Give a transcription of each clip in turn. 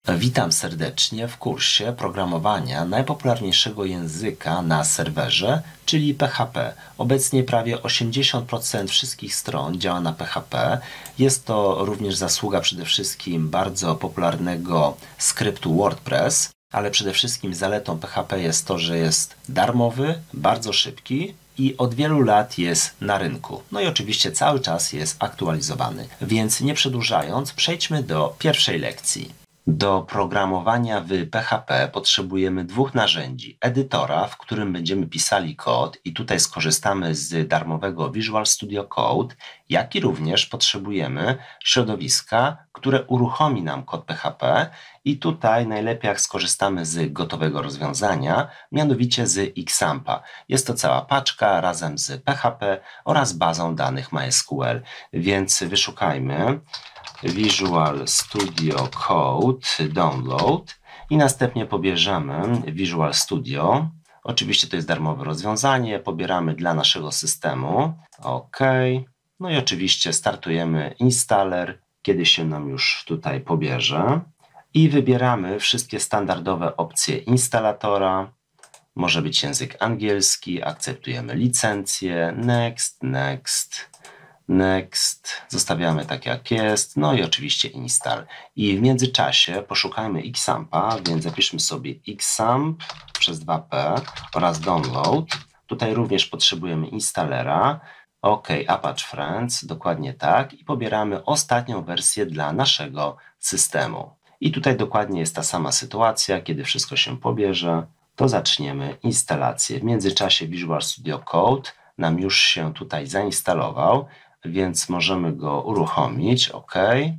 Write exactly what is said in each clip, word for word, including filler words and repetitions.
Witam serdecznie w kursie programowania najpopularniejszego języka na serwerze, czyli P H P. Obecnie prawie osiemdziesiąt procent wszystkich stron działa na P H P. Jest to również zasługa przede wszystkim bardzo popularnego skryptu WordPress, ale przede wszystkim zaletą P H P jest to, że jest darmowy, bardzo szybki i od wielu lat jest na rynku. No i oczywiście cały czas jest aktualizowany. Więc nie przedłużając, przejdźmy do pierwszej lekcji. Do programowania w P H P potrzebujemy dwóch narzędzi. Edytora, w którym będziemy pisali kod i tutaj skorzystamy z darmowego Visual Studio Code, jak i również potrzebujemy środowiska, które uruchomi nam kod P H P i tutaj najlepiej jak skorzystamy z gotowego rozwiązania, mianowicie z Xampa. Jest to cała paczka razem z P H P oraz bazą danych MySQL, więc wyszukajmy Visual Studio Code Download i następnie pobierzemy Visual Studio. Oczywiście to jest darmowe rozwiązanie, pobieramy dla naszego systemu. OK. No i oczywiście startujemy installer, kiedy się nam już tutaj pobierze. I wybieramy wszystkie standardowe opcje instalatora. Może być język angielski, akceptujemy licencję, next, next. Next, zostawiamy tak jak jest, no i oczywiście install. I w międzyczasie poszukajmy Xampa, więc zapiszmy sobie Xamp przez dwa P oraz download. Tutaj również potrzebujemy instalera. OK, Apache Friends, dokładnie tak. I pobieramy ostatnią wersję dla naszego systemu. I tutaj dokładnie jest ta sama sytuacja, kiedy wszystko się pobierze, to zaczniemy instalację. W międzyczasie Visual Studio Code nam już się tutaj zainstalował, więc możemy go uruchomić. OK.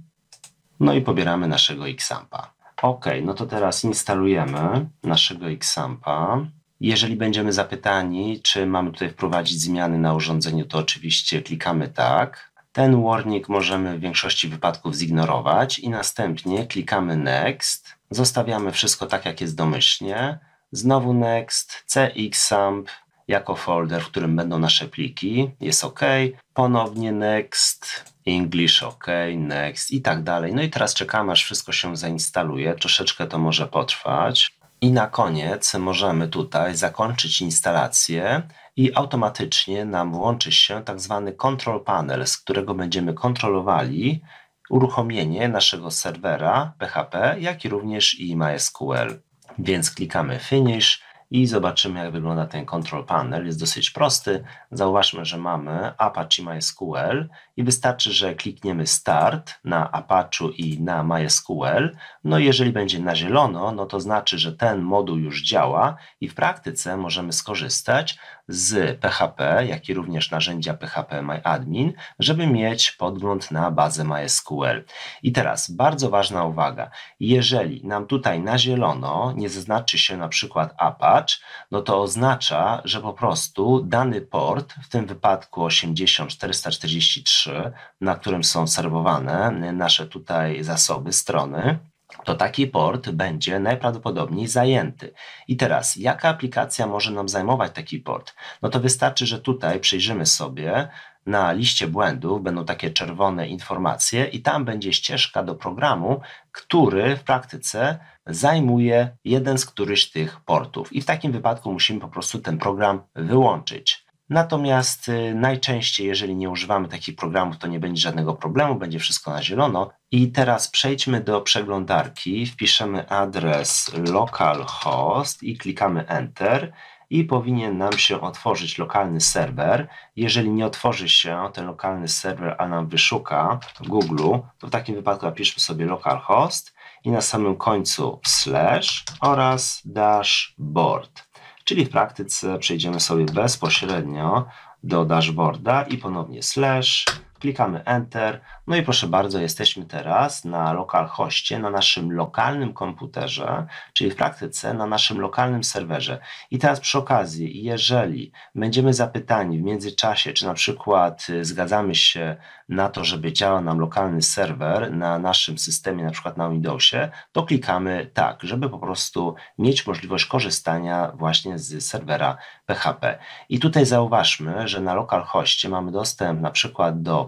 No i pobieramy naszego Xampa. OK, no to teraz instalujemy naszego Xampa. Jeżeli będziemy zapytani, czy mamy tutaj wprowadzić zmiany na urządzeniu, to oczywiście klikamy tak. Ten warning możemy w większości wypadków zignorować i następnie klikamy Next. Zostawiamy wszystko tak, jak jest domyślnie. Znowu Next, Cxamp jako folder, w którym będą nasze pliki. Jest OK. Ponownie Next, English OK, Next i tak dalej. No i teraz czekamy, aż wszystko się zainstaluje. Troszeczkę to może potrwać. I na koniec możemy tutaj zakończyć instalację i automatycznie nam włączy się tak zwany control panel, z którego będziemy kontrolowali uruchomienie naszego serwera P H P, jak i również i MySQL. Więc klikamy Finish i zobaczymy, jak wygląda ten control panel. Jest dosyć prosty. Zauważmy, że mamy Apache i MySQL i wystarczy, że klikniemy Start na Apache i na MySQL. No i jeżeli będzie na zielono, no to znaczy, że ten moduł już działa i w praktyce możemy skorzystać z P H P, jak i również narzędzia P H P MyAdmin, żeby mieć podgląd na bazę MySQL. I teraz bardzo ważna uwaga. Jeżeli nam tutaj na zielono nie zaznaczy się na przykład Apache, no to oznacza, że po prostu dany port, w tym wypadku osiemdziesiąt czterysta czterdzieści trzy, na którym są serwowane nasze tutaj zasoby, strony, to taki port będzie najprawdopodobniej zajęty. I teraz, jaka aplikacja może nam zajmować taki port? No to wystarczy, że tutaj przyjrzymy sobie na liście błędów, będą takie czerwone informacje i tam będzie ścieżka do programu, który w praktyce zajmuje jeden z którychś tych portów. I w takim wypadku musimy po prostu ten program wyłączyć. Natomiast y, najczęściej, jeżeli nie używamy takich programów, to nie będzie żadnego problemu, będzie wszystko na zielono. I teraz przejdźmy do przeglądarki, wpiszemy adres localhost i klikamy Enter i powinien nam się otworzyć lokalny serwer. Jeżeli nie otworzy się ten lokalny serwer, a nam wyszuka w Google, to w takim wypadku napiszmy sobie localhost i na samym końcu slash oraz dashboard. Czyli w praktyce przejdziemy sobie bezpośrednio do dashboarda i ponownie slash, klikamy Enter, no i proszę bardzo, jesteśmy teraz na localhoście, na naszym lokalnym komputerze, czyli w praktyce na naszym lokalnym serwerze. I teraz przy okazji, jeżeli będziemy zapytani w międzyczasie, czy na przykład zgadzamy się na to, żeby działał nam lokalny serwer na naszym systemie, na przykład na Windowsie, to klikamy tak, żeby po prostu mieć możliwość korzystania właśnie z serwera P H P. I tutaj zauważmy, że na localhoście mamy dostęp na przykład do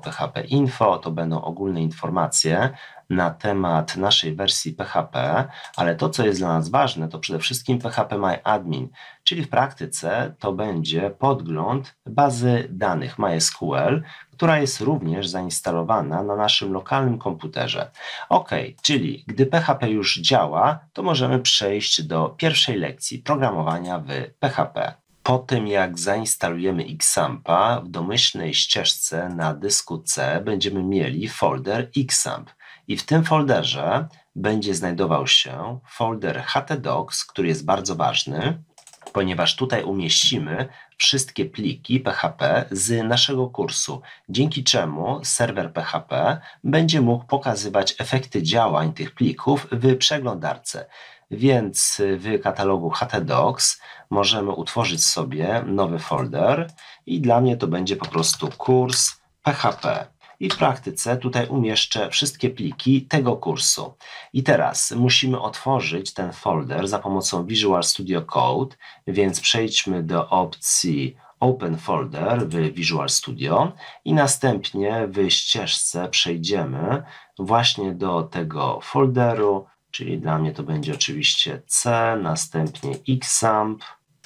P H P Info, to będą ogólne informacje na temat naszej wersji P H P, ale to, co jest dla nas ważne, to przede wszystkim P H P MyAdmin, czyli w praktyce to będzie podgląd bazy danych MySQL, która jest również zainstalowana na naszym lokalnym komputerze. Ok, czyli gdy P H P już działa, to możemy przejść do pierwszej lekcji programowania w P H P. Po tym, jak zainstalujemy Xampa, w domyślnej ścieżce na dysku C będziemy mieli folder Xamp i w tym folderze będzie znajdował się folder htdocs, który jest bardzo ważny, ponieważ tutaj umieścimy wszystkie pliki P H P z naszego kursu, dzięki czemu serwer P H P będzie mógł pokazywać efekty działań tych plików w przeglądarce. Więc w katalogu htdocs możemy utworzyć sobie nowy folder i dla mnie to będzie po prostu kurs P H P. I w praktyce tutaj umieszczę wszystkie pliki tego kursu. I teraz musimy otworzyć ten folder za pomocą Visual Studio Code, więc przejdźmy do opcji Open Folder w Visual Studio i następnie w ścieżce przejdziemy właśnie do tego folderu, czyli dla mnie to będzie oczywiście C, następnie Xamp,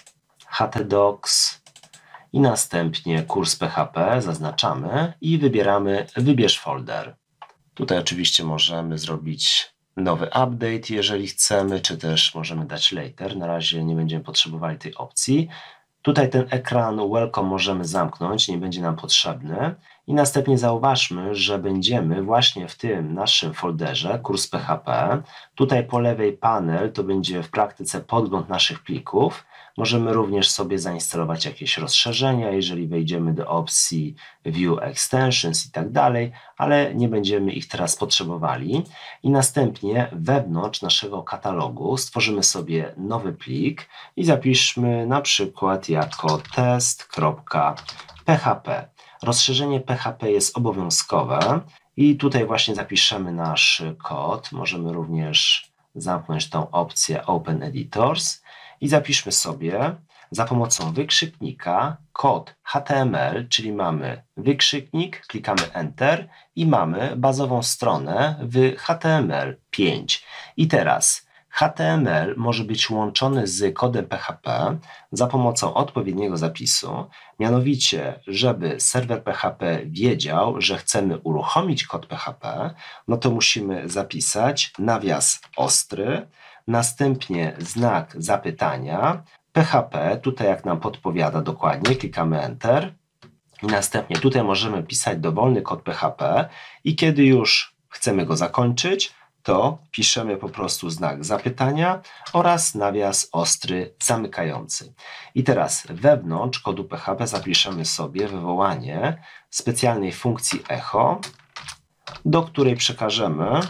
htdocs i następnie kurs P H P zaznaczamy i wybieramy wybierz folder. Tutaj oczywiście możemy zrobić nowy update, jeżeli chcemy, czy też możemy dać later. Na razie nie będziemy potrzebowali tej opcji. Tutaj ten ekran Welcome możemy zamknąć, nie będzie nam potrzebny. I następnie zauważmy, że będziemy właśnie w tym naszym folderze kurs P H P. Tutaj po lewej panel to będzie w praktyce podgląd naszych plików. Możemy również sobie zainstalować jakieś rozszerzenia, jeżeli wejdziemy do opcji View Extensions i tak dalej, ale nie będziemy ich teraz potrzebowali. I następnie wewnątrz naszego katalogu stworzymy sobie nowy plik i zapiszmy na przykład jako test.php. Rozszerzenie P H P jest obowiązkowe i tutaj właśnie zapiszemy nasz kod. Możemy również zamknąć tą opcję Open Editors i zapiszmy sobie za pomocą wykrzyknika kod H T M L, czyli mamy wykrzyknik, klikamy Enter i mamy bazową stronę w H T M L pięć. I teraz H T M L może być łączony z kodem P H P za pomocą odpowiedniego zapisu, mianowicie, żeby serwer P H P wiedział, że chcemy uruchomić kod P H P, no to musimy zapisać nawias ostry, następnie znak zapytania, P H P, tutaj jak nam podpowiada dokładnie, klikamy Enter i następnie tutaj możemy pisać dowolny kod P H P i kiedy już chcemy go zakończyć, to piszemy po prostu znak zapytania oraz nawias ostry zamykający. I teraz wewnątrz kodu P H P zapiszemy sobie wywołanie specjalnej funkcji echo, do której przekażemy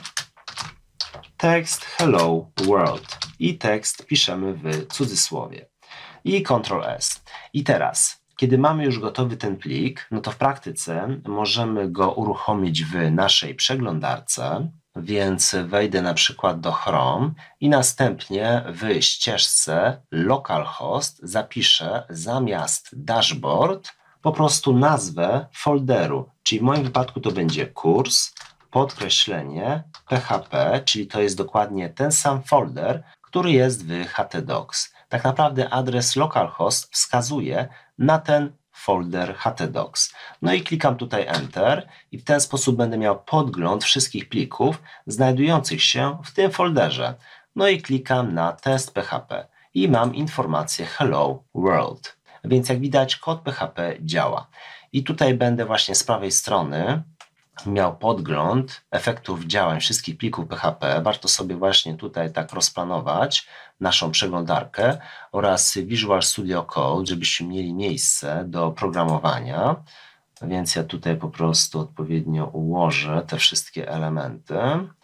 tekst hello world i tekst piszemy w cudzysłowie i kontrol S. I teraz, kiedy mamy już gotowy ten plik, no to w praktyce możemy go uruchomić w naszej przeglądarce, więc wejdę na przykład do Chrome i następnie w ścieżce localhost zapiszę zamiast dashboard po prostu nazwę folderu, czyli w moim wypadku to będzie kurs, podkreślenie P H P, czyli to jest dokładnie ten sam folder, który jest w htdocs. Tak naprawdę adres localhost wskazuje na ten folder htdocs. No i klikam tutaj Enter i w ten sposób będę miał podgląd wszystkich plików znajdujących się w tym folderze. No i klikam na test P H P i mam informację Hello World. Więc jak widać kod P H P działa. I tutaj będę właśnie z prawej strony miał podgląd efektów działań wszystkich plików P H P. Warto sobie właśnie tutaj tak rozplanować naszą przeglądarkę oraz Visual Studio Code, żebyśmy mieli miejsce do programowania. Więc ja tutaj po prostu odpowiednio ułożę te wszystkie elementy.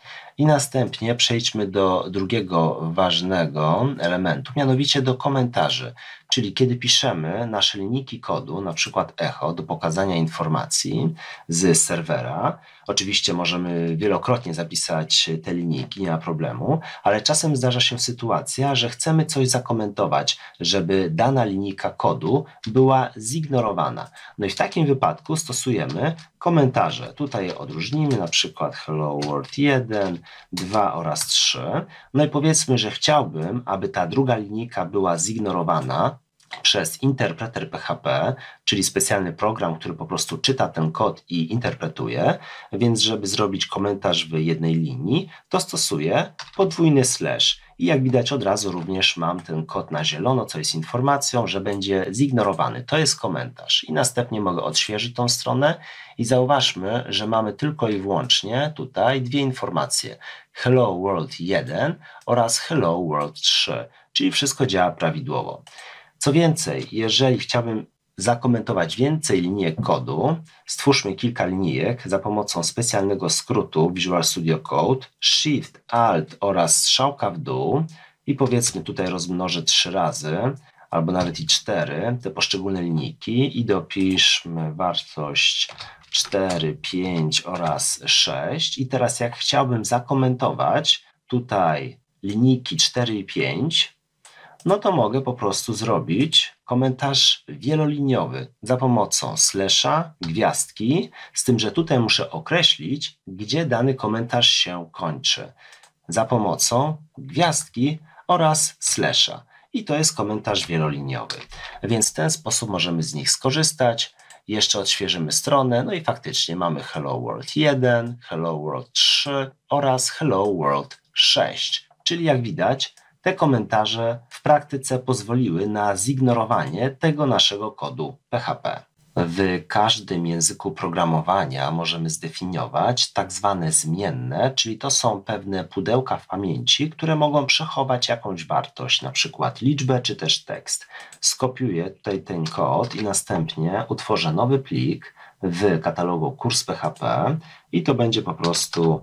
I następnie przejdźmy do drugiego ważnego elementu, mianowicie do komentarzy. Czyli kiedy piszemy nasze linijki kodu, na przykład echo, do pokazania informacji z serwera, oczywiście możemy wielokrotnie zapisać te linijki, nie ma problemu, ale czasem zdarza się sytuacja, że chcemy coś zakomentować, żeby dana linijka kodu była zignorowana. No i w takim wypadku stosujemy komentarze. Tutaj je odróżnimy, na przykład hello world jeden, dwa oraz trzy. No i powiedzmy, że chciałbym, aby ta druga linijka była zignorowana przez interpreter P H P, czyli specjalny program, który po prostu czyta ten kod i interpretuje, więc żeby zrobić komentarz w jednej linii, to stosuję podwójny slash. I jak widać od razu również mam ten kod na zielono, co jest informacją, że będzie zignorowany. To jest komentarz. I następnie mogę odświeżyć tą stronę i zauważmy, że mamy tylko i wyłącznie tutaj dwie informacje. Hello world jeden oraz hello world trzy, czyli wszystko działa prawidłowo. Co więcej, jeżeli chciałbym zakomentować więcej linijek kodu, stwórzmy kilka linijek za pomocą specjalnego skrótu Visual Studio Code, Shift, Alt oraz strzałka w dół i powiedzmy tutaj rozmnożę trzy razy, albo nawet i cztery, te poszczególne linijki i dopiszmy wartość cztery, pięć oraz sześć. I teraz jak chciałbym zakomentować tutaj linijki cztery i pięć, no to mogę po prostu zrobić komentarz wieloliniowy za pomocą slasha, gwiazdki, z tym, że tutaj muszę określić, gdzie dany komentarz się kończy. Za pomocą gwiazdki oraz slasha. I to jest komentarz wieloliniowy. Więc w ten sposób możemy z nich skorzystać. Jeszcze odświeżymy stronę, no i faktycznie mamy hello world jeden, hello world trzy oraz hello world sześć. Czyli jak widać, te komentarze w praktyce pozwoliły na zignorowanie tego naszego kodu P H P. W każdym języku programowania możemy zdefiniować tak zwane zmienne, czyli to są pewne pudełka w pamięci, które mogą przechować jakąś wartość, na przykład liczbę czy też tekst. Skopiuję tutaj ten kod i następnie utworzę nowy plik w katalogu kurs P H P i to będzie po prostu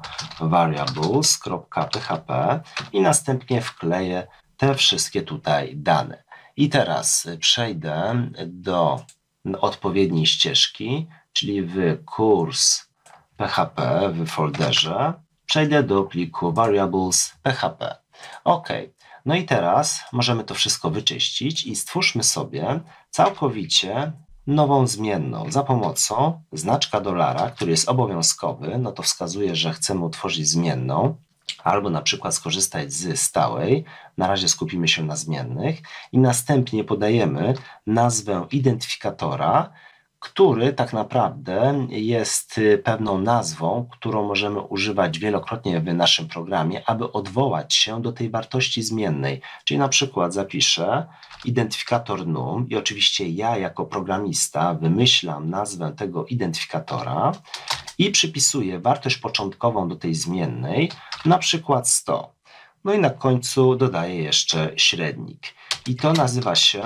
variables.php i następnie wkleję te wszystkie tutaj dane. I teraz przejdę do odpowiedniej ścieżki, czyli w kurs P H P w folderze przejdę do pliku variables.php. OK. No i teraz możemy to wszystko wyczyścić i stwórzmy sobie całkowicie nową zmienną za pomocą znaczka dolara, który jest obowiązkowy, no to wskazuje, że chcemy utworzyć zmienną, albo na przykład skorzystać z stałej. Na razie skupimy się na zmiennych i następnie podajemy nazwę identyfikatora, który tak naprawdę jest pewną nazwą, którą możemy używać wielokrotnie w naszym programie, aby odwołać się do tej wartości zmiennej. Czyli na przykład zapiszę identyfikator num i oczywiście ja jako programista wymyślam nazwę tego identyfikatora i przypisuję wartość początkową do tej zmiennej, na przykład sto. No i na końcu dodaję jeszcze średnik. I to nazywa się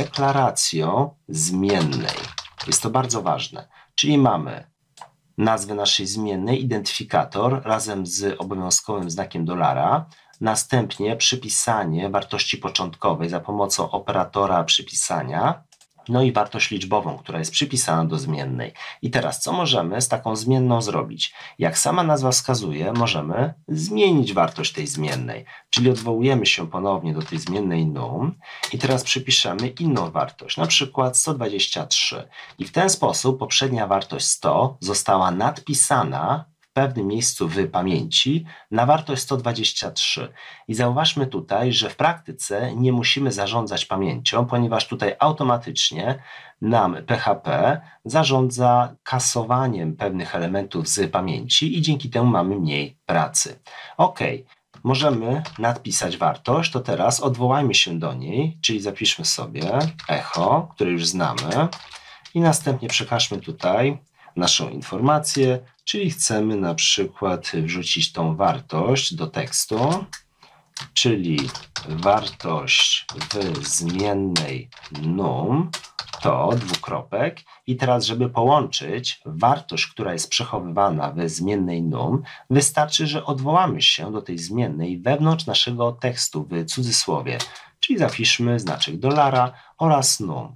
deklaracją zmiennej. Jest to bardzo ważne. Czyli mamy nazwę naszej zmiennej, identyfikator razem z obowiązkowym znakiem dolara, następnie przypisanie wartości początkowej za pomocą operatora przypisania, no i wartość liczbową, która jest przypisana do zmiennej. I teraz co możemy z taką zmienną zrobić? Jak sama nazwa wskazuje, możemy zmienić wartość tej zmiennej, czyli odwołujemy się ponownie do tej zmiennej num i teraz przypiszemy inną wartość, na przykład sto dwadzieścia trzy. I w ten sposób poprzednia wartość sto została nadpisana w pewnym miejscu w pamięci na wartość sto dwadzieścia trzy. I zauważmy tutaj, że w praktyce nie musimy zarządzać pamięcią, ponieważ tutaj automatycznie nam P H P zarządza kasowaniem pewnych elementów z pamięci i dzięki temu mamy mniej pracy. OK. Możemy nadpisać wartość, to teraz odwołajmy się do niej, czyli zapiszmy sobie echo, które już znamy i następnie przekażmy tutaj naszą informację, czyli chcemy na przykład wrzucić tą wartość do tekstu, czyli wartość w zmiennej num to dwukropek i teraz, żeby połączyć wartość, która jest przechowywana we zmiennej num, wystarczy, że odwołamy się do tej zmiennej wewnątrz naszego tekstu w cudzysłowie, czyli zapiszmy znaczek dolara oraz num.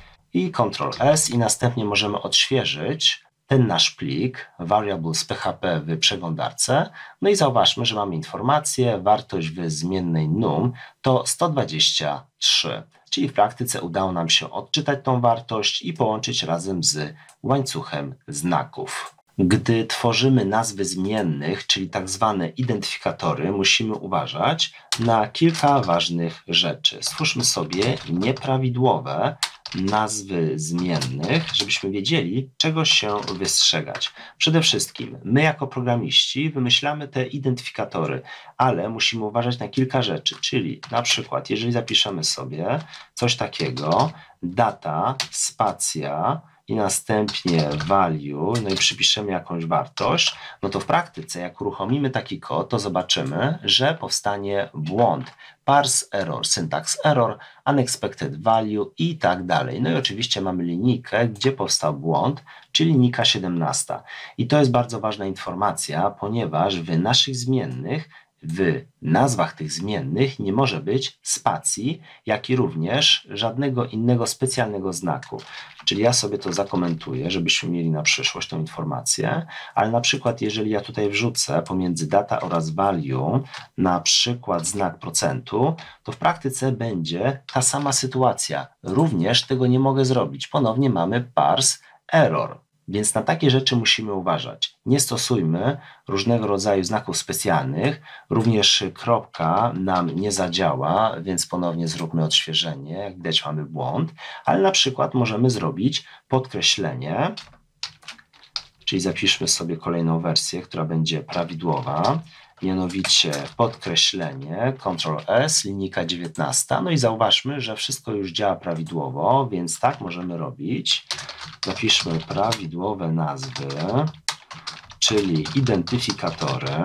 I kontrol S i następnie możemy odświeżyć ten nasz plik variables.php w przeglądarce. No i zauważmy, że mamy informację, wartość w zmiennej num to sto dwadzieścia trzy, czyli w praktyce udało nam się odczytać tą wartość i połączyć razem z łańcuchem znaków. Gdy tworzymy nazwy zmiennych, czyli tak zwane identyfikatory, musimy uważać na kilka ważnych rzeczy. Stwórzmy sobie nieprawidłowe nazwy zmiennych, żebyśmy wiedzieli, czego się wystrzegać. Przede wszystkim my jako programiści wymyślamy te identyfikatory, ale musimy uważać na kilka rzeczy, czyli na przykład jeżeli zapiszemy sobie coś takiego, data, spacja, i następnie value, no i przypiszemy jakąś wartość, no to w praktyce jak uruchomimy taki kod, to zobaczymy, że powstanie błąd. Parse error, syntax error, unexpected value i tak dalej. No i oczywiście mamy linijkę, gdzie powstał błąd, czyli linijka siedemnaście. I to jest bardzo ważna informacja, ponieważ w naszych zmiennych w nazwach tych zmiennych nie może być spacji, jak i również żadnego innego specjalnego znaku. Czyli ja sobie to zakomentuję, żebyśmy mieli na przyszłość tą informację, ale na przykład jeżeli ja tutaj wrzucę pomiędzy data oraz value na przykład znak procentu, to w praktyce będzie ta sama sytuacja. Również tego nie mogę zrobić. Ponownie mamy parse error. Więc na takie rzeczy musimy uważać. Nie stosujmy różnego rodzaju znaków specjalnych, również kropka nam nie zadziała, więc ponownie zróbmy odświeżenie, jak widać mamy błąd, ale na przykład możemy zrobić podkreślenie, czyli zapiszmy sobie kolejną wersję, która będzie prawidłowa, mianowicie podkreślenie, kontrol S, linijka dziewiętnaście, no i zauważmy, że wszystko już działa prawidłowo, więc tak możemy robić. Zapiszmy prawidłowe nazwy, czyli identyfikatory.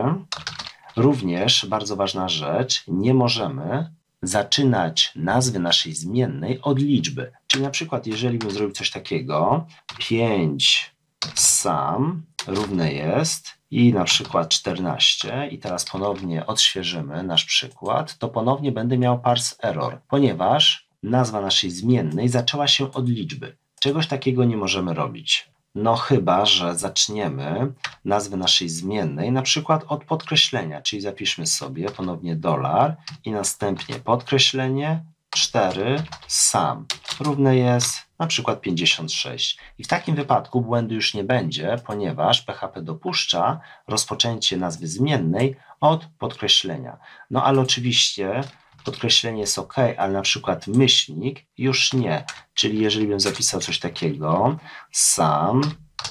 Również bardzo ważna rzecz, nie możemy zaczynać nazwy naszej zmiennej od liczby. Czyli na przykład jeżeli bym zrobił coś takiego, pięć sum równe jest i na przykład czternaście i teraz ponownie odświeżymy nasz przykład, to ponownie będę miał parse error, ponieważ nazwa naszej zmiennej zaczęła się od liczby. Czegoś takiego nie możemy robić. No chyba, że zaczniemy nazwę naszej zmiennej na przykład od podkreślenia, czyli zapiszmy sobie ponownie dolar i następnie podkreślenie cztery sum równe jest na przykład pięćdziesiąt sześć. I w takim wypadku błędu już nie będzie, ponieważ P H P dopuszcza rozpoczęcie nazwy zmiennej od podkreślenia. No ale oczywiście podkreślenie jest ok, ale na przykład myślnik już nie. Czyli jeżeli bym zapisał coś takiego, sum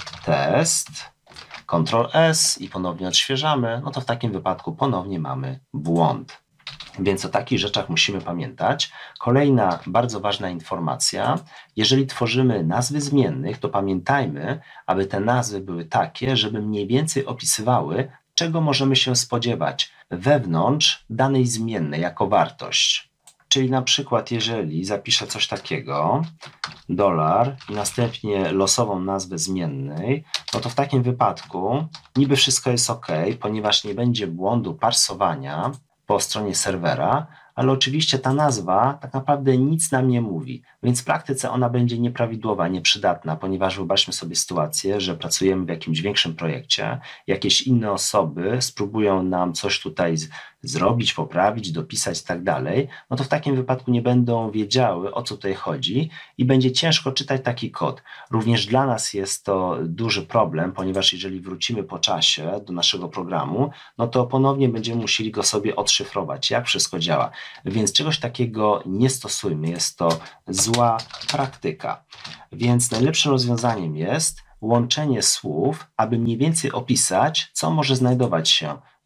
test, kontrol S i ponownie odświeżamy, no to w takim wypadku ponownie mamy błąd. Więc o takich rzeczach musimy pamiętać. Kolejna bardzo ważna informacja, jeżeli tworzymy nazwy zmiennych, to pamiętajmy, aby te nazwy były takie, żeby mniej więcej opisywały, czego możemy się spodziewać wewnątrz danej zmiennej jako wartość. Czyli na przykład jeżeli zapiszę coś takiego, dolar i następnie losową nazwę zmiennej, no to w takim wypadku niby wszystko jest ok, ponieważ nie będzie błędu parsowania po stronie serwera, ale oczywiście ta nazwa tak naprawdę nic nam nie mówi, więc w praktyce ona będzie nieprawidłowa, nieprzydatna, ponieważ wyobraźmy sobie sytuację, że pracujemy w jakimś większym projekcie, jakieś inne osoby spróbują nam coś tutaj z, zrobić, poprawić, dopisać i tak dalej, no to w takim wypadku nie będą wiedziały, o co tutaj chodzi i będzie ciężko czytać taki kod. Również dla nas jest to duży problem, ponieważ jeżeli wrócimy po czasie do naszego programu, no to ponownie będziemy musieli go sobie odszyfrować, jak wszystko działa. Więc czegoś takiego nie stosujmy, jest to zła praktyka. Więc najlepszym rozwiązaniem jest łączenie słów, aby mniej więcej opisać, co może znajdować się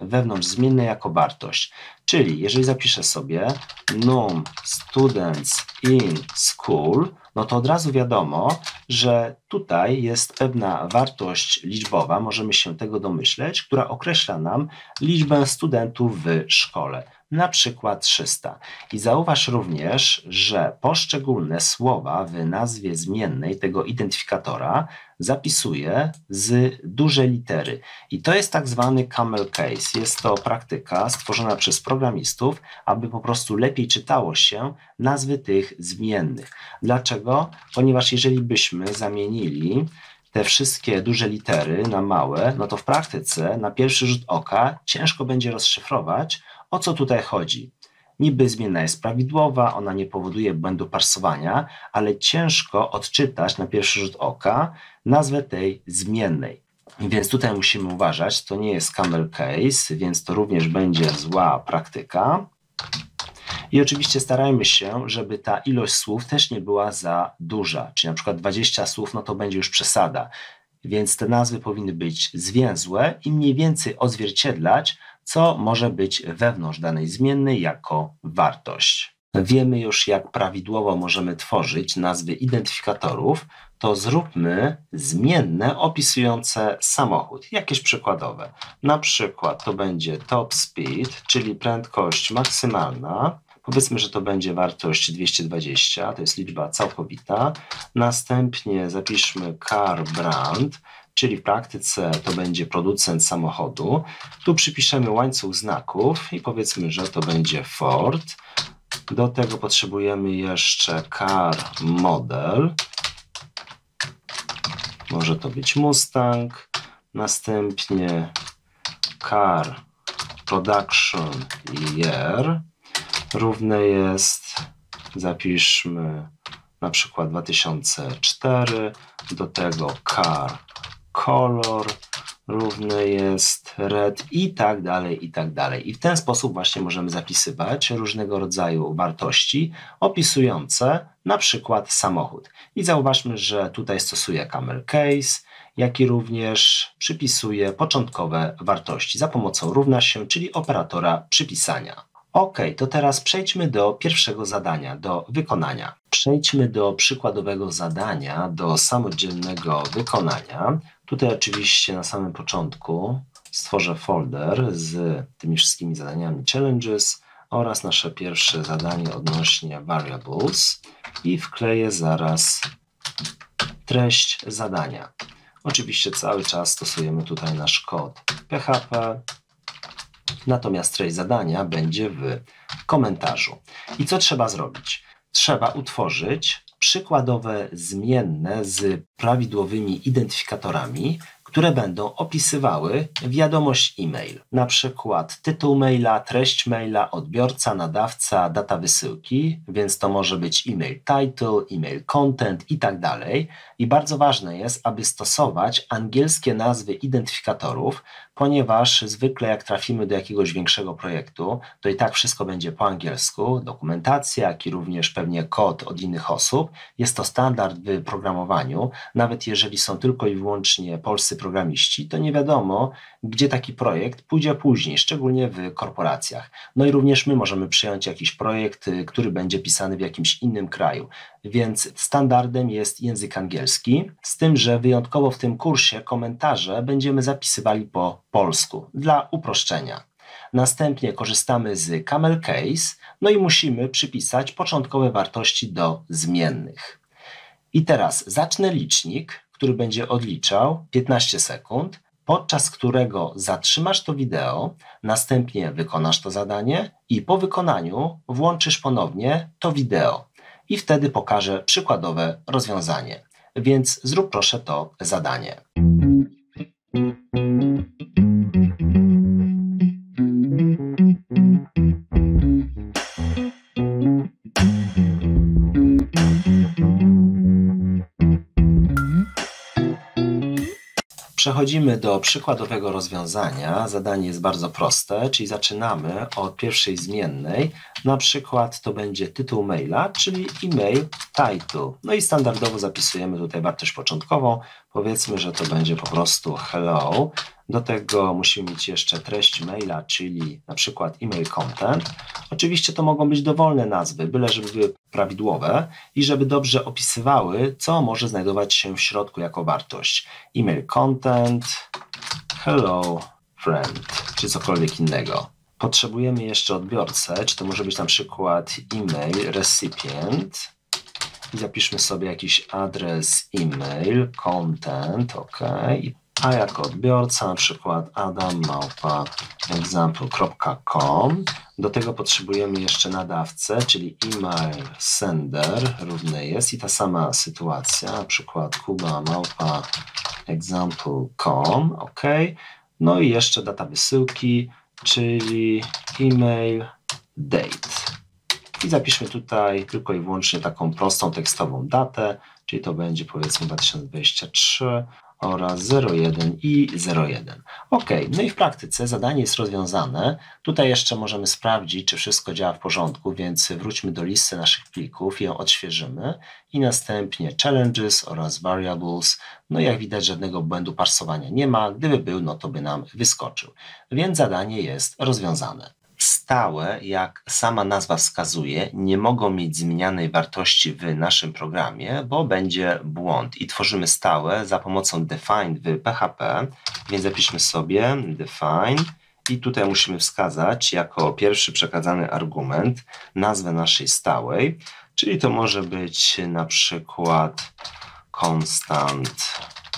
wewnątrz zmiennej jako wartość. Czyli jeżeli zapiszę sobie num students in school, no to od razu wiadomo, że tutaj jest pewna wartość liczbowa, możemy się tego domyśleć, która określa nam liczbę studentów w szkole, na przykład trzysta. I zauważ również, że poszczególne słowa w nazwie zmiennej tego identyfikatora zapisuję z dużej litery. I to jest tak zwany camel case. Jest to praktyka stworzona przez programistów, aby po prostu lepiej czytało się nazwy tych zmiennych. Dlaczego? Ponieważ jeżeli byśmy zamienili te wszystkie duże litery na małe, no to w praktyce na pierwszy rzut oka ciężko będzie rozszyfrować, o co tutaj chodzi. Niby zmienna jest prawidłowa, ona nie powoduje błędu parsowania, ale ciężko odczytać na pierwszy rzut oka nazwę tej zmiennej. Więc tutaj musimy uważać, to nie jest camel case, więc to również będzie zła praktyka. I oczywiście starajmy się, żeby ta ilość słów też nie była za duża, czyli na przykład dwadzieścia słów, no to będzie już przesada. Więc te nazwy powinny być zwięzłe i mniej więcej odzwierciedlać, co może być wewnątrz danej zmiennej jako wartość. Wiemy już, jak prawidłowo możemy tworzyć nazwy identyfikatorów, to zróbmy zmienne opisujące samochód, jakieś przykładowe. Na przykład to będzie top speed, czyli prędkość maksymalna. Powiedzmy, że to będzie wartość dwieście dwadzieścia, to jest liczba całkowita. Następnie zapiszmy car brand, czyli w praktyce to będzie producent samochodu. Tu przypiszemy łańcuch znaków i powiedzmy, że to będzie Ford. Do tego potrzebujemy jeszcze car model. Może to być Mustang. Następnie car production year. Równe jest, zapiszmy na przykład dwa tysiące cztery, do tego car color równe jest red i tak dalej, i tak dalej. I w ten sposób właśnie możemy zapisywać różnego rodzaju wartości opisujące na przykład samochód. I zauważmy, że tutaj stosuję camel case, jak i również przypisuję początkowe wartości za pomocą równa się, czyli operatora przypisania. Ok, to teraz przejdźmy do pierwszego zadania, do wykonania. Przejdźmy do przykładowego zadania, do samodzielnego wykonania. Tutaj oczywiście na samym początku stworzę folder z tymi wszystkimi zadaniami challenges oraz nasze pierwsze zadanie odnośnie variables i wkleję zaraz treść zadania. Oczywiście cały czas stosujemy tutaj nasz kod P H P. Natomiast treść zadania będzie w komentarzu. I co trzeba zrobić? Trzeba utworzyć przykładowe zmienne z prawidłowymi identyfikatorami, które będą opisywały wiadomość e-mail. Na przykład tytuł maila, treść maila, odbiorca, nadawca, data wysyłki, więc to może być e-mail title, e-mail content i tak dalej. I bardzo ważne jest, aby stosować angielskie nazwy identyfikatorów, ponieważ zwykle jak trafimy do jakiegoś większego projektu, to i tak wszystko będzie po angielsku, dokumentacja, jak i również pewnie kod od innych osób. Jest to standard w programowaniu, nawet jeżeli są tylko i wyłącznie polscy programiści, to nie wiadomo, gdzie taki projekt pójdzie później, szczególnie w korporacjach. No i również my możemy przyjąć jakiś projekt, który będzie pisany w jakimś innym kraju, więc standardem jest język angielski, z tym, że wyjątkowo w tym kursie komentarze będziemy zapisywali po polsku dla uproszczenia. Następnie korzystamy z camel case, no i musimy przypisać początkowe wartości do zmiennych. I teraz zacznę licznik, który będzie odliczał piętnaście sekund, podczas którego zatrzymasz to wideo, następnie wykonasz to zadanie i po wykonaniu włączysz ponownie to wideo. I wtedy pokażę przykładowe rozwiązanie. Więc zrób proszę to zadanie. Przechodzimy do przykładowego rozwiązania. Zadanie jest bardzo proste, czyli zaczynamy od pierwszej zmiennej. Na przykład to będzie tytuł maila, czyli e-mail title. No i standardowo zapisujemy tutaj wartość początkową. Powiedzmy, że to będzie po prostu hello. Do tego musimy mieć jeszcze treść maila, czyli na przykład email content. Oczywiście to mogą być dowolne nazwy, byle żeby były prawidłowe i żeby dobrze opisywały, co może znajdować się w środku jako wartość. Email content, hello friend, czy cokolwiek innego. Potrzebujemy jeszcze odbiorcę, czy to może być na przykład email recipient. I zapiszmy sobie jakiś adres e-mail, content, ok. A jako odbiorca na przykład adam małpa example kropka com. Do tego potrzebujemy jeszcze nadawcę, czyli email sender równy jest i ta sama sytuacja, na przykład kuba małpa example kropka com, ok. No i jeszcze data wysyłki, czyli email date. I zapiszmy tutaj tylko i wyłącznie taką prostą tekstową datę, czyli to będzie powiedzmy dwa tysiące dwudziesty trzeci oraz zero jeden i zero jeden. Ok, no i w praktyce zadanie jest rozwiązane. Tutaj jeszcze możemy sprawdzić, czy wszystko działa w porządku, więc wróćmy do listy naszych plików i ją odświeżymy. I następnie challenges oraz variables. No i jak widać, żadnego błędu parsowania nie ma. Gdyby był, no to by nam wyskoczył. Więc zadanie jest rozwiązane. Stałe, jak sama nazwa wskazuje, nie mogą mieć zmienianej wartości w naszym programie, bo będzie błąd i tworzymy stałe za pomocą define w P H P, więc zapiszmy sobie define i tutaj musimy wskazać jako pierwszy przekazany argument nazwę naszej stałej, czyli to może być na przykład constant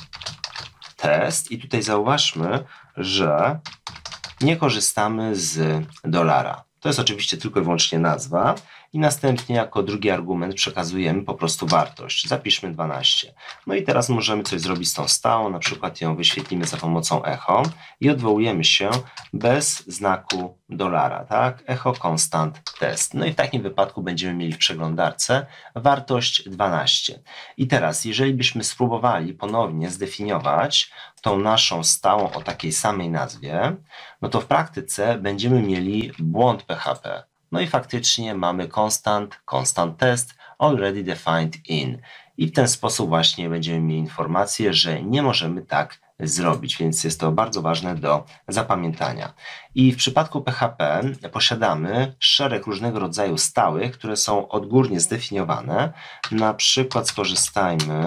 test i tutaj zauważmy, że nie korzystamy z dolara. To jest oczywiście tylko i wyłącznie nazwa i następnie jako drugi argument przekazujemy po prostu wartość. Zapiszmy dwanaście. No i teraz możemy coś zrobić z tą stałą, na przykład ją wyświetlimy za pomocą echo i odwołujemy się bez znaku dolara, tak? Echo constant test. No i w takim wypadku będziemy mieli w przeglądarce wartość dwanaście. I teraz, jeżeli byśmy spróbowali ponownie zdefiniować tą naszą stałą o takiej samej nazwie, no to w praktyce będziemy mieli błąd P H P. No i faktycznie mamy constant, constant test, already defined in. I w ten sposób właśnie będziemy mieli informację, że nie możemy tak zrobić, więc jest to bardzo ważne do zapamiętania. I w przypadku P H P posiadamy szereg różnego rodzaju stałych, które są odgórnie zdefiniowane. Na przykład skorzystajmy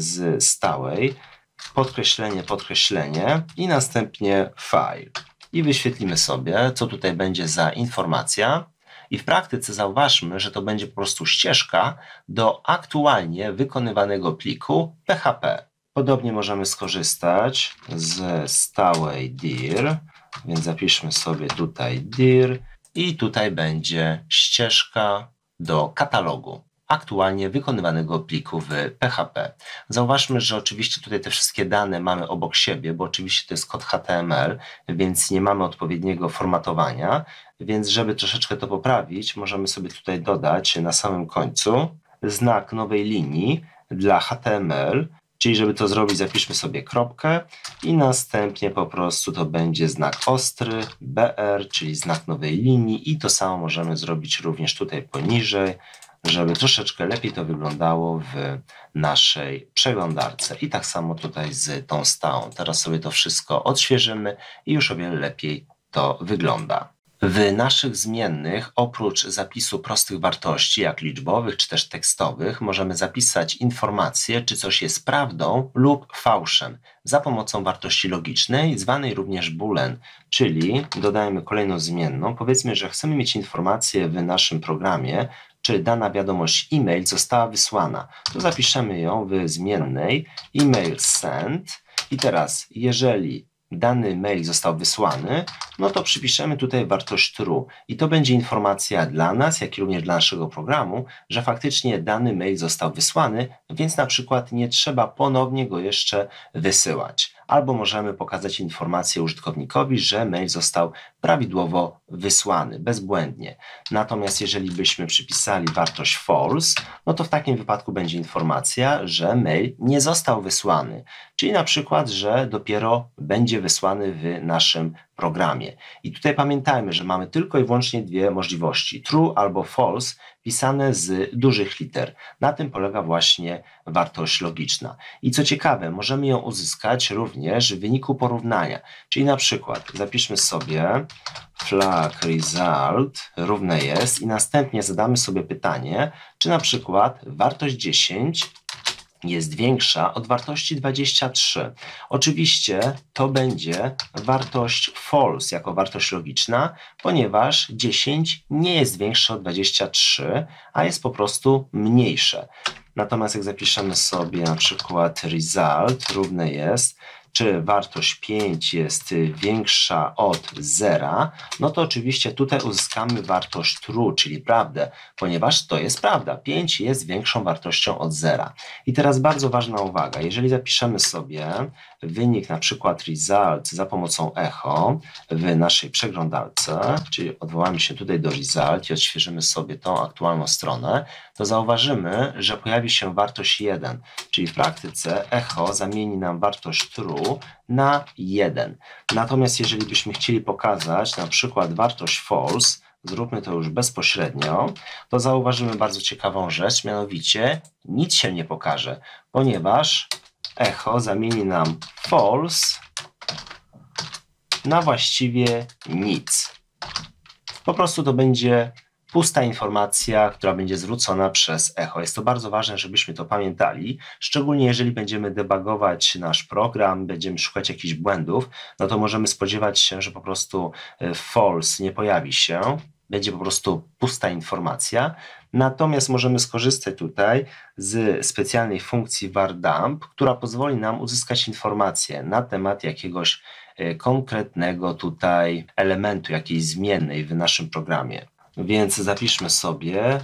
z stałej, podkreślenie, podkreślenie i następnie file. I wyświetlimy sobie, co tutaj będzie za informacja. I w praktyce zauważmy, że to będzie po prostu ścieżka do aktualnie wykonywanego pliku P H P. Podobnie możemy skorzystać z stałej dir, więc zapiszmy sobie tutaj dir i tutaj będzie ścieżka do katalogu aktualnie wykonywanego pliku w P H P. Zauważmy, że oczywiście tutaj te wszystkie dane mamy obok siebie, bo oczywiście to jest kod H T M L, więc nie mamy odpowiedniego formatowania, więc żeby troszeczkę to poprawić, możemy sobie tutaj dodać na samym końcu znak nowej linii dla H T M L, czyli żeby to zrobić, zapiszmy sobie kropkę i następnie po prostu to będzie znak ostry, B R, czyli znak nowej linii i to samo możemy zrobić również tutaj poniżej, żeby troszeczkę lepiej to wyglądało w naszej przeglądarce. I tak samo tutaj z tą stałą. Teraz sobie to wszystko odświeżymy i już o wiele lepiej to wygląda. W naszych zmiennych, oprócz zapisu prostych wartości, jak liczbowych czy też tekstowych, możemy zapisać informację, czy coś jest prawdą lub fałszem za pomocą wartości logicznej, zwanej również boolean, czyli dodajemy kolejną zmienną. Powiedzmy, że chcemy mieć informację w naszym programie, czy dana wiadomość e-mail została wysłana. To zapiszemy ją w zmiennej email sent i teraz, jeżeli dany mail został wysłany, no to przypiszemy tutaj wartość true i to będzie informacja dla nas, jak i również dla naszego programu, że faktycznie dany mail został wysłany, więc na przykład nie trzeba ponownie go jeszcze wysyłać. Albo możemy pokazać informację użytkownikowi, że mail został prawidłowo wysłany, bezbłędnie. Natomiast jeżeli byśmy przypisali wartość false, no to w takim wypadku będzie informacja, że mail nie został wysłany. Czyli na przykład, że dopiero będzie wysłany w naszym programie. I tutaj pamiętajmy, że mamy tylko i wyłącznie dwie możliwości, true albo false, pisane z dużych liter. Na tym polega właśnie wartość logiczna. I co ciekawe, możemy ją uzyskać również w wyniku porównania. Czyli na przykład zapiszmy sobie flag result równe jest i następnie zadamy sobie pytanie, czy na przykład wartość dziesięć jest większa od wartości dwadzieścia trzy. Oczywiście to będzie wartość false jako wartość logiczna, ponieważ dziesięć nie jest większe od dwudziestu trzech, a jest po prostu mniejsze. Natomiast jak zapiszemy sobie na przykład result równe jest, czy wartość pięć jest większa od zera, no to oczywiście tutaj uzyskamy wartość true, czyli prawdę, ponieważ to jest prawda. pięć jest większą wartością od zera. I teraz bardzo ważna uwaga. Jeżeli zapiszemy sobie wynik na przykład result za pomocą echo w naszej przeglądarce, czyli odwołamy się tutaj do result i odświeżymy sobie tą aktualną stronę, to zauważymy, że pojawi się wartość jeden, czyli w praktyce echo zamieni nam wartość true na jeden. Natomiast jeżeli byśmy chcieli pokazać na przykład wartość false, zróbmy to już bezpośrednio, to zauważymy bardzo ciekawą rzecz, mianowicie nic się nie pokaże, ponieważ echo zamieni nam false na właściwie nic. Po prostu to będzie pusta informacja, która będzie zwrócona przez echo. Jest to bardzo ważne, żebyśmy to pamiętali, szczególnie jeżeli będziemy debugować nasz program, będziemy szukać jakichś błędów, no to możemy spodziewać się, że po prostu false nie pojawi się, będzie po prostu pusta informacja. Natomiast możemy skorzystać tutaj z specjalnej funkcji var_dump, która pozwoli nam uzyskać informację na temat jakiegoś konkretnego tutaj elementu, jakiejś zmiennej w naszym programie. Więc zapiszmy sobie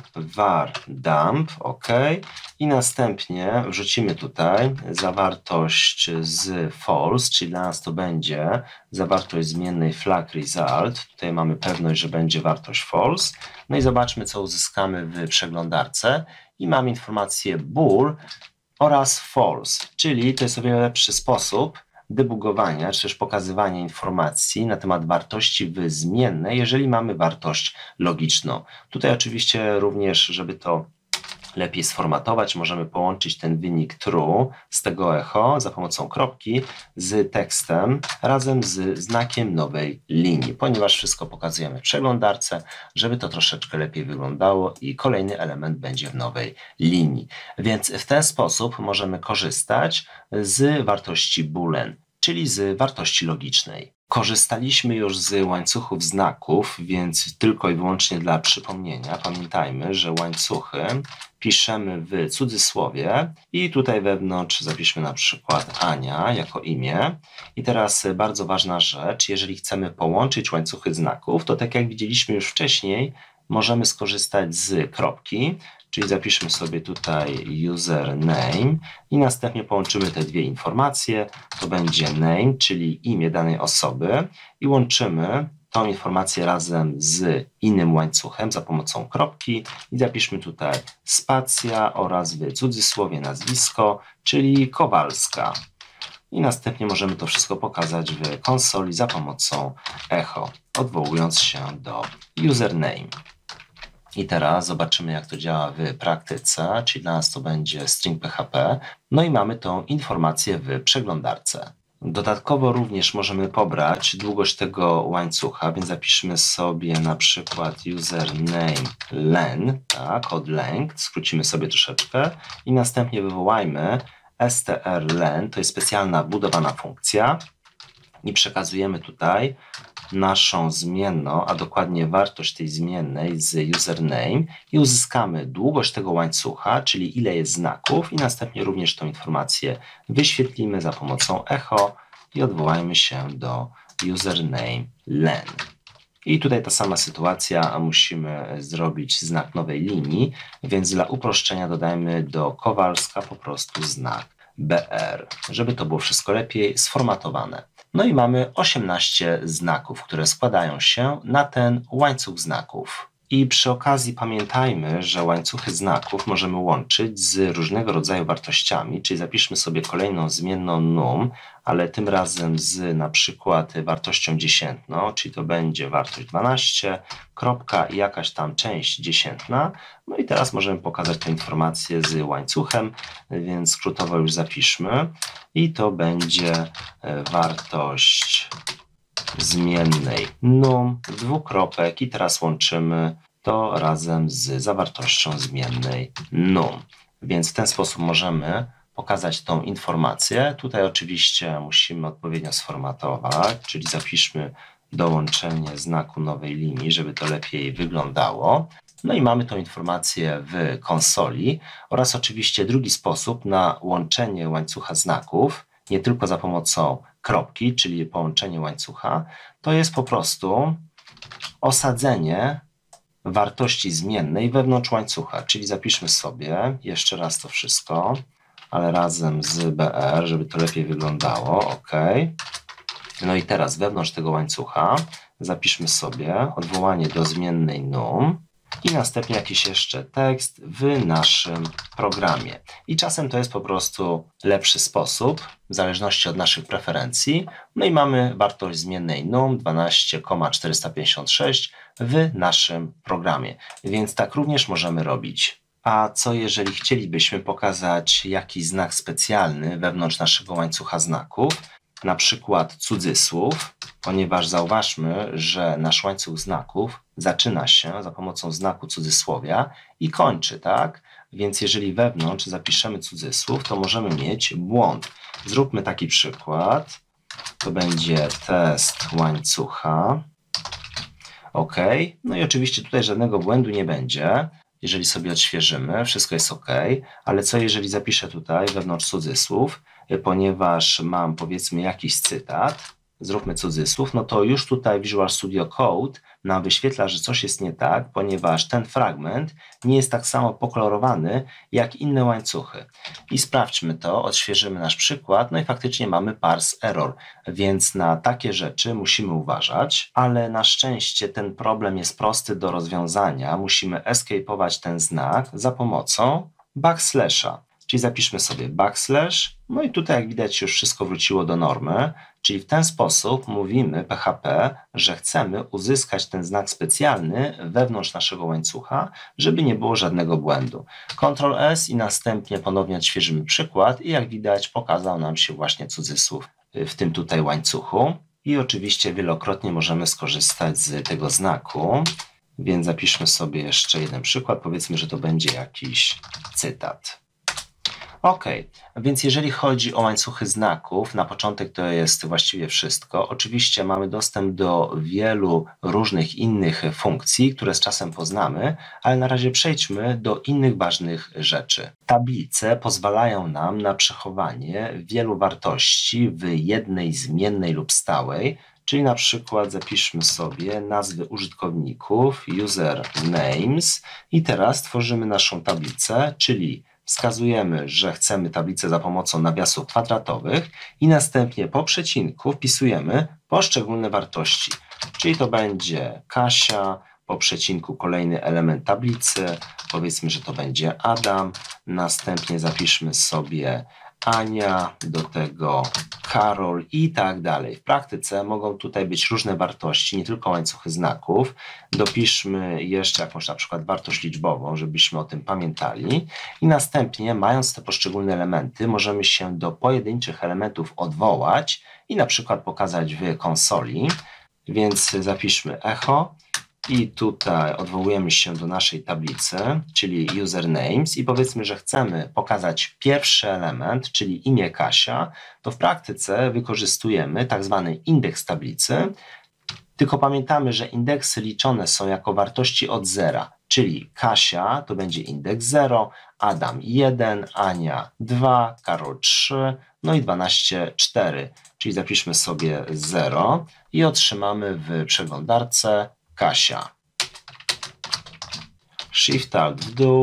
var_dump, OK, i następnie wrzucimy tutaj zawartość z false, czyli dla nas to będzie zawartość zmiennej flag result. Tutaj mamy pewność, że będzie wartość false. No i zobaczmy, co uzyskamy w przeglądarce. I mamy informację bool oraz false, czyli to jest o wiele lepszy sposób debugowania, czy też pokazywania informacji na temat wartości w zmiennej, jeżeli mamy wartość logiczną. Tutaj oczywiście również, żeby to lepiej sformatować, możemy połączyć ten wynik true z tego echo za pomocą kropki z tekstem razem z znakiem nowej linii, ponieważ wszystko pokazujemy w przeglądarce, żeby to troszeczkę lepiej wyglądało i kolejny element będzie w nowej linii. Więc w ten sposób możemy korzystać z wartości boolean, czyli z wartości logicznej. Korzystaliśmy już z łańcuchów znaków, więc tylko i wyłącznie dla przypomnienia pamiętajmy, że łańcuchy piszemy w cudzysłowie i tutaj wewnątrz zapiszmy na przykład Ania jako imię. I teraz bardzo ważna rzecz, jeżeli chcemy połączyć łańcuchy znaków, to tak jak widzieliśmy już wcześniej, możemy skorzystać z kropki, czyli zapiszmy sobie tutaj username i następnie połączymy te dwie informacje. To będzie name, czyli imię danej osoby i łączymy tą informację razem z innym łańcuchem za pomocą kropki i zapiszmy tutaj spacja oraz w cudzysłowie nazwisko, czyli Kowalska. I następnie możemy to wszystko pokazać w konsoli za pomocą echo, odwołując się do username. I teraz zobaczymy, jak to działa w praktyce, czyli dla nas to będzie string P H P. No i mamy tą informację w przeglądarce. Dodatkowo również możemy pobrać długość tego łańcucha, więc zapiszmy sobie na przykład username len, tak, od length, skrócimy sobie troszeczkę i następnie wywołajmy strlen, to jest specjalna budowana funkcja i przekazujemy tutaj naszą zmienną, a dokładnie wartość tej zmiennej z username i uzyskamy długość tego łańcucha, czyli ile jest znaków i następnie również tą informację wyświetlimy za pomocą echo i odwołajmy się do username len. I tutaj ta sama sytuacja, a musimy zrobić znak nowej linii, więc dla uproszczenia dodajmy do Kowalska po prostu znak B R, żeby to było wszystko lepiej sformatowane. No i mamy osiemnaście znaków, które składają się na ten łańcuch znaków. I przy okazji pamiętajmy, że łańcuchy znaków możemy łączyć z różnego rodzaju wartościami, czyli zapiszmy sobie kolejną zmienną num, ale tym razem z na przykład wartością dziesiętną, czyli to będzie wartość dwanaście, kropka i jakaś tam część dziesiętna. No i teraz możemy pokazać tę informację z łańcuchem, więc skrótowo już zapiszmy. I to będzie wartość zmiennej num, dwukropek i teraz łączymy to razem z zawartością zmiennej num. Więc w ten sposób możemy pokazać tą informację. Tutaj oczywiście musimy odpowiednio sformatować, czyli zapiszmy dołączenie znaku nowej linii, żeby to lepiej wyglądało. No i mamy tą informację w konsoli oraz oczywiście drugi sposób na łączenie łańcucha znaków, nie tylko za pomocą kropki, czyli połączenie łańcucha, to jest po prostu osadzenie wartości zmiennej wewnątrz łańcucha, czyli zapiszmy sobie jeszcze raz to wszystko, ale razem z br, żeby to lepiej wyglądało, ok. No i teraz wewnątrz tego łańcucha zapiszmy sobie odwołanie do zmiennej num i następnie jakiś jeszcze tekst w naszym programie. I czasem to jest po prostu lepszy sposób, w zależności od naszych preferencji. No i mamy wartość zmiennej num dwanaście przecinek czterysta pięćdziesiąt sześć w naszym programie. Więc tak również możemy robić. A co jeżeli chcielibyśmy pokazać jakiś znak specjalny wewnątrz naszego łańcucha znaków, na przykład cudzysłów, ponieważ zauważmy, że nasz łańcuch znaków zaczyna się za pomocą znaku cudzysłowia i kończy, tak? Więc jeżeli wewnątrz zapiszemy cudzysłów, to możemy mieć błąd. Zróbmy taki przykład. To będzie test łańcucha. OK. No i oczywiście tutaj żadnego błędu nie będzie. Jeżeli sobie odświeżymy, wszystko jest OK, ale co jeżeli zapiszę tutaj wewnątrz cudzysłów, ponieważ mam powiedzmy jakiś cytat, zróbmy cudzysłów, no to już tutaj Visual Studio Code nam wyświetla, że coś jest nie tak, ponieważ ten fragment nie jest tak samo pokolorowany jak inne łańcuchy. I sprawdźmy to, odświeżymy nasz przykład, no i faktycznie mamy parse error, więc na takie rzeczy musimy uważać, ale na szczęście ten problem jest prosty do rozwiązania. Musimy escape'ować ten znak za pomocą backslasha. Czyli zapiszmy sobie backslash, no i tutaj jak widać już wszystko wróciło do normy, czyli w ten sposób mówimy P H P, że chcemy uzyskać ten znak specjalny wewnątrz naszego łańcucha, żeby nie było żadnego błędu. kontrol S i następnie ponownie odświeżymy przykład i jak widać pokazał nam się właśnie cudzysłów w tym tutaj łańcuchu. I oczywiście wielokrotnie możemy skorzystać z tego znaku, więc zapiszmy sobie jeszcze jeden przykład, powiedzmy, że to będzie jakiś cytat. OK, więc jeżeli chodzi o łańcuchy znaków, na początek to jest właściwie wszystko. Oczywiście mamy dostęp do wielu różnych innych funkcji, które z czasem poznamy, ale na razie przejdźmy do innych ważnych rzeczy. Tablice pozwalają nam na przechowanie wielu wartości w jednej zmiennej lub stałej, czyli na przykład zapiszmy sobie nazwy użytkowników, user names i teraz tworzymy naszą tablicę, czyli wskazujemy, że chcemy tablicę za pomocą nawiasów kwadratowych i następnie po przecinku wpisujemy poszczególne wartości. Czyli to będzie Kasia, po przecinku kolejny element tablicy, powiedzmy, że to będzie Adam, następnie zapiszmy sobie Ania, do tego Karol i tak dalej. W praktyce mogą tutaj być różne wartości, nie tylko łańcuchy znaków. Dopiszmy jeszcze jakąś na przykład wartość liczbową, żebyśmy o tym pamiętali. I następnie, mając te poszczególne elementy, możemy się do pojedynczych elementów odwołać i na przykład pokazać w konsoli. Więc zapiszmy echo. I tutaj odwołujemy się do naszej tablicy, czyli usernames i powiedzmy, że chcemy pokazać pierwszy element, czyli imię Kasia, to w praktyce wykorzystujemy tak zwany indeks tablicy, tylko pamiętamy, że indeksy liczone są jako wartości od zera, czyli Kasia to będzie indeks zero, Adam jeden, Ania dwa, Karol trzy, no i dwanaście cztery, czyli zapiszmy sobie zero i otrzymamy w przeglądarce Kasia. Shift Alt w dół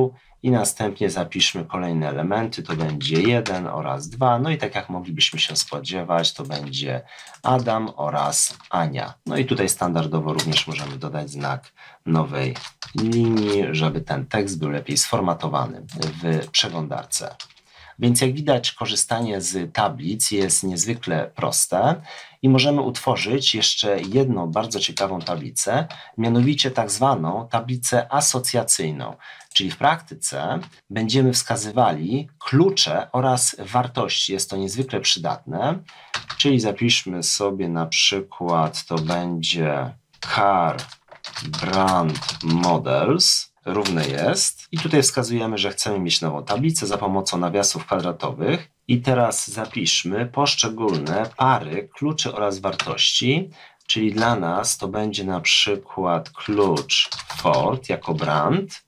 i następnie zapiszmy kolejne elementy, to będzie jeden oraz dwa, no i tak jak moglibyśmy się spodziewać, to będzie Adam oraz Ania. No i tutaj standardowo również możemy dodać znak nowej linii, żeby ten tekst był lepiej sformatowany w przeglądarce. Więc jak widać, korzystanie z tablic jest niezwykle proste i możemy utworzyć jeszcze jedną bardzo ciekawą tablicę, mianowicie tak zwaną tablicę asocjacyjną. Czyli w praktyce będziemy wskazywali klucze oraz wartości. Jest to niezwykle przydatne, czyli zapiszmy sobie na przykład, to będzie car brand models równe jest i tutaj wskazujemy, że chcemy mieć nową tablicę za pomocą nawiasów kwadratowych i teraz zapiszmy poszczególne pary kluczy oraz wartości, czyli dla nas to będzie na przykład klucz Ford jako brand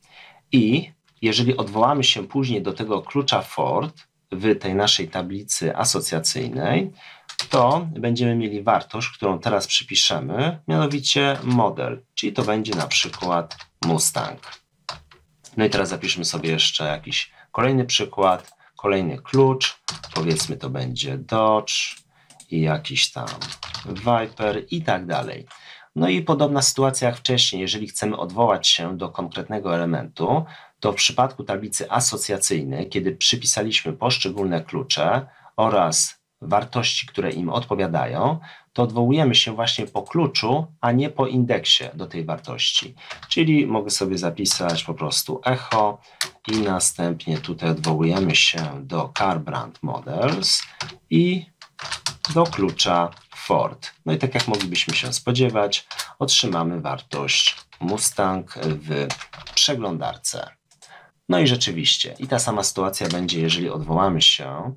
i jeżeli odwołamy się później do tego klucza Ford w tej naszej tablicy asocjacyjnej, to będziemy mieli wartość, którą teraz przypiszemy, mianowicie model, czyli to będzie na przykład Mustang. No i teraz zapiszmy sobie jeszcze jakiś kolejny przykład, kolejny klucz, powiedzmy to będzie Dodge i jakiś tam Viper i tak dalej. No i podobna sytuacja jak wcześniej, jeżeli chcemy odwołać się do konkretnego elementu, to w przypadku tablicy asocjacyjnej, kiedy przypisaliśmy poszczególne klucze oraz wartości, które im odpowiadają, to odwołujemy się właśnie po kluczu, a nie po indeksie do tej wartości. Czyli mogę sobie zapisać po prostu echo i następnie tutaj odwołujemy się do car brand models i do klucza Ford. No i tak jak moglibyśmy się spodziewać, otrzymamy wartość Mustang w przeglądarce. No i rzeczywiście, i ta sama sytuacja będzie, jeżeli odwołamy się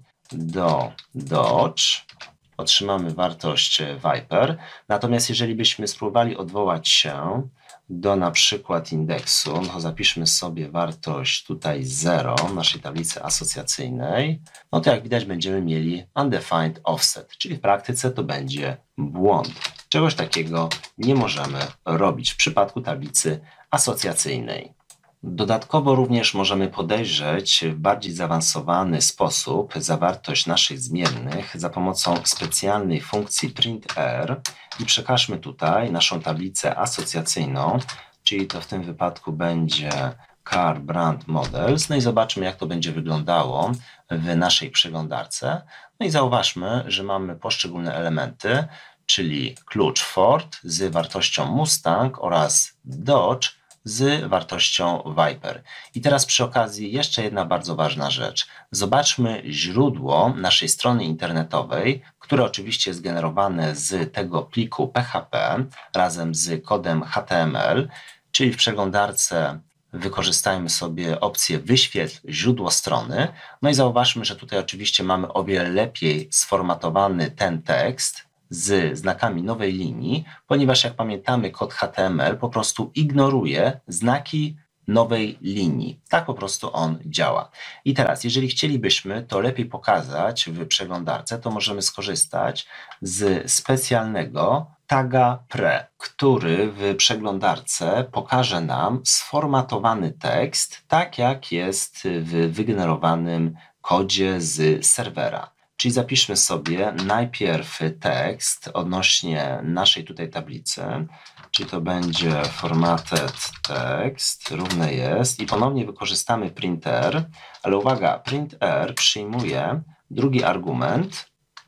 do Dodge, otrzymamy wartość Viper. Natomiast jeżeli byśmy spróbowali odwołać się do na przykład indeksu, no to zapiszmy sobie wartość tutaj zero w naszej tablicy asocjacyjnej, no to jak widać będziemy mieli undefined offset, czyli w praktyce to będzie błąd. Czegoś takiego nie możemy robić w przypadku tablicy asocjacyjnej. Dodatkowo również możemy podejrzeć w bardziej zaawansowany sposób zawartość naszych zmiennych za pomocą specjalnej funkcji printr i przekażmy tutaj naszą tablicę asocjacyjną, czyli to w tym wypadku będzie car brand models. No i zobaczmy, jak to będzie wyglądało w naszej przeglądarce. No i zauważmy, że mamy poszczególne elementy, czyli klucz Ford z wartością Mustang oraz Dodge z wartością Viper. I teraz przy okazji jeszcze jedna bardzo ważna rzecz. Zobaczmy źródło naszej strony internetowej, które oczywiście jest generowane z tego pliku P H P razem z kodem H T M L, czyli w przeglądarce wykorzystajmy sobie opcję wyświetl źródło strony. No i zauważmy, że tutaj oczywiście mamy o wiele lepiej sformatowany ten tekst z znakami nowej linii, ponieważ jak pamiętamy, kod H T M L po prostu ignoruje znaki nowej linii. Tak po prostu on działa. I teraz, jeżeli chcielibyśmy to lepiej pokazać w przeglądarce, to możemy skorzystać z specjalnego taga pre, który w przeglądarce pokaże nam sformatowany tekst, tak jak jest w wygenerowanym kodzie z serwera. Czyli zapiszmy sobie najpierw tekst odnośnie naszej tutaj tablicy, czyli to będzie formatted text, równe jest i ponownie wykorzystamy printer, ale uwaga, printer przyjmuje drugi argument,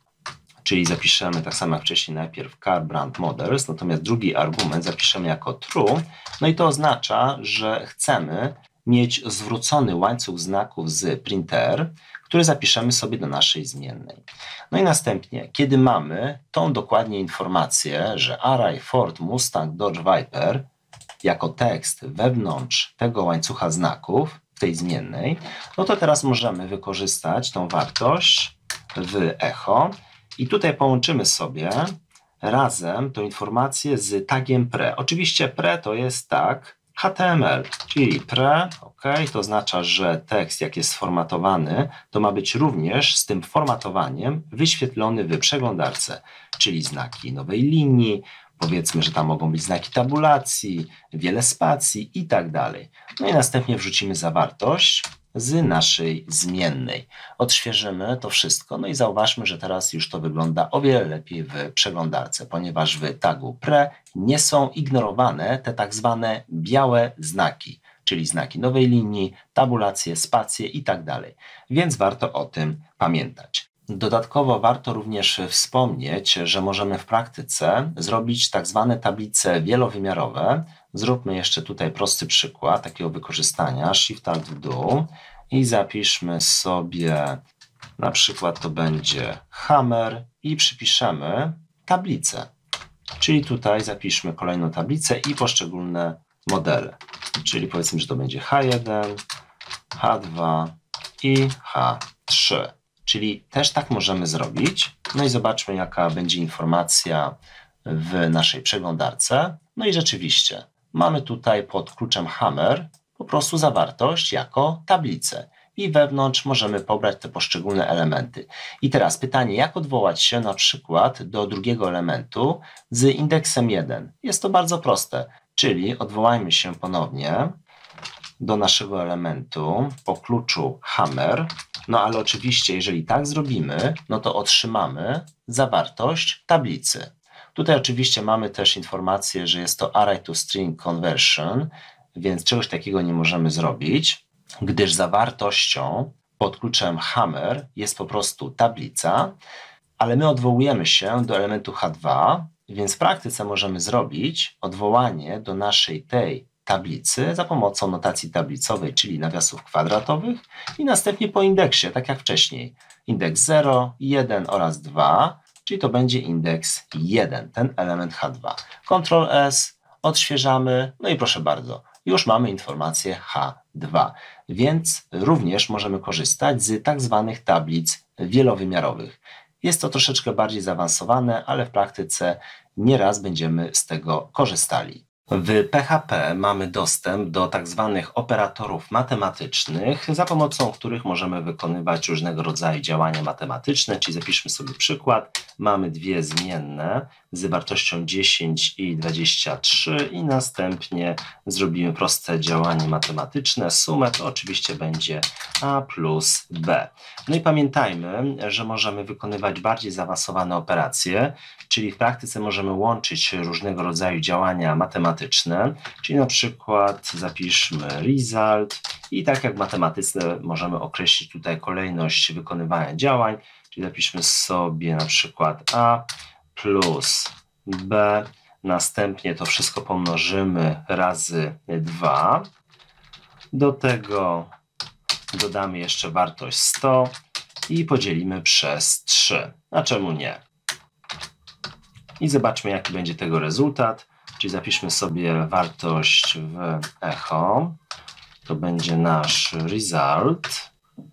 czyli zapiszemy tak samo jak wcześniej najpierw car brand models, natomiast drugi argument zapiszemy jako true, no i to oznacza, że chcemy mieć zwrócony łańcuch znaków z printer, który zapiszemy sobie do naszej zmiennej. No i następnie, kiedy mamy tą dokładnie informację, że array Ford, Mustang, Dodge, Viper jako tekst wewnątrz tego łańcucha znaków w tej zmiennej, no to teraz możemy wykorzystać tą wartość w echo i tutaj połączymy sobie razem tą informację z tagiem pre. Oczywiście pre to jest tag H T M L, czyli pre, ok, to oznacza, że tekst jak jest sformatowany, to ma być również z tym formatowaniem wyświetlony w przeglądarce, czyli znaki nowej linii, Powiedzmy, że tam mogą być znaki tabulacji, wiele spacji i tak dalej. No i następnie wrzucimy zawartość z naszej zmiennej. Odświeżymy to wszystko, no i zauważmy, że teraz już to wygląda o wiele lepiej w przeglądarce, ponieważ w tagu pre nie są ignorowane te tak zwane białe znaki, czyli znaki nowej linii, tabulacje, spacje i tak dalej. Więc warto o tym pamiętać. Dodatkowo warto również wspomnieć, że możemy w praktyce zrobić tak zwane tablice wielowymiarowe. Zróbmy jeszcze tutaj prosty przykład takiego wykorzystania. Shift Alt w dół i zapiszmy sobie, na przykład to będzie hammer i przypiszemy tablicę. Czyli tutaj zapiszmy kolejną tablicę i poszczególne modele. Czyli powiedzmy, że to będzie H jeden, H dwa i H trzy. Czyli też tak możemy zrobić. No i zobaczmy, jaka będzie informacja w naszej przeglądarce. No i rzeczywiście mamy tutaj pod kluczem hammer po prostu zawartość jako tablicę. I wewnątrz możemy pobrać te poszczególne elementy. I teraz pytanie, jak odwołać się na przykład do drugiego elementu z indeksem jeden? Jest to bardzo proste, czyli odwołajmy się ponownie do naszego elementu po kluczu hammer. No ale oczywiście, jeżeli tak zrobimy, no to otrzymamy zawartość tablicy. Tutaj oczywiście mamy też informację, że jest to array to string conversion, więc czegoś takiego nie możemy zrobić, gdyż zawartością pod kluczem hammer jest po prostu tablica, ale my odwołujemy się do elementu H dwa, więc w praktyce możemy zrobić odwołanie do naszej tej tablicy za pomocą notacji tablicowej, czyli nawiasów kwadratowych i następnie po indeksie, tak jak wcześniej. Indeks zero, jeden oraz dwa, czyli to będzie indeks jeden, ten element H dwa. kontrol S, odświeżamy, no i proszę bardzo, już mamy informację H dwa, więc również możemy korzystać z tak zwanych tablic wielowymiarowych. Jest to troszeczkę bardziej zaawansowane, ale w praktyce nieraz będziemy z tego korzystali. W P H P mamy dostęp do tak zwanych operatorów matematycznych, za pomocą których możemy wykonywać różnego rodzaju działania matematyczne, czyli zapiszmy sobie przykład. Mamy dwie zmienne z wartością dziesięć i dwadzieścia trzy i następnie zrobimy proste działanie matematyczne. Sumę to oczywiście będzie A plus B. No i pamiętajmy, że możemy wykonywać bardziej zaawansowane operacje, czyli w praktyce możemy łączyć różnego rodzaju działania matematyczne, czyli na przykład zapiszmy result i tak jak w matematyce możemy określić tutaj kolejność wykonywania działań, czyli zapiszmy sobie na przykład A plus B, następnie to wszystko pomnożymy razy dwa, do tego dodamy jeszcze wartość sto i podzielimy przez trzy, a czemu nie? I zobaczmy, jaki będzie tego rezultat, czyli zapiszmy sobie wartość w echo, to będzie nasz result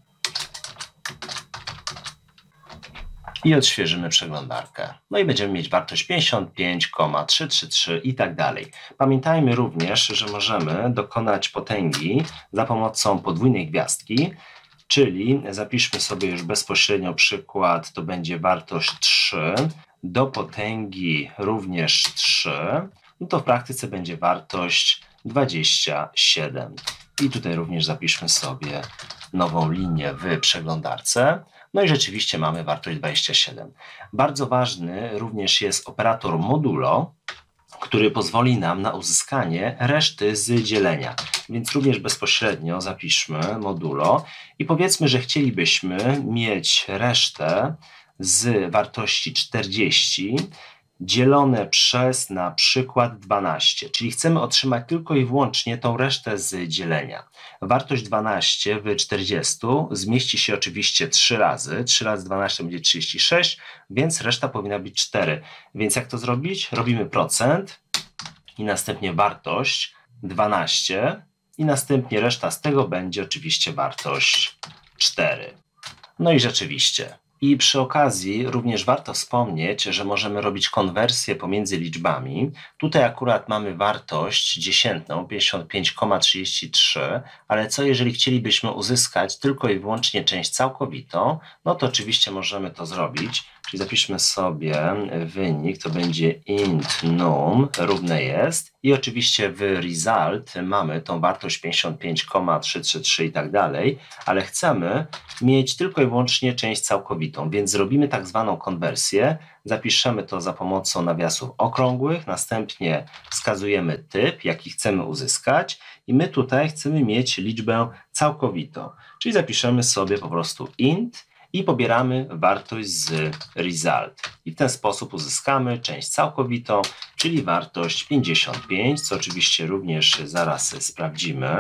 i odświeżymy przeglądarkę. No i będziemy mieć wartość pięćdziesiąt pięć przecinek trzysta trzydzieści trzy i tak dalej. Pamiętajmy również, że możemy dokonać potęgi za pomocą podwójnej gwiazdki, czyli zapiszmy sobie już bezpośrednio przykład, to będzie wartość trzy, do potęgi również trzy, no to w praktyce będzie wartość dwadzieścia siedem. I tutaj również zapiszmy sobie nową linię w przeglądarce. No i rzeczywiście mamy wartość dwadzieścia siedem. Bardzo ważny również jest operator modulo, który pozwoli nam na uzyskanie reszty z dzielenia. Więc również bezpośrednio zapiszmy modulo i powiedzmy, że chcielibyśmy mieć resztę z wartości czterdzieści dzielone przez na przykład dwanaście, czyli chcemy otrzymać tylko i wyłącznie tą resztę z dzielenia. Wartość dwanaście w czterdziestu zmieści się oczywiście trzy razy, trzy razy dwanaście będzie trzydzieści sześć, więc reszta powinna być cztery. Więc jak to zrobić? Robimy procent i następnie wartość dwanaście i następnie reszta z tego będzie oczywiście wartość cztery. No i rzeczywiście. I przy okazji również warto wspomnieć, że możemy robić konwersję pomiędzy liczbami. Tutaj akurat mamy wartość dziesiętną pięćdziesiąt pięć przecinek trzydzieści trzy, ale co jeżeli chcielibyśmy uzyskać tylko i wyłącznie część całkowitą, no to oczywiście możemy to zrobić, Czyli zapiszmy sobie wynik, to będzie int num równe jest i oczywiście w result mamy tą wartość pięćdziesiąt pięć przecinek trzysta trzydzieści trzy i tak dalej, ale chcemy mieć tylko i wyłącznie część całkowitą, więc zrobimy tak zwaną konwersję, zapiszemy to za pomocą nawiasów okrągłych, następnie wskazujemy typ, jaki chcemy uzyskać i my tutaj chcemy mieć liczbę całkowitą, czyli zapiszemy sobie po prostu int i pobieramy wartość z result. I w ten sposób uzyskamy część całkowitą, czyli wartość pięćdziesiąt pięć, co oczywiście również zaraz sprawdzimy.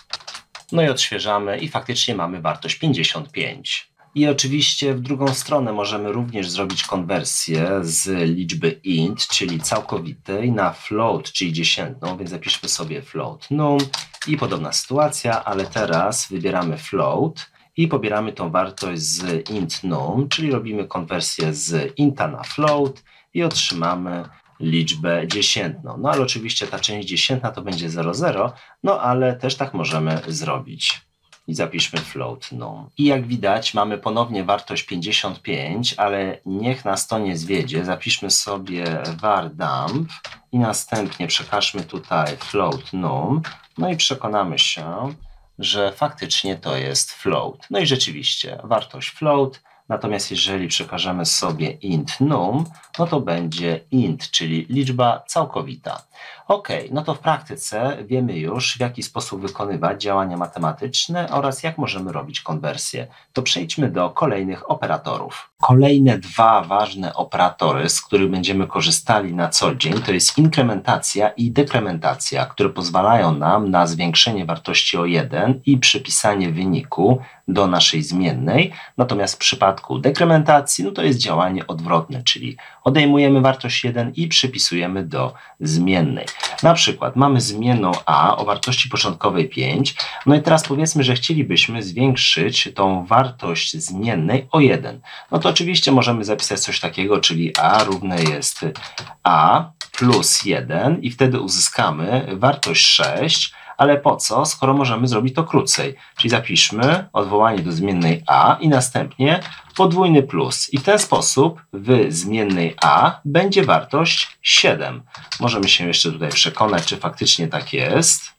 No i odświeżamy i faktycznie mamy wartość pięćdziesiąt pięć. I oczywiście w drugą stronę możemy również zrobić konwersję z liczby int, czyli całkowitej, na float, czyli dziesiętną, więc zapiszmy sobie float num i podobna sytuacja, ale teraz wybieramy float i pobieramy tą wartość z int num, czyli robimy konwersję z inta na float i otrzymamy liczbę dziesiętną. No ale oczywiście ta część dziesiętna to będzie zero zero, no ale też tak możemy zrobić. I zapiszmy float num. I jak widać mamy ponownie wartość pięćdziesiąt pięć, ale niech nas to nie zwiedzie. Zapiszmy sobie var dump i następnie przekażmy tutaj float num. No i przekonamy się, że faktycznie to jest float. No i rzeczywiście wartość float, natomiast jeżeli przekażemy sobie int num, no to będzie int, czyli liczba całkowita. Ok, no to w praktyce wiemy już, w jaki sposób wykonywać działania matematyczne oraz jak możemy robić konwersję. To przejdźmy do kolejnych operatorów. Kolejne dwa ważne operatory, z których będziemy korzystali na co dzień, to jest inkrementacja i dekrementacja, które pozwalają nam na zwiększenie wartości o jeden i przypisanie wyniku do naszej zmiennej. Natomiast w przypadku dekrementacji, no to jest działanie odwrotne, czyli odejmujemy wartość jeden i przypisujemy do zmiennej. Na przykład mamy zmienną a o wartości początkowej pięć, no i teraz powiedzmy, że chcielibyśmy zwiększyć tą wartość zmiennej o jeden. No to oczywiście możemy zapisać coś takiego, czyli a równe jest a plus jeden i wtedy uzyskamy wartość sześć, ale po co, skoro możemy zrobić to krócej? Czyli zapiszmy odwołanie do zmiennej a i następnie podwójny plus. I w ten sposób w zmiennej a będzie wartość siedem. Możemy się jeszcze tutaj przekonać, czy faktycznie tak jest.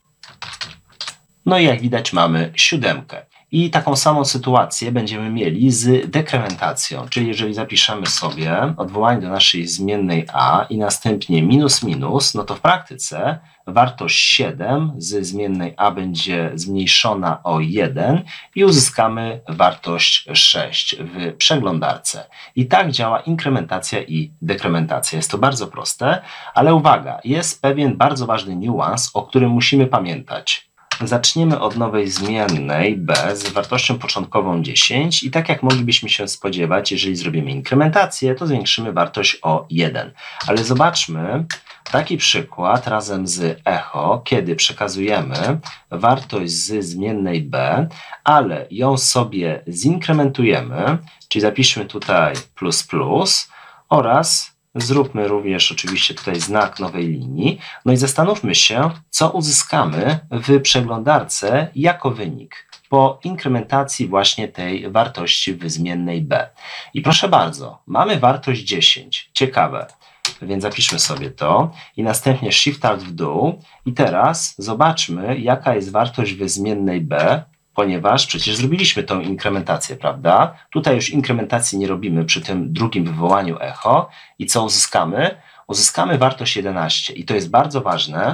No i jak widać mamy siódemkę. I taką samą sytuację będziemy mieli z dekrementacją, czyli jeżeli zapiszemy sobie odwołanie do naszej zmiennej a i następnie minus minus, no to w praktyce wartość siedem z zmiennej a będzie zmniejszona o jeden i uzyskamy wartość sześć w przeglądarce. I tak działa inkrementacja i dekrementacja. Jest to bardzo proste, ale uwaga, jest pewien bardzo ważny niuans, o którym musimy pamiętać. Zaczniemy od nowej zmiennej b z wartością początkową dziesięć i tak jak moglibyśmy się spodziewać, jeżeli zrobimy inkrementację, to zwiększymy wartość o jeden. Ale zobaczmy taki przykład razem z echo, kiedy przekazujemy wartość z zmiennej b, ale ją sobie zinkrementujemy, czyli zapiszmy tutaj plus plus oraz zróbmy również oczywiście tutaj znak nowej linii. No i zastanówmy się, co uzyskamy w przeglądarce jako wynik po inkrementacji właśnie tej wartości w zmiennej b. I proszę bardzo, mamy wartość dziesięć. Ciekawe. Więc zapiszmy sobie to i następnie Shift Alt w dół. I teraz zobaczmy, jaka jest wartość w zmiennej b, ponieważ przecież zrobiliśmy tą inkrementację, prawda? Tutaj już inkrementacji nie robimy przy tym drugim wywołaniu echo. I co uzyskamy? Uzyskamy wartość jedenaście. I to jest bardzo ważne,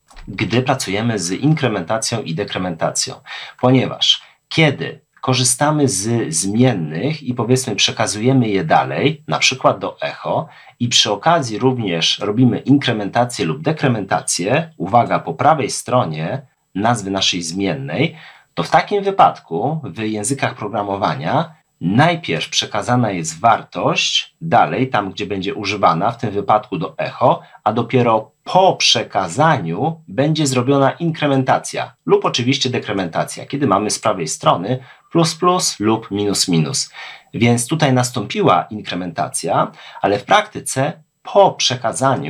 gdy pracujemy z inkrementacją i dekrementacją, ponieważ kiedy korzystamy z zmiennych i powiedzmy przekazujemy je dalej, na przykład do echo i przy okazji również robimy inkrementację lub dekrementację, uwaga, po prawej stronie nazwy naszej zmiennej, to w takim wypadku w językach programowania najpierw przekazana jest wartość dalej, tam gdzie będzie używana, w tym wypadku do echo, a dopiero po przekazaniu będzie zrobiona inkrementacja lub oczywiście dekrementacja, kiedy mamy z prawej strony plus plus lub minus minus. Więc tutaj nastąpiła inkrementacja, ale w praktyce po przekazaniu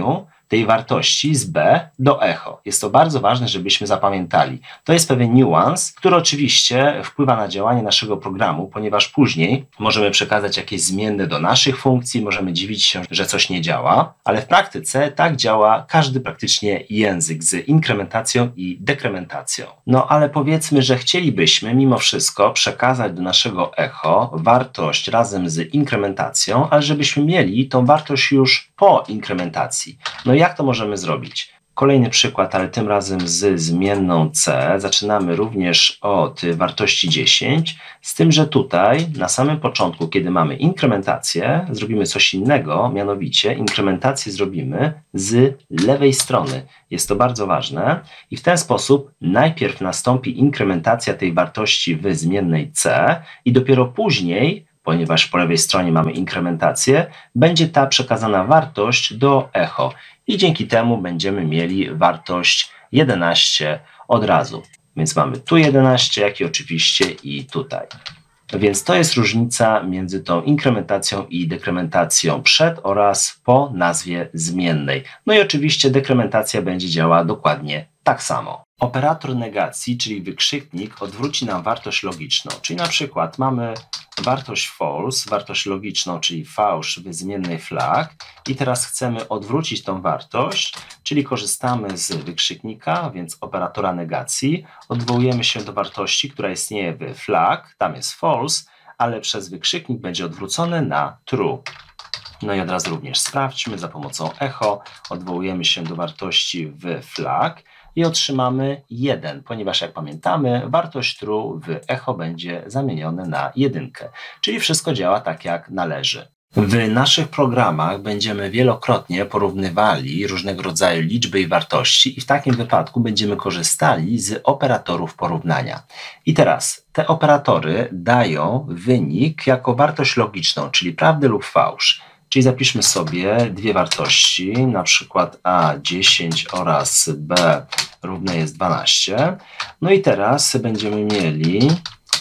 tej wartości z B do echo. Jest to bardzo ważne, żebyśmy zapamiętali. To jest pewien niuans, który oczywiście wpływa na działanie naszego programu, ponieważ później możemy przekazać jakieś zmienne do naszych funkcji, możemy dziwić się, że coś nie działa, ale w praktyce tak działa każdy praktycznie język z inkrementacją i dekrementacją. No ale powiedzmy, że chcielibyśmy mimo wszystko przekazać do naszego echo wartość razem z inkrementacją, ale żebyśmy mieli tą wartość już po inkrementacji. No i jak to możemy zrobić? Kolejny przykład, ale tym razem z zmienną c. Zaczynamy również od wartości dziesięć, z tym, że tutaj na samym początku, kiedy mamy inkrementację, zrobimy coś innego, mianowicie inkrementację zrobimy z lewej strony. Jest to bardzo ważne i w ten sposób najpierw nastąpi inkrementacja tej wartości w zmiennej c i dopiero później, ponieważ po lewej stronie mamy inkrementację, będzie ta przekazana wartość do echo. I dzięki temu będziemy mieli wartość jedenaście od razu. Więc mamy tu jedenaście, jak i oczywiście i tutaj. Więc to jest różnica między tą inkrementacją i dekrementacją przed oraz po nazwie zmiennej. No i oczywiście dekrementacja będzie działała dokładnie tak samo. Operator negacji, czyli wykrzyknik, odwróci nam wartość logiczną. Czyli na przykład mamy wartość false, wartość logiczną, czyli fałsz w zmiennej flag i teraz chcemy odwrócić tą wartość, czyli korzystamy z wykrzyknika, więc operatora negacji, odwołujemy się do wartości, która istnieje w flag, tam jest false, ale przez wykrzyknik będzie odwrócone na true. No i od razu również sprawdźmy za pomocą echo, odwołujemy się do wartości w flag i otrzymamy jeden, ponieważ jak pamiętamy, wartość true w echo będzie zamienione na jedynkę, czyli wszystko działa tak jak należy. W naszych programach będziemy wielokrotnie porównywali różnego rodzaju liczby i wartości i w takim wypadku będziemy korzystali z operatorów porównania. I teraz te operatory dają wynik jako wartość logiczną, czyli prawdę lub fałsz. Czyli zapiszmy sobie dwie wartości, na przykład a dziesięć oraz b równe jest dwanaście. No i teraz będziemy mieli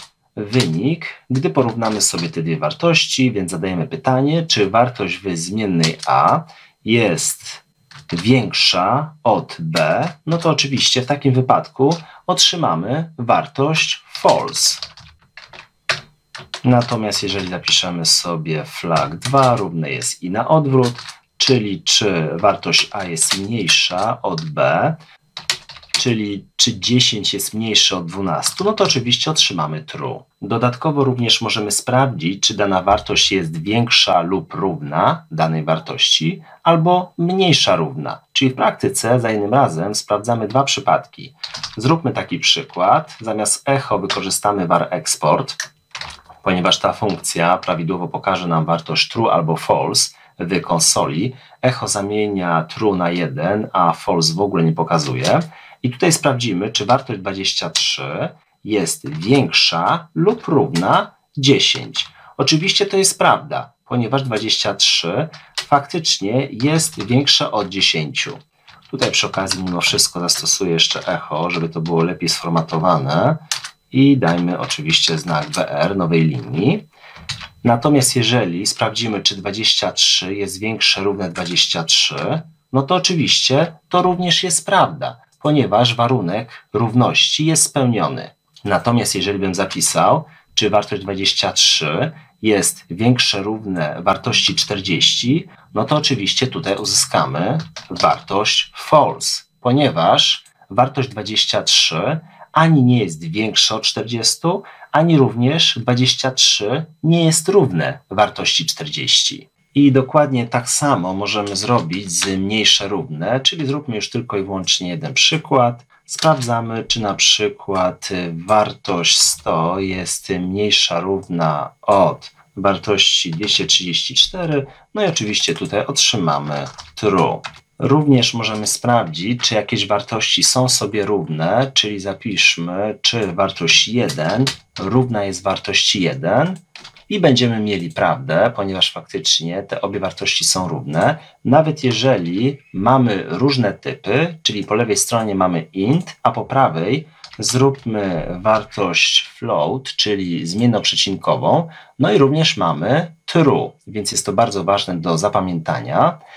wynik, gdy porównamy sobie te dwie wartości, więc zadajemy pytanie, czy wartość w zmiennej a jest większa od b, no to oczywiście w takim wypadku otrzymamy wartość false. Natomiast jeżeli zapiszemy sobie flag dwa równe jest i na odwrót, czyli czy wartość a jest mniejsza od b, czyli czy dziesięć jest mniejsze od dwunastu, no to oczywiście otrzymamy true. Dodatkowo również możemy sprawdzić, czy dana wartość jest większa lub równa danej wartości, albo mniejsza równa. Czyli w praktyce za jednym razem sprawdzamy dwa przypadki. Zróbmy taki przykład. Zamiast echo wykorzystamy var export, ponieważ ta funkcja prawidłowo pokaże nam wartość true albo false w konsoli. Echo zamienia true na jeden, a false w ogóle nie pokazuje. I tutaj sprawdzimy, czy wartość dwadzieścia trzy jest większa lub równa dziesięć. Oczywiście to jest prawda, ponieważ dwadzieścia trzy faktycznie jest większa od dziesięciu. Tutaj przy okazji mimo wszystko zastosuję jeszcze echo, żeby to było lepiej sformatowane. I dajmy oczywiście znak W R nowej linii. Natomiast jeżeli sprawdzimy, czy dwadzieścia trzy jest większe równe dwadzieścia trzy, no to oczywiście to również jest prawda, ponieważ warunek równości jest spełniony. Natomiast jeżeli bym zapisał, czy wartość dwadzieścia trzy jest większe równe wartości czterdzieści, no to oczywiście tutaj uzyskamy wartość false, ponieważ wartość dwadzieścia trzy ani nie jest większa od czterdziestu, ani również dwadzieścia trzy nie jest równe wartości czterdzieści. I dokładnie tak samo możemy zrobić z mniejsze równe, czyli zróbmy już tylko i wyłącznie jeden przykład. Sprawdzamy, czy na przykład wartość sto jest mniejsza równa od wartości dwieście trzydzieści cztery, no i oczywiście tutaj otrzymamy true. Również możemy sprawdzić, czy jakieś wartości są sobie równe, czyli zapiszmy, czy wartość jeden równa jest wartości jeden i będziemy mieli prawdę, ponieważ faktycznie te obie wartości są równe, nawet jeżeli mamy różne typy, czyli po lewej stronie mamy int, a po prawej zróbmy wartość float, czyli zmiennoprzecinkową, no i również mamy true, więc jest to bardzo ważne do zapamiętania.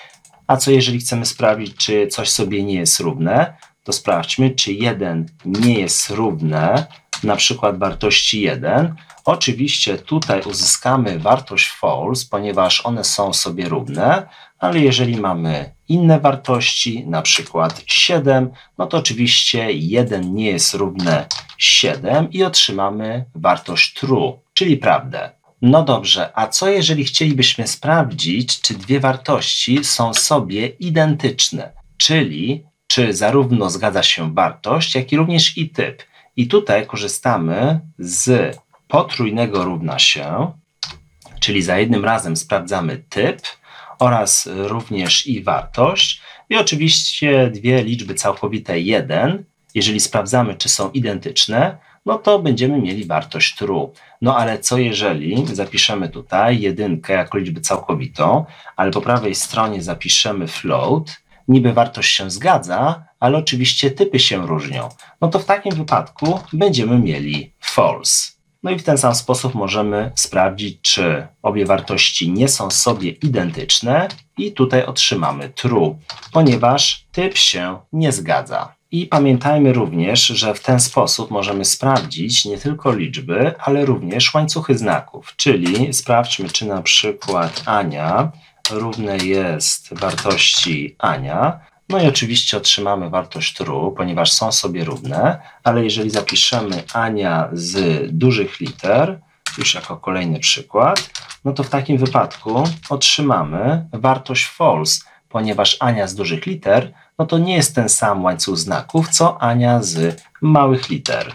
A co jeżeli chcemy sprawdzić, czy coś sobie nie jest równe? To sprawdźmy, czy jeden nie jest równe na przykład wartości jeden. Oczywiście tutaj uzyskamy wartość false, ponieważ one są sobie równe, ale jeżeli mamy inne wartości, na przykład siedem, no to oczywiście jeden nie jest równe siedem i otrzymamy wartość true, czyli prawdę. No dobrze, a co jeżeli chcielibyśmy sprawdzić, czy dwie wartości są sobie identyczne, czyli czy zarówno zgadza się wartość, jak i również i typ. I tutaj korzystamy z potrójnego równa się, czyli za jednym razem sprawdzamy typ oraz również i wartość. I oczywiście dwie liczby całkowite jeden, jeżeli sprawdzamy, czy są identyczne, no to będziemy mieli wartość true. No ale co jeżeli zapiszemy tutaj jedynkę jako liczbę całkowitą, ale po prawej stronie zapiszemy float, niby wartość się zgadza, ale oczywiście typy się różnią. No to w takim wypadku będziemy mieli false. No i w ten sam sposób możemy sprawdzić, czy obie wartości nie są sobie identyczne i tutaj otrzymamy true, ponieważ typ się nie zgadza. I pamiętajmy również, że w ten sposób możemy sprawdzić nie tylko liczby, ale również łańcuchy znaków, czyli sprawdźmy, czy na przykład Ania równe jest wartości Ania. No i oczywiście otrzymamy wartość true, ponieważ są sobie równe, ale jeżeli zapiszemy Ania z dużych liter, już jako kolejny przykład, no to w takim wypadku otrzymamy wartość false, ponieważ Ania z dużych liter, no to nie jest ten sam łańcuch znaków, co Ania z małych liter.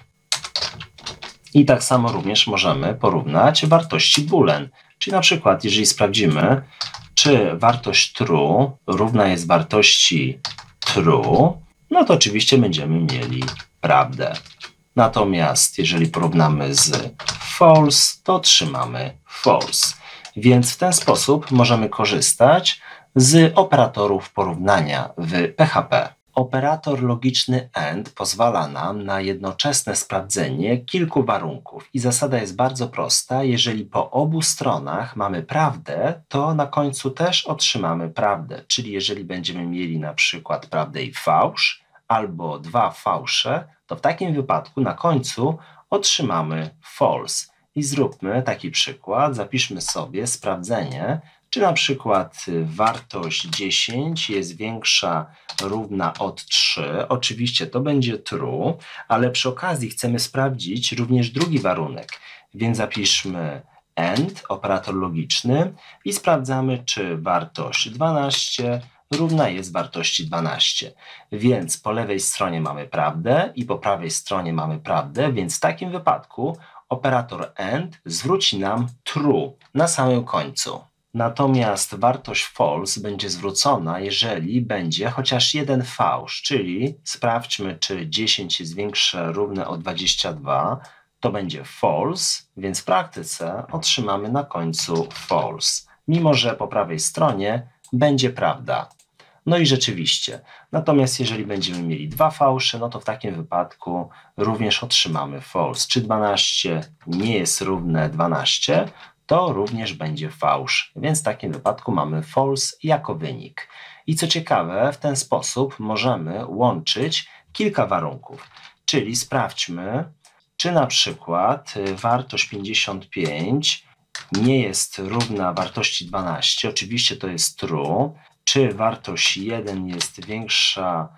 I tak samo również możemy porównać wartości boolean, czyli na przykład jeżeli sprawdzimy, czy wartość true równa jest wartości true, no to oczywiście będziemy mieli prawdę. Natomiast jeżeli porównamy z false, to otrzymamy false. Więc w ten sposób możemy korzystać z operatorów porównania w P H P. Operator logiczny AND pozwala nam na jednoczesne sprawdzenie kilku warunków i zasada jest bardzo prosta. Jeżeli po obu stronach mamy prawdę, to na końcu też otrzymamy prawdę. Czyli jeżeli będziemy mieli na przykład prawdę i fałsz albo dwa fałsze, to w takim wypadku na końcu otrzymamy false. I zróbmy taki przykład. Zapiszmy sobie sprawdzenie, czy na przykład wartość dziesięć jest większa, równa od trzy. Oczywiście to będzie true, ale przy okazji chcemy sprawdzić również drugi warunek. Więc zapiszmy AND, operator logiczny i sprawdzamy, czy wartość dwanaście równa jest wartości dwanaście. Więc po lewej stronie mamy prawdę i po prawej stronie mamy prawdę, więc w takim wypadku operator AND zwróci nam true na samym końcu. Natomiast wartość false będzie zwrócona, jeżeli będzie chociaż jeden fałsz, czyli sprawdźmy, czy dziesięć jest większe, równe od dwudziestu dwóch, to będzie false, więc w praktyce otrzymamy na końcu false, mimo że po prawej stronie będzie prawda. No i rzeczywiście, natomiast jeżeli będziemy mieli dwa fałsze, no to w takim wypadku również otrzymamy false. Czy dwanaście nie jest równe dwanaście, to również będzie fałsz, więc w takim wypadku mamy false jako wynik. I co ciekawe, w ten sposób możemy łączyć kilka warunków, czyli sprawdźmy, czy na przykład wartość pięćdziesiąt pięć nie jest równa wartości dwanaście, oczywiście to jest true, czy wartość jeden jest większa,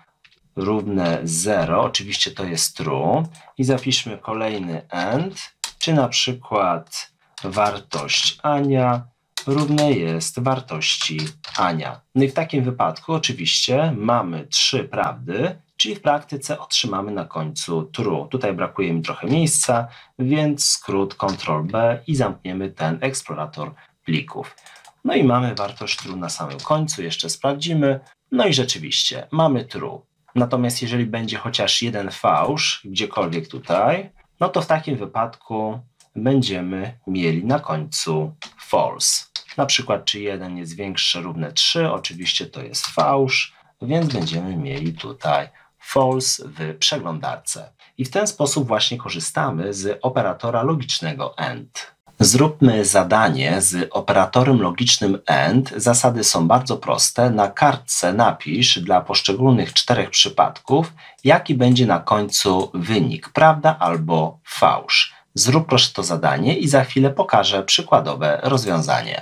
równe zero, oczywiście to jest true i zapiszmy kolejny AND, czy na przykład wartość Ania równe jest wartości Ania. No i w takim wypadku oczywiście mamy trzy prawdy, czyli w praktyce otrzymamy na końcu true. Tutaj brakuje mi trochę miejsca, więc skrót kontrol B i zamkniemy ten eksplorator plików. No i mamy wartość true na samym końcu, jeszcze sprawdzimy. No i rzeczywiście mamy true. Natomiast jeżeli będzie chociaż jeden fałsz, gdziekolwiek tutaj, no to w takim wypadku będziemy mieli na końcu false. Na przykład czy jeden jest większe, równe trzy, oczywiście to jest fałsz, więc będziemy mieli tutaj false w przeglądarce. I w ten sposób właśnie korzystamy z operatora logicznego AND. Zróbmy zadanie z operatorem logicznym AND. Zasady są bardzo proste. Na kartce napisz dla poszczególnych czterech przypadków, jaki będzie na końcu wynik, prawda albo fałsz. Zrób proszę to zadanie i za chwilę pokażę przykładowe rozwiązanie.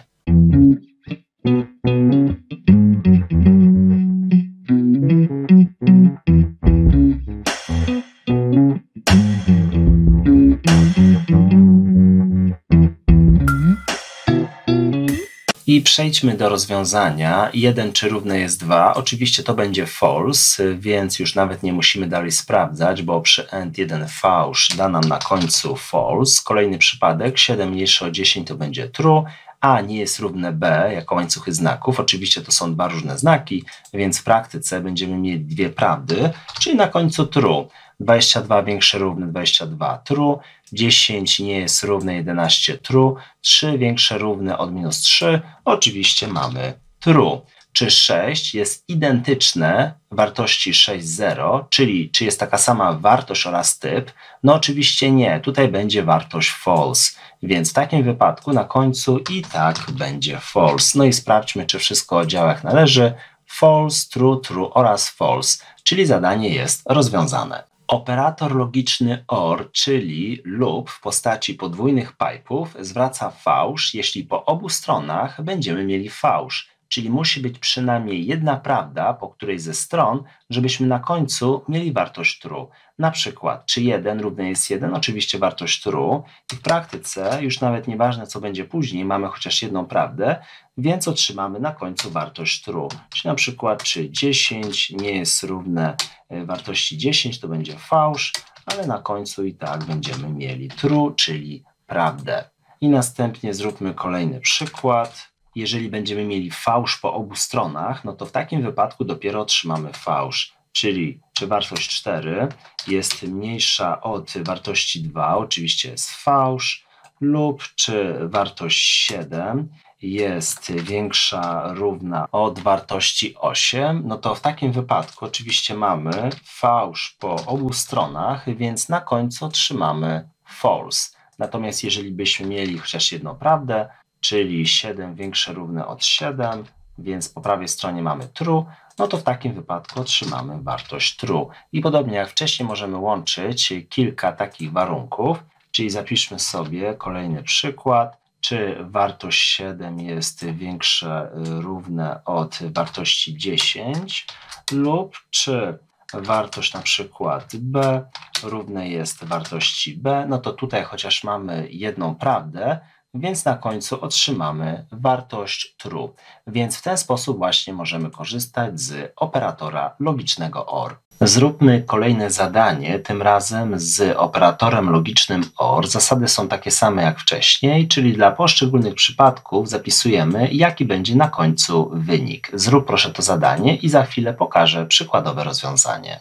I przejdźmy do rozwiązania. jeden czy równe jest dwa. Oczywiście to będzie false, więc już nawet nie musimy dalej sprawdzać, bo przy AND jeden fałsz da nam na końcu false. Kolejny przypadek, siedem mniejsze od dziesięć to będzie true, a nie jest równe b jako łańcuchy znaków. Oczywiście to są dwa różne znaki, więc w praktyce będziemy mieli dwie prawdy, czyli na końcu true. dwadzieścia dwa większe równe dwadzieścia dwa true, dziesięć nie jest równe jedenaście true, trzy większe równe od minus trzy, oczywiście mamy true. Czy sześć jest identyczne wartości sześć zero, czyli czy jest taka sama wartość oraz typ? No oczywiście nie, tutaj będzie wartość false, więc w takim wypadku na końcu i tak będzie false. No i sprawdźmy, czy wszystko działa jak należy. False, true, true oraz false, czyli zadanie jest rozwiązane. Operator logiczny OR, czyli lub w postaci podwójnych pipe'ów, zwraca fałsz, jeśli po obu stronach będziemy mieli fałsz, czyli musi być przynajmniej jedna prawda po której ze stron, żebyśmy na końcu mieli wartość true. Na przykład, czy jeden równy jest jeden, oczywiście wartość true. I w praktyce, już nawet nieważne co będzie później, mamy chociaż jedną prawdę, więc otrzymamy na końcu wartość true. Czyli na przykład, czy dziesięć nie jest równe wartości dziesięć, to będzie fałsz, ale na końcu i tak będziemy mieli true, czyli prawdę. I następnie zróbmy kolejny przykład. Jeżeli będziemy mieli fałsz po obu stronach, no to w takim wypadku dopiero otrzymamy fałsz, czyli czy wartość cztery jest mniejsza od wartości dwa, oczywiście jest fałsz, lub czy wartość siedem jest większa, równa od wartości osiem, no to w takim wypadku oczywiście mamy fałsz po obu stronach, więc na końcu otrzymamy false. Natomiast jeżeli byśmy mieli chociaż jedną prawdę, czyli siedem większe równe od siedem, więc po prawej stronie mamy true, no to w takim wypadku otrzymamy wartość true. I podobnie jak wcześniej możemy łączyć kilka takich warunków, czyli zapiszmy sobie kolejny przykład, czy wartość siedem jest większe równe od wartości dziesięć lub czy wartość na przykład b równe jest wartości b, no to tutaj chociaż mamy jedną prawdę, więc na końcu otrzymamy wartość true. Więc w ten sposób właśnie możemy korzystać z operatora logicznego OR. Zróbmy kolejne zadanie, tym razem z operatorem logicznym OR. Zasady są takie same jak wcześniej, czyli dla poszczególnych przypadków zapisujemy, jaki będzie na końcu wynik. Zrób proszę to zadanie i za chwilę pokażę przykładowe rozwiązanie.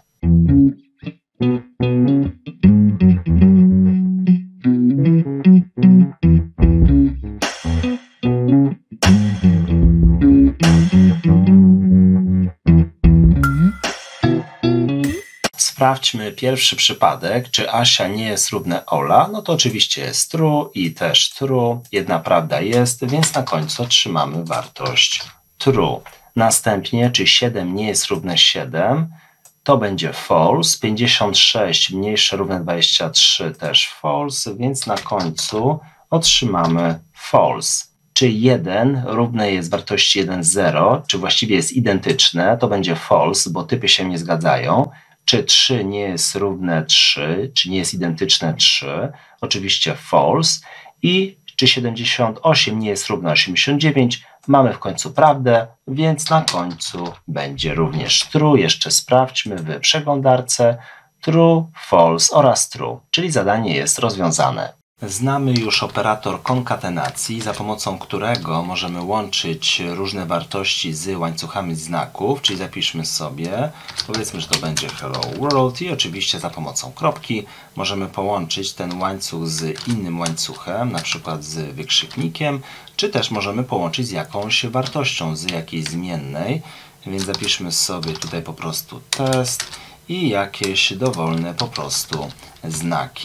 Sprawdźmy pierwszy przypadek, czy Asia nie jest równe Ola, no to oczywiście jest true i też true, jedna prawda jest, więc na końcu otrzymamy wartość true. Następnie, czy siedem nie jest równe siedem, to będzie false, pięćdziesiąt sześć mniejsze równe dwadzieścia trzy też false, więc na końcu otrzymamy false. Czy jeden równe jest wartości jeden zero, czy właściwie jest identyczne, to będzie false, bo typy się nie zgadzają. Czy trzy nie jest równe trzy, czy nie jest identyczne trzy, oczywiście false. I czy siedemdziesiąt osiem nie jest równe osiemdziesiąt dziewięć, mamy w końcu prawdę, więc na końcu będzie również true. Jeszcze sprawdźmy w przeglądarce true, false oraz true, czyli zadanie jest rozwiązane. Znamy już operator konkatenacji, za pomocą którego możemy łączyć różne wartości z łańcuchami znaków, czyli zapiszmy sobie, powiedzmy, że to będzie hello world i oczywiście za pomocą kropki możemy połączyć ten łańcuch z innym łańcuchem, na przykład z wykrzyknikiem, czy też możemy połączyć z jakąś wartością, z jakiejś zmiennej, więc zapiszmy sobie tutaj po prostu test i jakieś dowolne po prostu znaki.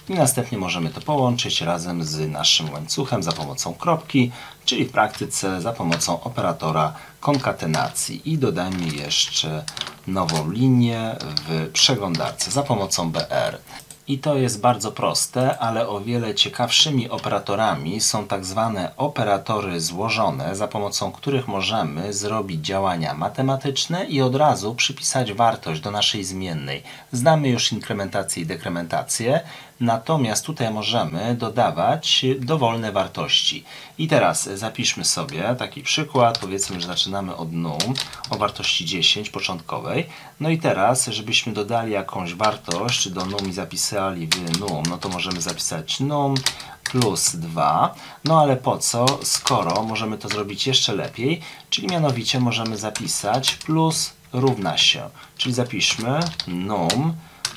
i następnie możemy to połączyć razem z naszym łańcuchem za pomocą kropki, czyli w praktyce za pomocą operatora konkatenacji. I dodajmy jeszcze nową linię w przeglądarce za pomocą B R. I to jest bardzo proste, ale o wiele ciekawszymi operatorami są tak zwane operatory złożone, za pomocą których możemy zrobić działania matematyczne i od razu przypisać wartość do naszej zmiennej. Znamy już inkrementację i dekrementację, natomiast tutaj możemy dodawać dowolne wartości. I teraz zapiszmy sobie taki przykład. Powiedzmy, że zaczynamy od num o wartości dziesięć początkowej. No i teraz, żebyśmy dodali jakąś wartość do num i zapisali w num, no to możemy zapisać num plus dwa. No ale po co, skoro możemy to zrobić jeszcze lepiej, czyli mianowicie możemy zapisać plus równa się. Czyli zapiszmy num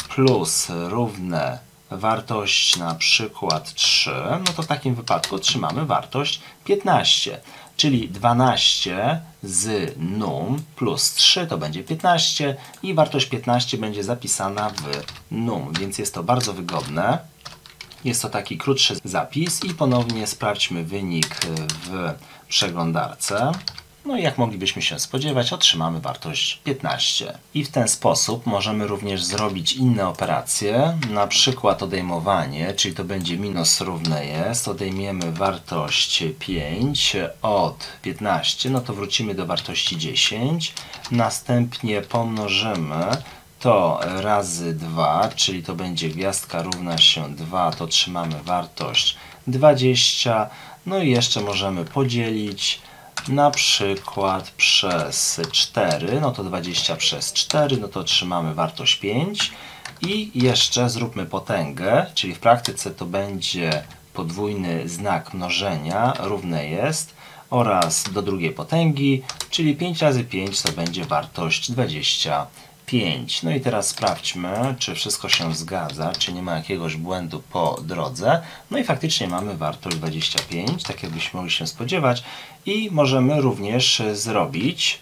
plus równe wartość na przykład trzy, no to w takim wypadku otrzymamy wartość piętnaście. Czyli dwanaście z num plus trzy to będzie piętnaście i wartość piętnaście będzie zapisana w num, więc jest to bardzo wygodne. Jest to taki krótszy zapis i ponownie sprawdźmy wynik w przeglądarce. No i jak moglibyśmy się spodziewać, otrzymamy wartość piętnaście. I w ten sposób możemy również zrobić inne operacje, na przykład odejmowanie, czyli to będzie minus równe jest, odejmiemy wartość pięć od piętnaście, no to wrócimy do wartości dziesięć, następnie pomnożymy to razy dwa, czyli to będzie gwiazdka równa się dwa, to otrzymamy wartość dwadzieścia, no i jeszcze możemy podzielić na przykład przez cztery, no to dwadzieścia przez cztery, no to otrzymamy wartość pięć i jeszcze zróbmy potęgę, czyli w praktyce to będzie podwójny znak mnożenia, równe jest, oraz do drugiej potęgi, czyli pięć razy pięć to będzie wartość dwadzieścia pięć. No i teraz sprawdźmy, czy wszystko się zgadza, czy nie ma jakiegoś błędu po drodze. No i faktycznie mamy wartość dwadzieścia pięć, tak jakbyśmy mogli się spodziewać. I możemy również zrobić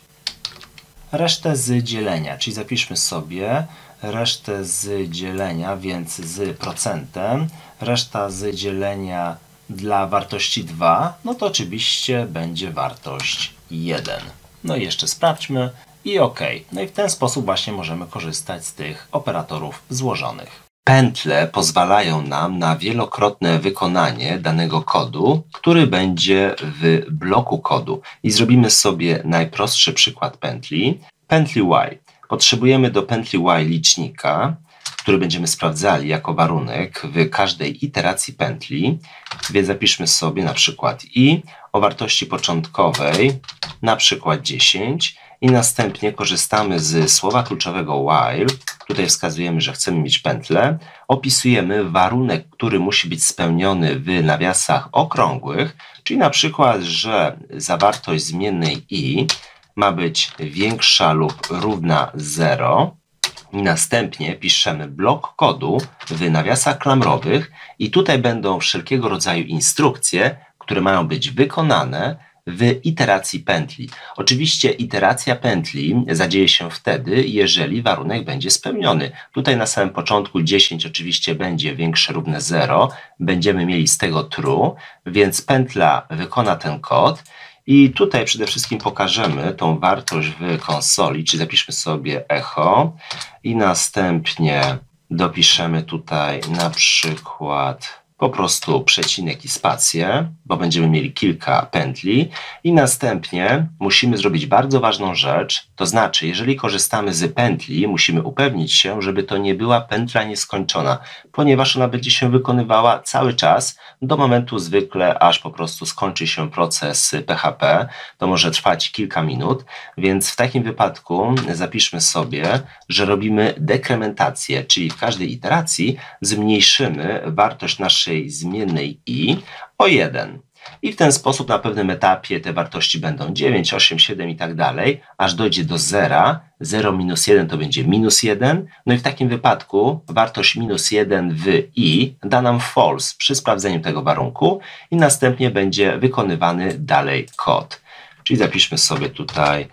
resztę z dzielenia, czyli zapiszmy sobie resztę z dzielenia, więc z procentem. Reszta z dzielenia dla wartości dwa, no to oczywiście będzie wartość jeden. No i jeszcze sprawdźmy. I OK. No i w ten sposób właśnie możemy korzystać z tych operatorów złożonych. Pętle pozwalają nam na wielokrotne wykonanie danego kodu, który będzie w bloku kodu. I zrobimy sobie najprostszy przykład pętli. Pętli while. Potrzebujemy do pętli while licznika, który będziemy sprawdzali jako warunek w każdej iteracji pętli. Więc zapiszmy sobie na przykład i o wartości początkowej na przykład dziesięć. I następnie korzystamy z słowa kluczowego while. Tutaj wskazujemy, że chcemy mieć pętlę. Opisujemy warunek, który musi być spełniony w nawiasach okrągłych, czyli na przykład, że zawartość zmiennej i ma być większa lub równa zero. I następnie piszemy blok kodu w nawiasach klamrowych i tutaj będą wszelkiego rodzaju instrukcje, które mają być wykonane w iteracji pętli. Oczywiście iteracja pętli zadzieje się wtedy, jeżeli warunek będzie spełniony. Tutaj na samym początku dziesięć oczywiście będzie większe równe zero, będziemy mieli z tego true, więc pętla wykona ten kod i tutaj przede wszystkim pokażemy tą wartość w konsoli, czyli zapiszmy sobie echo i następnie dopiszemy tutaj na przykład po prostu przecinek i spację, bo będziemy mieli kilka pętli i następnie musimy zrobić bardzo ważną rzecz, to znaczy jeżeli korzystamy z pętli, musimy upewnić się, żeby to nie była pętla nieskończona, ponieważ ona będzie się wykonywała cały czas do momentu zwykle, aż po prostu skończy się proces P H P, to może trwać kilka minut, więc w takim wypadku zapiszmy sobie, że robimy dekrementację, czyli w każdej iteracji zmniejszymy wartość naszej zmiennej i o jeden. I w ten sposób na pewnym etapie te wartości będą dziewięć, osiem, siedem i tak dalej, aż dojdzie do zera. zero minus jeden to będzie minus jeden. No i w takim wypadku wartość minus jeden w i da nam false przy sprawdzeniu tego warunku i następnie będzie wykonywany dalej kod. Czyli zapiszmy sobie tutaj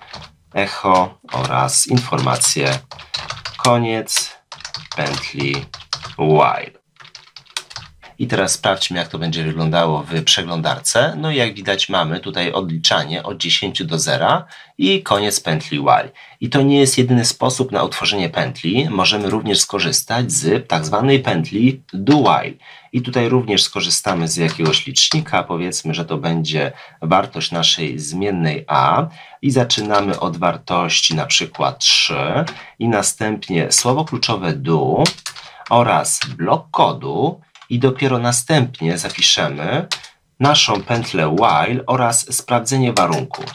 echo oraz informację koniec pętli while. I teraz sprawdźmy, jak to będzie wyglądało w przeglądarce. No i jak widać, mamy tutaj odliczanie od dziesięciu do zera i koniec pętli while. I to nie jest jedyny sposób na utworzenie pętli. Możemy również skorzystać z tak zwanej pętli do while. I tutaj również skorzystamy z jakiegoś licznika. Powiedzmy, że to będzie wartość naszej zmiennej a i zaczynamy od wartości na przykład trzy i następnie słowo kluczowe do oraz blok kodu i dopiero następnie zapiszemy naszą pętlę while oraz sprawdzenie warunku.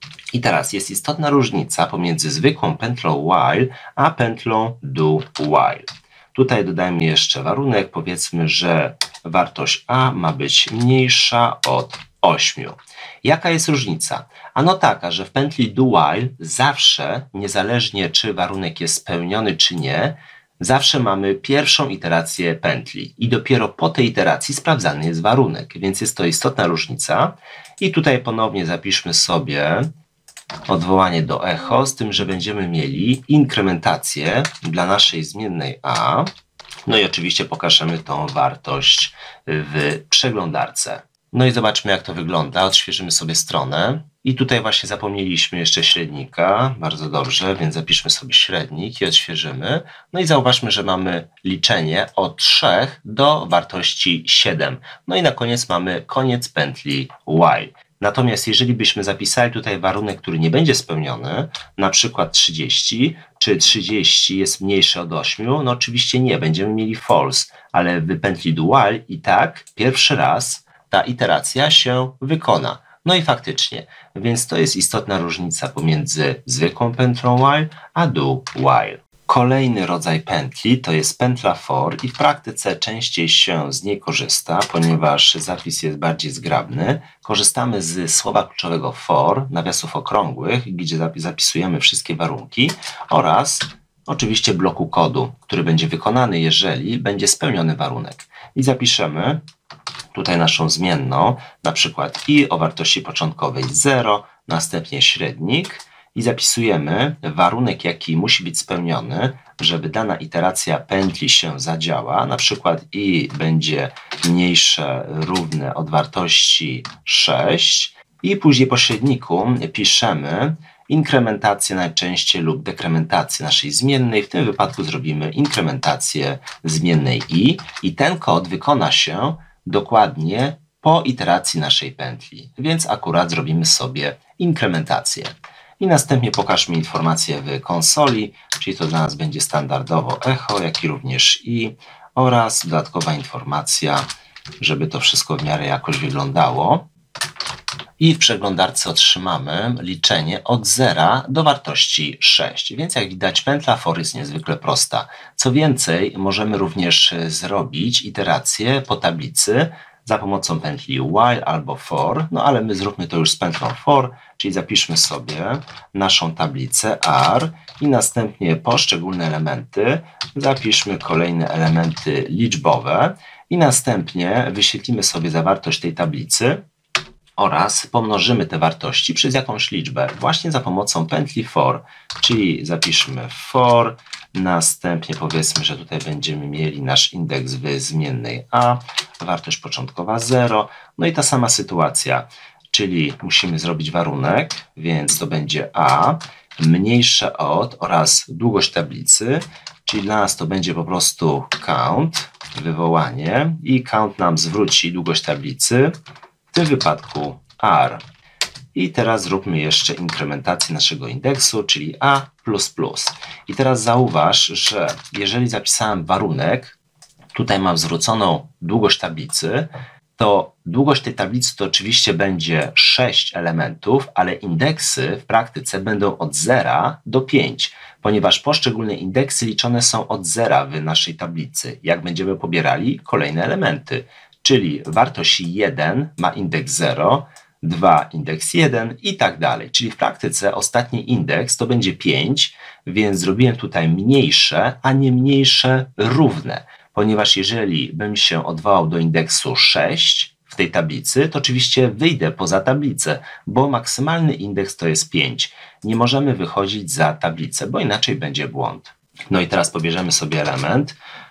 I teraz jest istotna różnica pomiędzy zwykłą pętlą while a pętlą do while. Tutaj dodajmy jeszcze warunek, powiedzmy, że wartość a ma być mniejsza od ośmiu. Jaka jest różnica? Ano taka, że w pętli do while zawsze, niezależnie czy warunek jest spełniony czy nie, zawsze mamy pierwszą iterację pętli i dopiero po tej iteracji sprawdzany jest warunek, więc jest to istotna różnica. I tutaj ponownie zapiszmy sobie odwołanie do echo, z tym, że będziemy mieli inkrementację dla naszej zmiennej a. No i oczywiście pokażemy tą wartość w przeglądarce. No i zobaczmy, jak to wygląda. Odświeżymy sobie stronę. I tutaj właśnie zapomnieliśmy jeszcze średnika. Bardzo dobrze, więc zapiszmy sobie średnik i odświeżymy. No i zauważmy, że mamy liczenie od trzech do wartości siedem. No i na koniec mamy koniec pętli while. Natomiast jeżeli byśmy zapisali tutaj warunek, który nie będzie spełniony, na przykład trzydzieści, czy trzydzieści jest mniejsze od ośmiu, no oczywiście nie, będziemy mieli false, ale w pętli do while i tak pierwszy raz ta iteracja się wykona. No i faktycznie, więc to jest istotna różnica pomiędzy zwykłą pętlą while a do while. Kolejny rodzaj pętli to jest pętla for i w praktyce częściej się z niej korzysta, ponieważ zapis jest bardziej zgrabny. Korzystamy z słowa kluczowego for, nawiasów okrągłych, gdzie zapisujemy wszystkie warunki oraz oczywiście bloku kodu, który będzie wykonany, jeżeli będzie spełniony warunek. I zapiszemy tutaj naszą zmienną, na przykład i o wartości początkowej zero, następnie średnik i zapisujemy warunek, jaki musi być spełniony, żeby dana iteracja pętli się zadziała, na przykład i będzie mniejsze, równe od wartości sześć i później po średniku piszemy inkrementację najczęściej lub dekrementację naszej zmiennej. W tym wypadku zrobimy inkrementację zmiennej i i ten kod wykona się dokładnie po iteracji naszej pętli, więc akurat zrobimy sobie inkrementację. I następnie pokażmy informację w konsoli, czyli to dla nas będzie standardowo echo, jak i również i oraz dodatkowa informacja, żeby to wszystko w miarę jakoś wyglądało. I w przeglądarce otrzymamy liczenie od zera do wartości sześć, więc jak widać pętla for jest niezwykle prosta. Co więcej, możemy również zrobić iterację po tablicy za pomocą pętli while albo for, no ale my zróbmy to już z pętlą for, czyli zapiszmy sobie naszą tablicę R i następnie poszczególne elementy zapiszmy kolejne elementy liczbowe i następnie wyświetlimy sobie zawartość tej tablicy oraz pomnożymy te wartości przez jakąś liczbę właśnie za pomocą pętli for, czyli zapiszmy for, następnie powiedzmy, że tutaj będziemy mieli nasz indeks w zmiennej a, wartość początkowa zero, no i ta sama sytuacja, czyli musimy zrobić warunek, więc to będzie a mniejsze od oraz długość tablicy, czyli dla nas to będzie po prostu count, wywołanie i count nam zwróci długość tablicy, w tym wypadku R. I teraz zróbmy jeszcze inkrementację naszego indeksu, czyli a plus plus. I teraz zauważ, że jeżeli zapisałem warunek, tutaj mam zwróconą długość tablicy, to długość tej tablicy to oczywiście będzie sześć elementów, ale indeksy w praktyce będą od zera do pięciu, ponieważ poszczególne indeksy liczone są od zera w naszej tablicy. Jak będziemy pobierali kolejne elementy, czyli wartość jeden ma indeks zero, dwa indeks jeden i tak dalej. Czyli w praktyce ostatni indeks to będzie pięć, więc zrobiłem tutaj mniejsze, a nie mniejsze równe. Ponieważ jeżeli bym się odwołał do indeksu sześć w tej tablicy, to oczywiście wyjdę poza tablicę, bo maksymalny indeks to jest pięć. Nie możemy wychodzić za tablicę, bo inaczej będzie błąd. No i teraz pobierzemy sobie element,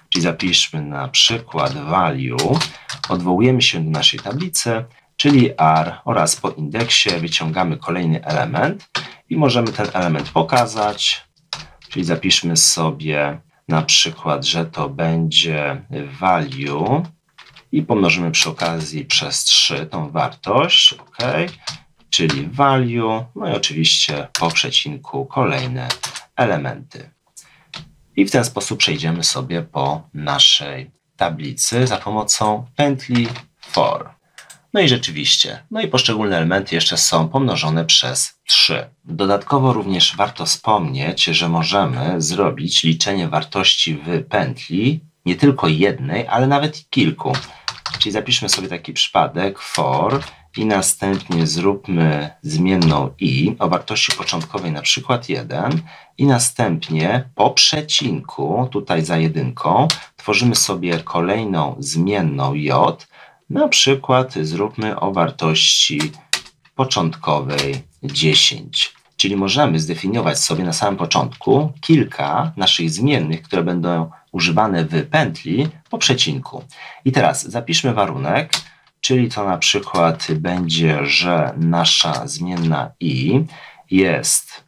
Czyli zapiszmy na przykład value, odwołujemy się do naszej tablicy, czyli R oraz po indeksie wyciągamy kolejny element i możemy ten element pokazać, czyli zapiszmy sobie na przykład, że to będzie value i pomnożymy przy okazji przez trzy tą wartość, ok, czyli value, no i oczywiście po przecinku kolejne elementy. I w ten sposób przejdziemy sobie po naszej tablicy za pomocą pętli for. No i rzeczywiście, no i poszczególne elementy jeszcze są pomnożone przez trzy. Dodatkowo również warto wspomnieć, że możemy zrobić liczenie wartości w pętli nie tylko jednej, ale nawet i kilku. Czyli zapiszmy sobie taki przypadek for i następnie zróbmy zmienną i o wartości początkowej na przykład jeden i następnie po przecinku, tutaj za jedynką, tworzymy sobie kolejną zmienną j, na przykład zróbmy o wartości początkowej dziesięć. Czyli możemy zdefiniować sobie na samym początku kilka naszych zmiennych, które będą używane w pętli po przecinku. I teraz zapiszmy warunek, czyli to na przykład będzie, że nasza zmienna i jest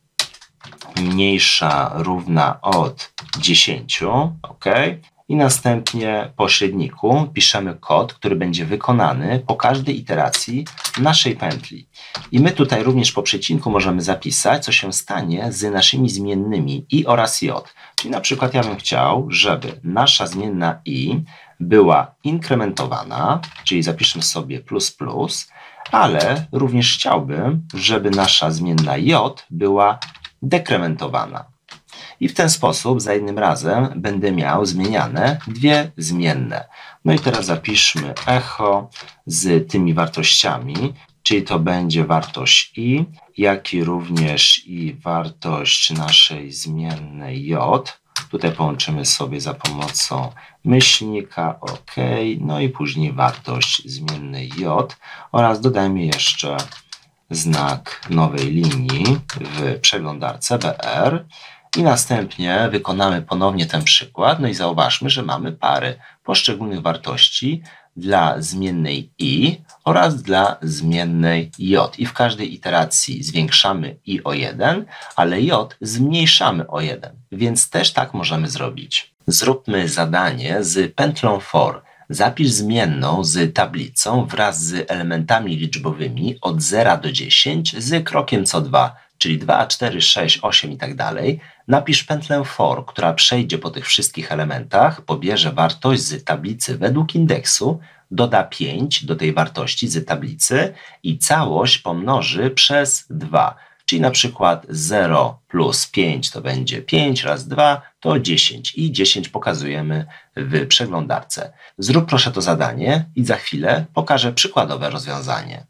mniejsza równa od dziesięciu, ok? I następnie po średniku piszemy kod, który będzie wykonany po każdej iteracji naszej pętli. I my tutaj również po przecinku możemy zapisać, co się stanie z naszymi zmiennymi i oraz j. Czyli na przykład ja bym chciał, żeby nasza zmienna i była inkrementowana, czyli zapiszmy sobie plus plus, ale również chciałbym, żeby nasza zmienna j była dekrementowana. I w ten sposób za jednym razem będę miał zmieniane dwie zmienne. No i teraz zapiszmy echo z tymi wartościami, czyli to będzie wartość i, jak i również i wartość naszej zmiennej j. Tutaj połączymy sobie za pomocą myślnika, ok, no i później wartość zmiennej j oraz dodajmy jeszcze znak nowej linii w przeglądarce B R. I następnie wykonamy ponownie ten przykład, no i zauważmy, że mamy pary poszczególnych wartości dla zmiennej i oraz dla zmiennej j. I w każdej iteracji zwiększamy i o jeden, ale j zmniejszamy o jeden, więc też tak możemy zrobić. Zróbmy zadanie z pętlą for. Zapisz zmienną z tablicą wraz z elementami liczbowymi od zera do dziesięciu z krokiem co dwa, czyli dwa, cztery, sześć, osiem i tak dalej. Napisz pętlę for, która przejdzie po tych wszystkich elementach, pobierze wartość z tablicy według indeksu, doda pięć do tej wartości z tablicy i całość pomnoży przez dwa. Czyli na przykład zero plus pięć to będzie pięć razy dwa to dziesięć i dziesięć pokazujemy w przeglądarce. Zrób proszę to zadanie i za chwilę pokażę przykładowe rozwiązanie.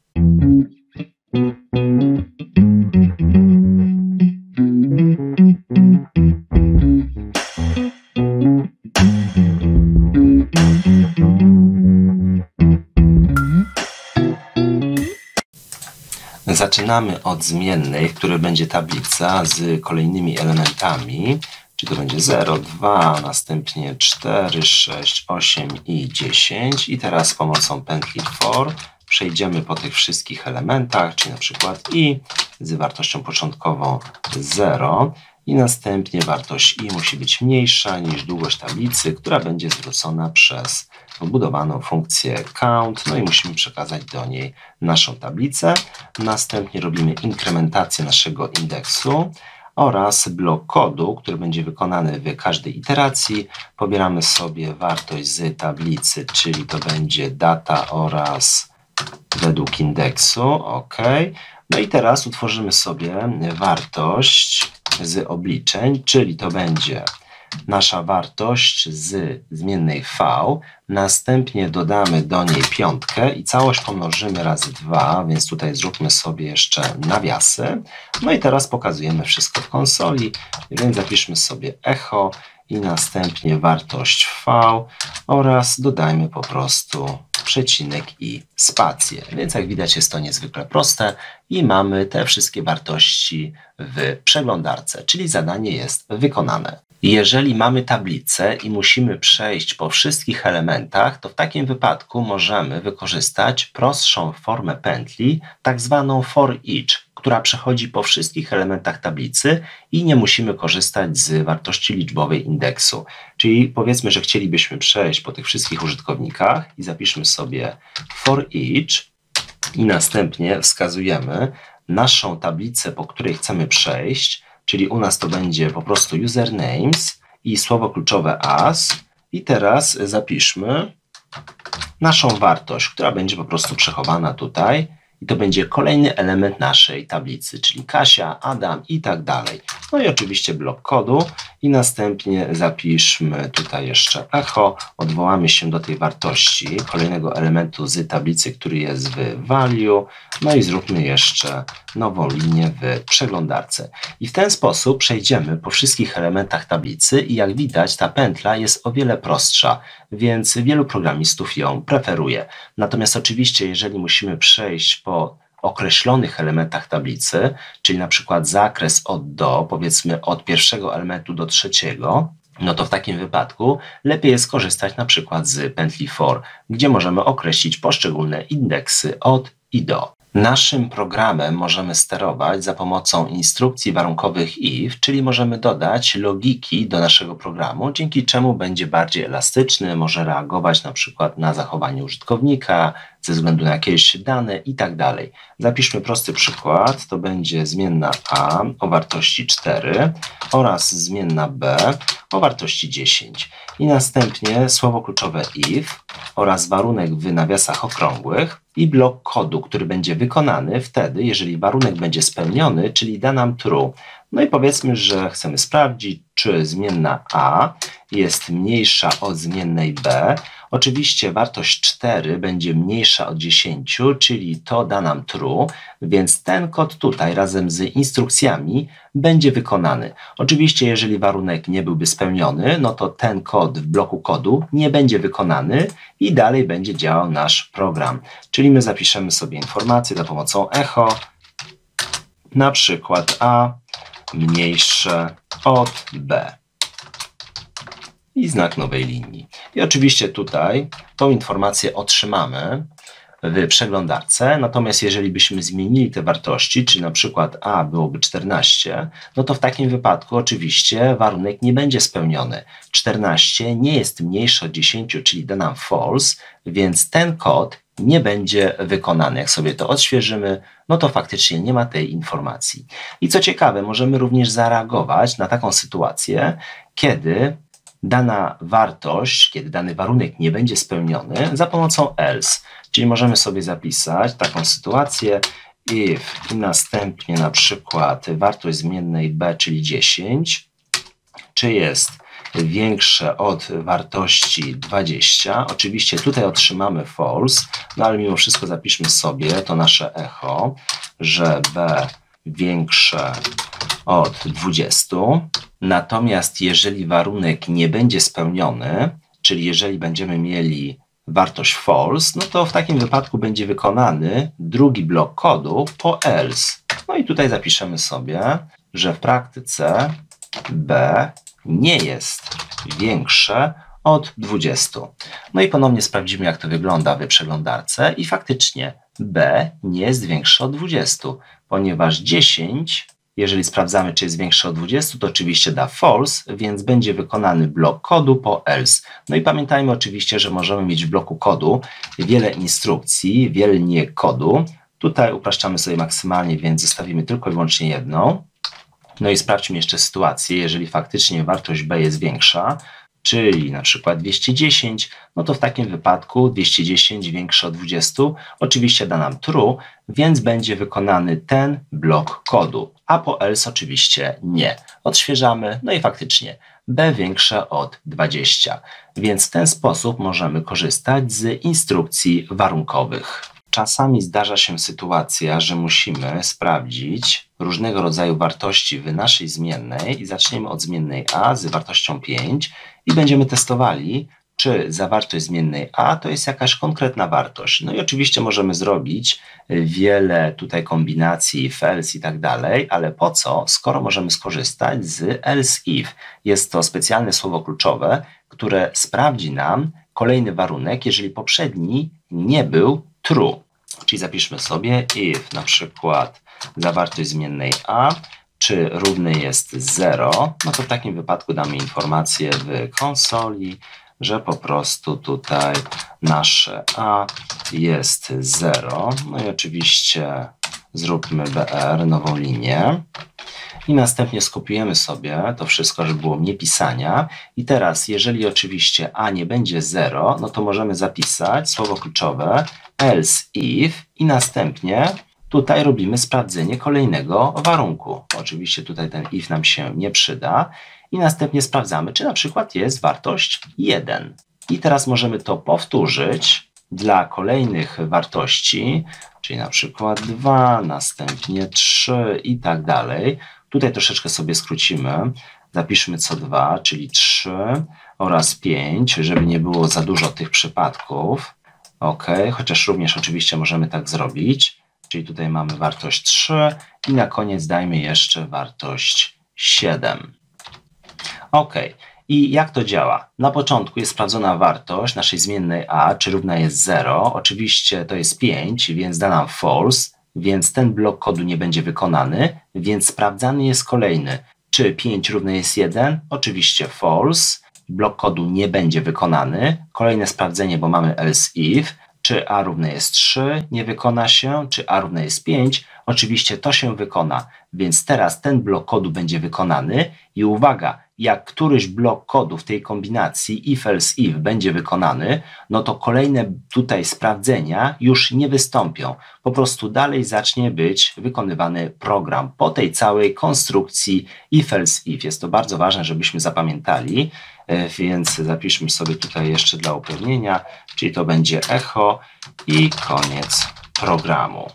Zaczynamy od zmiennej, w której będzie tablica z kolejnymi elementami, czyli to będzie zero, dwa, następnie cztery, sześć, osiem i dziesięć. I teraz z pomocą pętli for przejdziemy po tych wszystkich elementach, czyli na przykład i z wartością początkową zero i następnie wartość i musi być mniejsza niż długość tablicy, która będzie zwrócona przez wbudowaną funkcję count, no i musimy przekazać do niej naszą tablicę. Następnie robimy inkrementację naszego indeksu oraz blok kodu, który będzie wykonany w każdej iteracji. Pobieramy sobie wartość z tablicy, czyli to będzie data oraz według indeksu, ok. No i teraz utworzymy sobie wartość z obliczeń, czyli to będzie nasza wartość z zmiennej v, następnie dodamy do niej piątkę i całość pomnożymy razy dwa, więc tutaj zróbmy sobie jeszcze nawiasy. No i teraz pokazujemy wszystko w konsoli, więc zapiszmy sobie echo i następnie wartość v oraz dodajmy po prostu przecinek i spację. Więc jak widać jest to niezwykle proste i mamy te wszystkie wartości w przeglądarce, czyli zadanie jest wykonane. Jeżeli mamy tablicę i musimy przejść po wszystkich elementach, to w takim wypadku możemy wykorzystać prostszą formę pętli, tak zwaną for each, która przechodzi po wszystkich elementach tablicy i nie musimy korzystać z wartości liczbowej indeksu. Czyli powiedzmy, że chcielibyśmy przejść po tych wszystkich użytkownikach i zapiszmy sobie for each i następnie wskazujemy naszą tablicę, po której chcemy przejść, czyli u nas to będzie po prostu usernames i słowo kluczowe as. I teraz zapiszmy naszą wartość, która będzie po prostu przechowana tutaj. I to będzie kolejny element naszej tablicy, czyli Kasia, Adam i tak dalej. No i oczywiście blok kodu i następnie zapiszmy tutaj jeszcze echo, odwołamy się do tej wartości kolejnego elementu z tablicy, który jest w value, no i zróbmy jeszcze nową linię w przeglądarce. I w ten sposób przejdziemy po wszystkich elementach tablicy i jak widać ta pętla jest o wiele prostsza, więc wielu programistów ją preferuje. Natomiast oczywiście jeżeli musimy przejść po określonych elementach tablicy, czyli na przykład zakres od do, powiedzmy od pierwszego elementu do trzeciego, no to w takim wypadku lepiej jest korzystać na przykład z pętli for, gdzie możemy określić poszczególne indeksy od i do. Naszym programem możemy sterować za pomocą instrukcji warunkowych if, czyli możemy dodać logiki do naszego programu, dzięki czemu będzie bardziej elastyczny, może reagować na przykład na zachowanie użytkownika, ze względu na jakieś dane i tak dalej. Zapiszmy prosty przykład, to będzie zmienna a o wartości cztery oraz zmienna b o wartości dziesięć. I następnie słowo kluczowe if oraz warunek w nawiasach okrągłych i blok kodu, który będzie wykonany wtedy, jeżeli warunek będzie spełniony, czyli da nam true. No i powiedzmy, że chcemy sprawdzić, czy zmienna a jest mniejsza od zmiennej b. Oczywiście wartość cztery będzie mniejsza od dziesięciu, czyli to da nam true, więc ten kod tutaj razem z instrukcjami będzie wykonany. Oczywiście jeżeli warunek nie byłby spełniony, no to ten kod w bloku kodu nie będzie wykonany i dalej będzie działał nasz program. Czyli my zapiszemy sobie informację za pomocą echo, na przykład a mniejsze od b. I znak nowej linii. I oczywiście tutaj tą informację otrzymamy w przeglądarce, natomiast jeżeli byśmy zmienili te wartości, czyli na przykład a byłoby czternaście, no to w takim wypadku oczywiście warunek nie będzie spełniony. czternaście nie jest mniejsze od dziesięciu, czyli da nam false, więc ten kod nie będzie wykonany. Jak sobie to odświeżymy, no to faktycznie nie ma tej informacji. I co ciekawe, możemy również zareagować na taką sytuację, kiedy dana wartość, kiedy dany warunek nie będzie spełniony za pomocą else. Czyli możemy sobie zapisać taką sytuację if i następnie na przykład wartość zmiennej b, czyli dziesięć, czy jest większe od wartości dwadzieścia. Oczywiście tutaj otrzymamy false, no ale mimo wszystko zapiszmy sobie to nasze echo, że b większe od dwudziestu. Natomiast jeżeli warunek nie będzie spełniony, czyli jeżeli będziemy mieli wartość false, no to w takim wypadku będzie wykonany drugi blok kodu po else. No i tutaj zapiszemy sobie, że w praktyce b nie jest większe od dwudziestu. No i ponownie sprawdzimy, jak to wygląda w przeglądarce i faktycznie b nie jest większe od dwudziestu, ponieważ dziesięć, jeżeli sprawdzamy, czy jest większe od dwudziestu, to oczywiście da false, więc będzie wykonany blok kodu po else. No i pamiętajmy oczywiście, że możemy mieć w bloku kodu wiele instrukcji, wiele linii kodu. Tutaj upraszczamy sobie maksymalnie, więc zostawimy tylko i wyłącznie jedną. No i sprawdźmy jeszcze sytuację, jeżeli faktycznie wartość b jest większa, czyli na przykład dwieście dziesięć, no to w takim wypadku dwieście dziesięć większe od dwudziestu oczywiście da nam true, więc będzie wykonany ten blok kodu, a po else oczywiście nie. Odświeżamy, no i faktycznie b większe od dwudziestu, więc w ten sposób możemy korzystać z instrukcji warunkowych. Czasami zdarza się sytuacja, że musimy sprawdzić różnego rodzaju wartości w naszej zmiennej i zaczniemy od zmiennej a z wartością pięć i będziemy testowali, czy zawartość zmiennej a to jest jakaś konkretna wartość. No i oczywiście możemy zrobić wiele tutaj kombinacji, if, else i tak dalej, ale po co, skoro możemy skorzystać z else if. Jest to specjalne słowo kluczowe, które sprawdzi nam kolejny warunek, jeżeli poprzedni nie był true. Czyli zapiszmy sobie if na przykład zawartość zmiennej a czy równy jest zero, no to w takim wypadku damy informację w konsoli, że po prostu tutaj nasze a jest zero. No i oczywiście zróbmy br, nową linię. I następnie skopiujemy sobie to wszystko, żeby było mniej pisania. I teraz, jeżeli oczywiście a nie będzie zero, no to możemy zapisać słowo kluczowe else if i następnie tutaj robimy sprawdzenie kolejnego warunku. Oczywiście tutaj ten if nam się nie przyda. I następnie sprawdzamy, czy na przykład jest wartość jeden. I teraz możemy to powtórzyć dla kolejnych wartości, czyli na przykład dwa, następnie trzy i tak dalej. Tutaj troszeczkę sobie skrócimy. Zapiszmy co dwa, czyli trzy oraz pięć, żeby nie było za dużo tych przypadków. OK, chociaż również oczywiście możemy tak zrobić. Czyli tutaj mamy wartość trzy i na koniec dajmy jeszcze wartość siedem. OK. I jak to działa? Na początku jest sprawdzona wartość naszej zmiennej a, czy równa jest zero. Oczywiście to jest pięć, więc da nam false, więc ten blok kodu nie będzie wykonany, więc sprawdzany jest kolejny. Czy pięć równe jest jeden? Oczywiście false. Blok kodu nie będzie wykonany. Kolejne sprawdzenie, bo mamy else if. Czy a równe jest trzy? Nie wykona się. Czy a równe jest pięć? Oczywiście to się wykona, więc teraz ten blok kodu będzie wykonany i uwaga, jak któryś blok kodu w tej kombinacji if, else, if będzie wykonany, no to kolejne tutaj sprawdzenia już nie wystąpią. Po prostu dalej zacznie być wykonywany program po tej całej konstrukcji if, else, if. Jest to bardzo ważne, żebyśmy zapamiętali, więc zapiszmy sobie tutaj jeszcze dla upewnienia, czyli to będzie echo i koniec programu.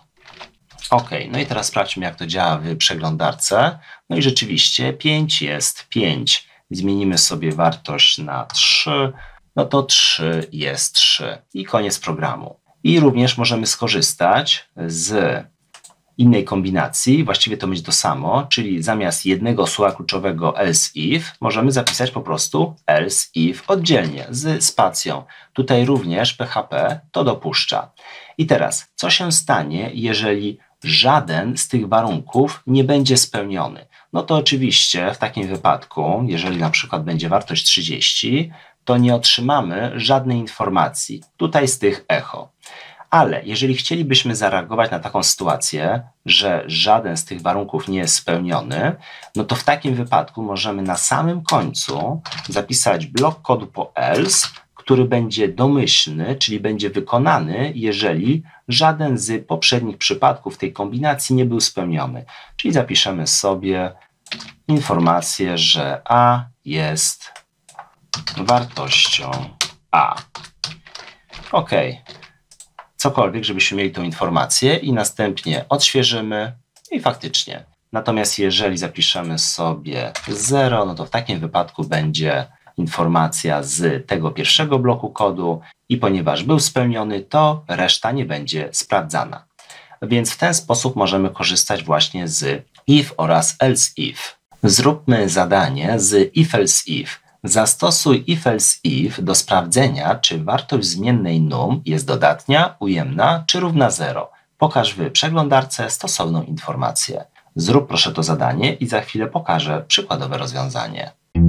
OK, no i teraz sprawdźmy, jak to działa w przeglądarce. No i rzeczywiście pięć jest pięć. Zmienimy sobie wartość na trzy, no to trzy jest trzy. I koniec programu. I również możemy skorzystać z innej kombinacji, właściwie to będzie to samo, czyli zamiast jednego słowa kluczowego else if, możemy zapisać po prostu else if oddzielnie z spacją. Tutaj również P H P to dopuszcza. I teraz, co się stanie, jeżeli żaden z tych warunków nie będzie spełniony? No to oczywiście w takim wypadku, jeżeli na przykład będzie wartość trzydzieści, to nie otrzymamy żadnej informacji tutaj z tych echo. Ale jeżeli chcielibyśmy zareagować na taką sytuację, że żaden z tych warunków nie jest spełniony, no to w takim wypadku możemy na samym końcu zapisać blok kodu po else, który będzie domyślny, czyli będzie wykonany, jeżeli żaden z poprzednich przypadków tej kombinacji nie był spełniony. Czyli zapiszemy sobie informację, że a jest wartością a. OK. Cokolwiek, żebyśmy mieli tą informację i następnie odświeżymy i faktycznie. Natomiast jeżeli zapiszemy sobie zero, no to w takim wypadku będzie informacja z tego pierwszego bloku kodu i ponieważ był spełniony, to reszta nie będzie sprawdzana. Więc w ten sposób możemy korzystać właśnie z if oraz else if. Zróbmy zadanie z if else if. Zastosuj if else if do sprawdzenia, czy wartość zmiennej num jest dodatnia, ujemna czy równa zero. Pokaż w przeglądarce stosowną informację. Zrób proszę to zadanie i za chwilę pokażę przykładowe rozwiązanie.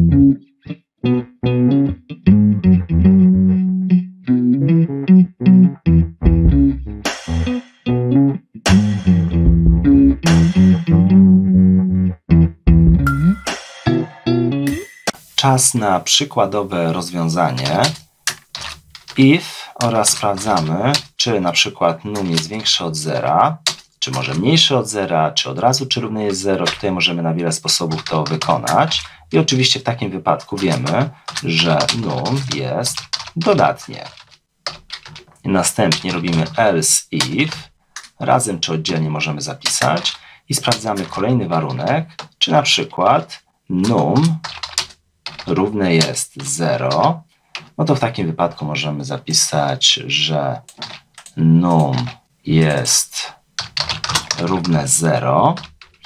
Czas na przykładowe rozwiązanie. If oraz sprawdzamy, czy na przykład num jest większy od zera, czy może mniejszy od zera, czy od razu, czy równy jest zero. Tutaj możemy na wiele sposobów to wykonać. I oczywiście w takim wypadku wiemy, że num jest dodatnie. I następnie robimy else if, razem czy oddzielnie możemy zapisać i sprawdzamy kolejny warunek, czy na przykład num równe jest zero, no to w takim wypadku możemy zapisać, że num jest równe zero.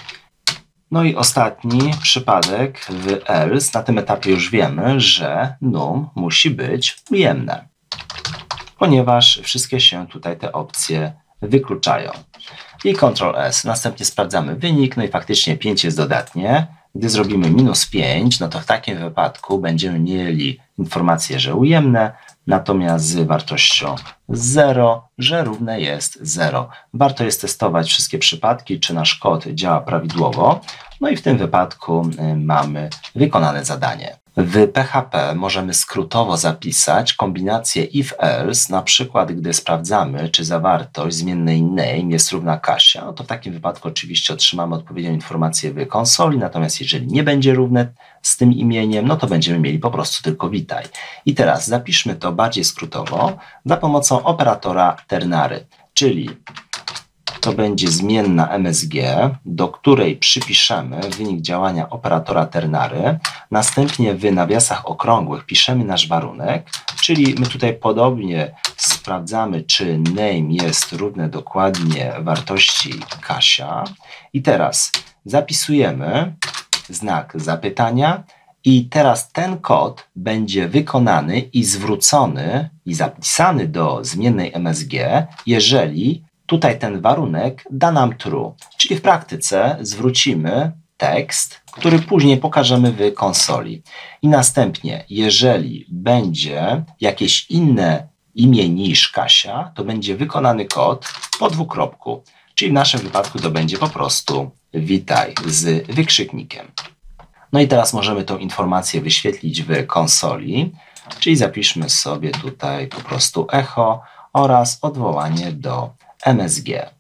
No i ostatni przypadek w else. Na tym etapie już wiemy, że num musi być ujemne, ponieważ wszystkie się tutaj te opcje wykluczają. I kontrol S. Następnie sprawdzamy wynik, no i faktycznie pięć jest dodatnie. Gdy zrobimy minus pięć, no to w takim wypadku będziemy mieli informację, że ujemne, natomiast z wartością zero, że równe jest zero. Warto jest testować wszystkie przypadki, czy nasz kod działa prawidłowo. No i w tym wypadku mamy wykonane zadanie. W P H P możemy skrótowo zapisać kombinację if-else, na przykład gdy sprawdzamy, czy zawartość zmiennej name jest równa Kasia, no to w takim wypadku oczywiście otrzymamy odpowiednią informację w konsoli, natomiast jeżeli nie będzie równe z tym imieniem, no to będziemy mieli po prostu tylko witaj. I teraz zapiszmy to bardziej skrótowo za pomocą operatora ternary, czyli to będzie zmienna M S G, do której przypiszemy wynik działania operatora ternary. Następnie w nawiasach okrągłych piszemy nasz warunek, czyli my tutaj podobnie sprawdzamy, czy name jest równe dokładnie wartości Kasia. I teraz zapisujemy znak zapytania i teraz ten kod będzie wykonany i zwrócony i zapisany do zmiennej M S G, jeżeli tutaj ten warunek da nam true, czyli w praktyce zwrócimy tekst, który później pokażemy w konsoli. I następnie, jeżeli będzie jakieś inne imię niż Kasia, to będzie wykonany kod po dwukropku, czyli w naszym wypadku to będzie po prostu witaj z wykrzyknikiem. No i teraz możemy tą informację wyświetlić w konsoli, czyli zapiszmy sobie tutaj po prostu echo oraz odwołanie do M S G.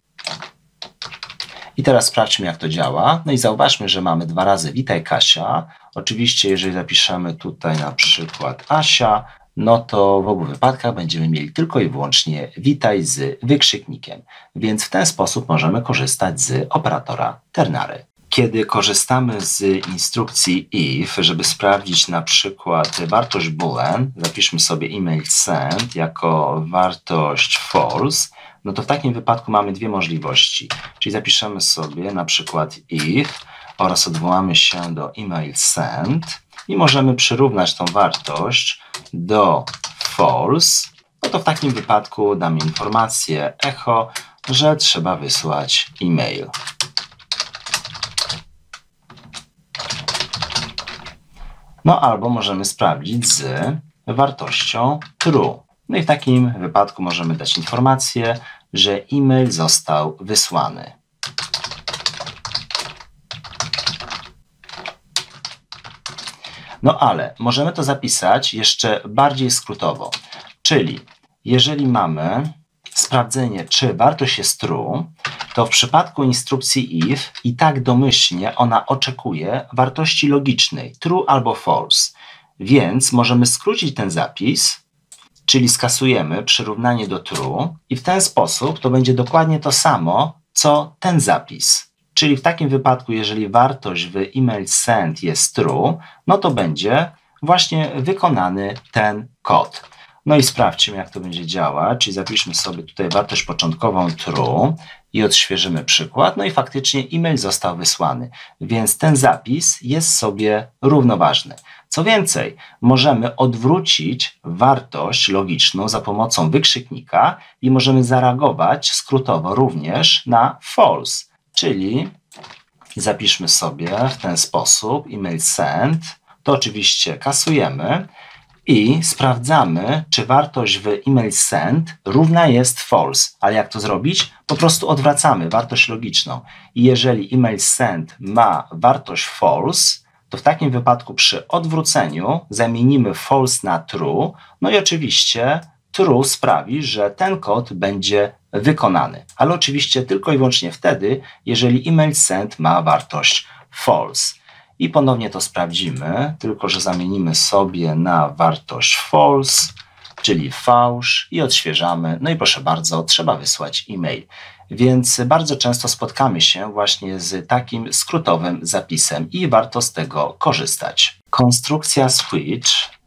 I teraz sprawdźmy, jak to działa. No i zauważmy, że mamy dwa razy witaj Kasia. Oczywiście, jeżeli zapiszemy tutaj na przykład Asia, no to w obu wypadkach będziemy mieli tylko i wyłącznie witaj z wykrzyknikiem. Więc w ten sposób możemy korzystać z operatora ternary. Kiedy korzystamy z instrukcji if, żeby sprawdzić na przykład wartość boolean, zapiszmy sobie email send jako wartość false, no to w takim wypadku mamy dwie możliwości. Czyli zapiszemy sobie na przykład if oraz odwołamy się do email send i możemy przyrównać tą wartość do false. No to w takim wypadku damy informację echo, że trzeba wysłać e-mail. No albo możemy sprawdzić z wartością true. No i w takim wypadku możemy dać informację, że e-mail został wysłany. No ale możemy to zapisać jeszcze bardziej skrótowo. Czyli jeżeli mamy sprawdzenie, czy wartość jest true, to w przypadku instrukcji if i tak domyślnie ona oczekuje wartości logicznej true albo false. Więc możemy skrócić ten zapis, czyli skasujemy przyrównanie do true i w ten sposób to będzie dokładnie to samo, co ten zapis. Czyli w takim wypadku, jeżeli wartość w email send jest true, no to będzie właśnie wykonany ten kod. No i sprawdźmy, jak to będzie działać, czyli zapiszmy sobie tutaj wartość początkową true i odświeżymy przykład, no i faktycznie e-mail został wysłany, więc ten zapis jest sobie równoważny. Co więcej, możemy odwrócić wartość logiczną za pomocą wykrzyknika i możemy zareagować skrótowo również na false, czyli zapiszmy sobie w ten sposób email send, to oczywiście kasujemy i sprawdzamy, czy wartość w email send równa jest false. Ale jak to zrobić? Po prostu odwracamy wartość logiczną. I jeżeli email send ma wartość false, to w takim wypadku przy odwróceniu zamienimy false na true. No i oczywiście true sprawi, że ten kod będzie wykonany. Ale oczywiście tylko i wyłącznie wtedy, jeżeli email send ma wartość false. I ponownie to sprawdzimy, tylko że zamienimy sobie na wartość false, czyli fałsz i odświeżamy. No i proszę bardzo, trzeba wysłać e-mail. Więc bardzo często spotkamy się właśnie z takim skrótowym zapisem i warto z tego korzystać. Konstrukcja switch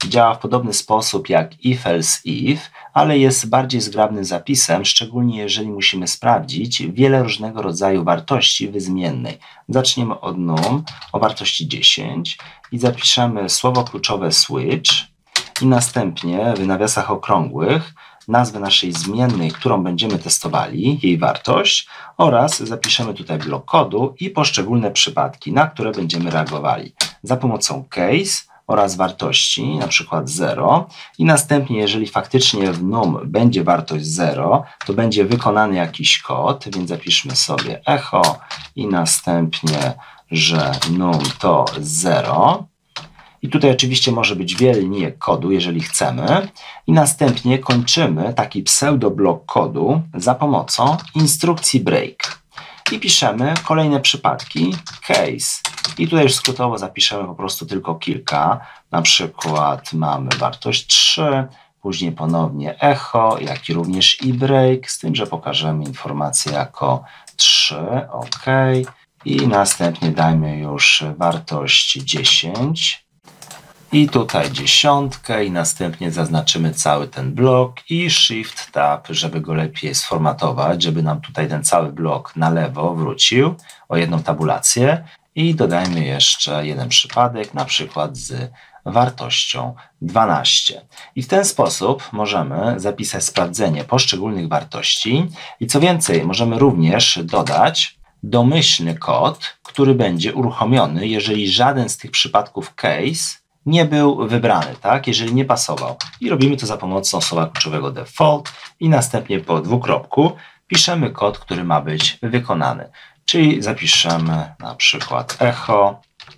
działa w podobny sposób jak if else if, ale jest bardziej zgrabnym zapisem, szczególnie jeżeli musimy sprawdzić wiele różnego rodzaju wartości wyzmiennej. Zaczniemy od num o wartości dziesięć i zapiszemy słowo kluczowe switch i następnie w nawiasach okrągłych nazwę naszej zmiennej, którą będziemy testowali, jej wartość, oraz zapiszemy tutaj blok kodu i poszczególne przypadki, na które będziemy reagowali za pomocą case oraz wartości, na przykład zero, i następnie, jeżeli faktycznie w num będzie wartość zero, to będzie wykonany jakiś kod, więc zapiszmy sobie echo i następnie, że num to zero. I tutaj oczywiście może być wiele linijek kodu, jeżeli chcemy. I następnie kończymy taki pseudoblok kodu za pomocą instrukcji break. I piszemy kolejne przypadki case. I tutaj już skrótowo zapiszemy po prostu tylko kilka. Na przykład mamy wartość trzy, później ponownie echo, jak i również i break, z tym, że pokażemy informację jako trzy, OK. I następnie dajmy już wartość dziesięć. I tutaj dziesiątkę i następnie zaznaczymy cały ten blok i Shift Tab, żeby go lepiej sformatować, żeby nam tutaj ten cały blok na lewo wrócił o jedną tabulację i dodajmy jeszcze jeden przypadek, na przykład z wartością dwanaście. I w ten sposób możemy zapisać sprawdzenie poszczególnych wartości i co więcej, możemy również dodać domyślny kod, który będzie uruchomiony, jeżeli żaden z tych przypadków case nie był wybrany, tak? Jeżeli nie pasował. I robimy to za pomocą słowa kluczowego default i następnie po dwukropku piszemy kod, który ma być wykonany. Czyli zapiszemy na przykład echo,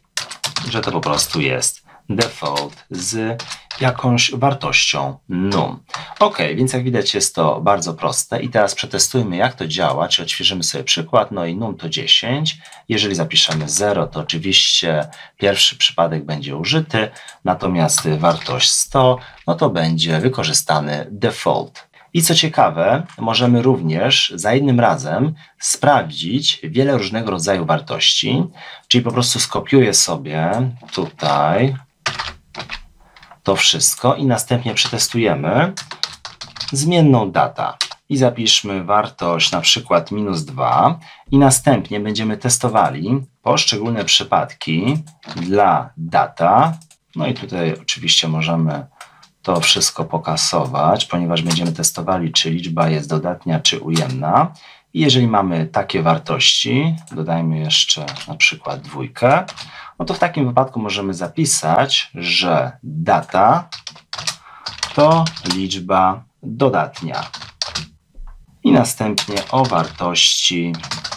że to po prostu jest default z jakąś wartością num. Ok, więc jak widać jest to bardzo proste i teraz przetestujmy, jak to działa, czy odświeżymy sobie przykład, no i num to dziesięć, jeżeli zapiszemy zero, to oczywiście pierwszy przypadek będzie użyty, natomiast wartość sto, no to będzie wykorzystany default. I co ciekawe, możemy również za jednym razem sprawdzić wiele różnego rodzaju wartości, czyli po prostu skopiuję sobie tutaj to wszystko i następnie przetestujemy zmienną data i zapiszmy wartość na przykład minus dwa i następnie będziemy testowali poszczególne przypadki dla data. No i tutaj oczywiście możemy to wszystko pokasować, ponieważ będziemy testowali, czy liczba jest dodatnia, czy ujemna. I jeżeli mamy takie wartości, dodajmy jeszcze na przykład dwójkę, no to w takim wypadku możemy zapisać, że data to liczba dodatnia. I następnie o wartości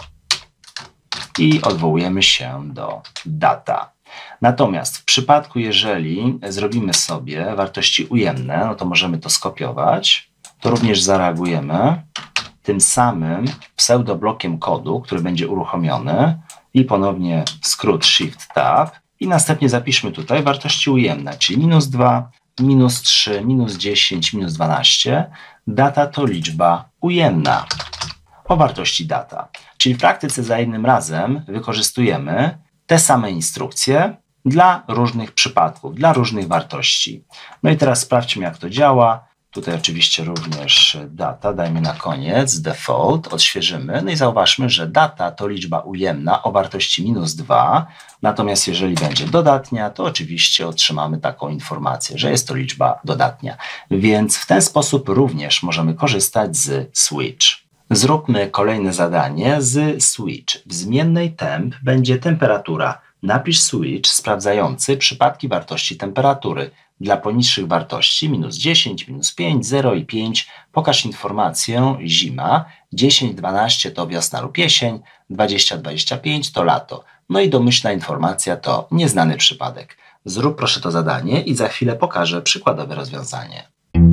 i odwołujemy się do data. Natomiast w przypadku, jeżeli zrobimy sobie wartości ujemne, no to możemy to skopiować, to również zareagujemy tym samym pseudoblokiem kodu, który będzie uruchomiony i ponownie skrót Shift Tab i następnie zapiszmy tutaj wartości ujemne, czyli minus dwa, minus trzy, minus dziesięć, minus dwanaście. Data to liczba ujemna o wartości data. Czyli w praktyce za jednym razem wykorzystujemy te same instrukcje dla różnych przypadków, dla różnych wartości. No i teraz sprawdźmy, jak to działa. Tutaj oczywiście również data, dajmy na koniec default, odświeżymy, no i zauważmy, że data to liczba ujemna o wartości minus dwa, natomiast jeżeli będzie dodatnia, to oczywiście otrzymamy taką informację, że jest to liczba dodatnia. Więc w ten sposób również możemy korzystać z switch. Zróbmy kolejne zadanie z switch. W zmiennej temp będzie temperatura. Napisz switch sprawdzający przypadki wartości temperatury. Dla poniższych wartości minus dziesięć, minus pięć, zero i pięć pokaż informację zima, dziesięć, dwanaście to wiosna lub jesień, dwadzieścia, dwadzieścia pięć to lato. No i domyślna informacja to nieznany przypadek. Zrób proszę to zadanie i za chwilę pokażę przykładowe rozwiązanie.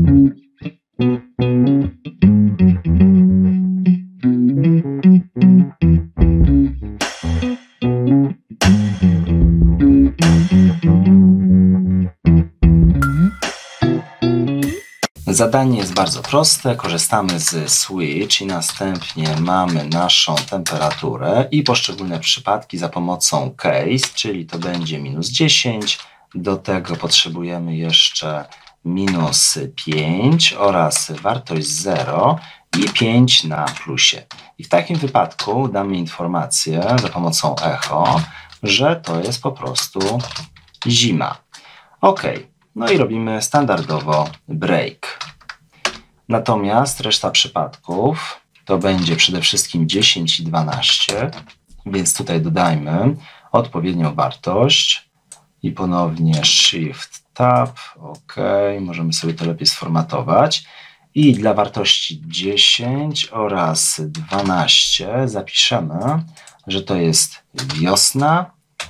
Zadanie jest bardzo proste, korzystamy z switch i następnie mamy naszą temperaturę i poszczególne przypadki za pomocą case, czyli to będzie minus dziesięć, Do tego potrzebujemy jeszcze minus pięć oraz wartość zero i pięć na plusie. I w takim wypadku damy informację za pomocą echo, że to jest po prostu zima. OK. No i robimy standardowo break. Natomiast reszta przypadków to będzie przede wszystkim dziesięć i dwanaście, więc tutaj dodajmy odpowiednią wartość i ponownie Shift Tab. OK, możemy sobie to lepiej sformatować. I dla wartości dziesięć oraz dwanaście zapiszemy, że to jest wiosna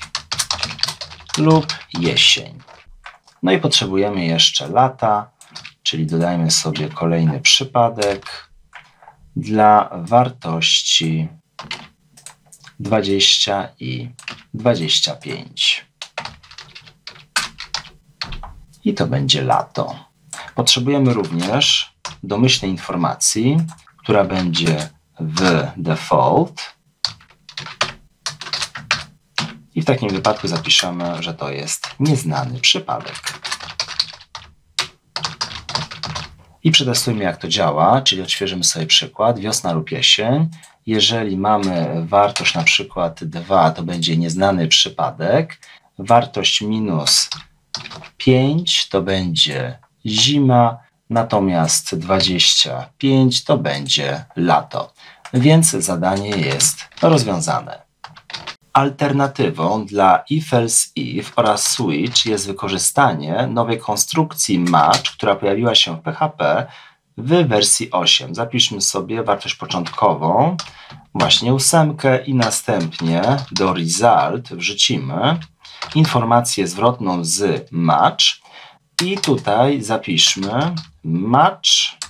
lub jesień. No i potrzebujemy jeszcze lata, czyli dodajmy sobie kolejny przypadek dla wartości dwadzieścia i dwadzieścia pięć. I to będzie lato. Potrzebujemy również domyślnej informacji, która będzie w default. I w takim wypadku zapiszemy, że to jest nieznany przypadek. I przetestujmy, jak to działa, czyli odświeżymy sobie przykład, wiosna lub jesień. Jeżeli mamy wartość na przykład dwa, to będzie nieznany przypadek. Wartość minus pięć to będzie zima, natomiast dwadzieścia pięć to będzie lato. Więc zadanie jest rozwiązane. Alternatywą dla if else if oraz switch jest wykorzystanie nowej konstrukcji match, która pojawiła się w P H P w wersji osiem. Zapiszmy sobie wartość początkową, właśnie ósemkę, i następnie do result wrzucimy informację zwrotną z match i tutaj zapiszmy match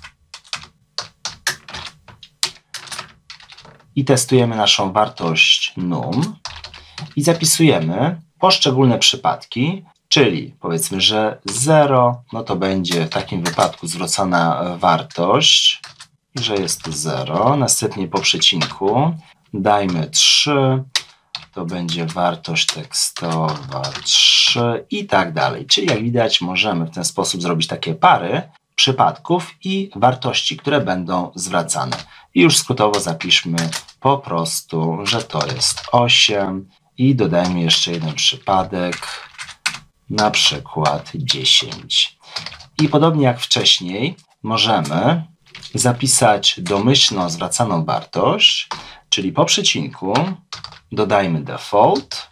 i testujemy naszą wartość num i zapisujemy poszczególne przypadki, czyli powiedzmy, że zero, no to będzie w takim wypadku zwrócona wartość, że jest zero, następnie po przecinku dajmy trzy, to będzie wartość tekstowa trzy i tak dalej. Czyli jak widać, możemy w ten sposób zrobić takie pary przypadków i wartości, które będą zwracane. I już skrótowo zapiszmy po prostu, że to jest osiem i dodajmy jeszcze jeden przypadek, na przykład dziesięć. I podobnie jak wcześniej możemy zapisać domyślną zwracaną wartość, czyli po przecinku dodajmy default,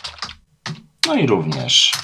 no i również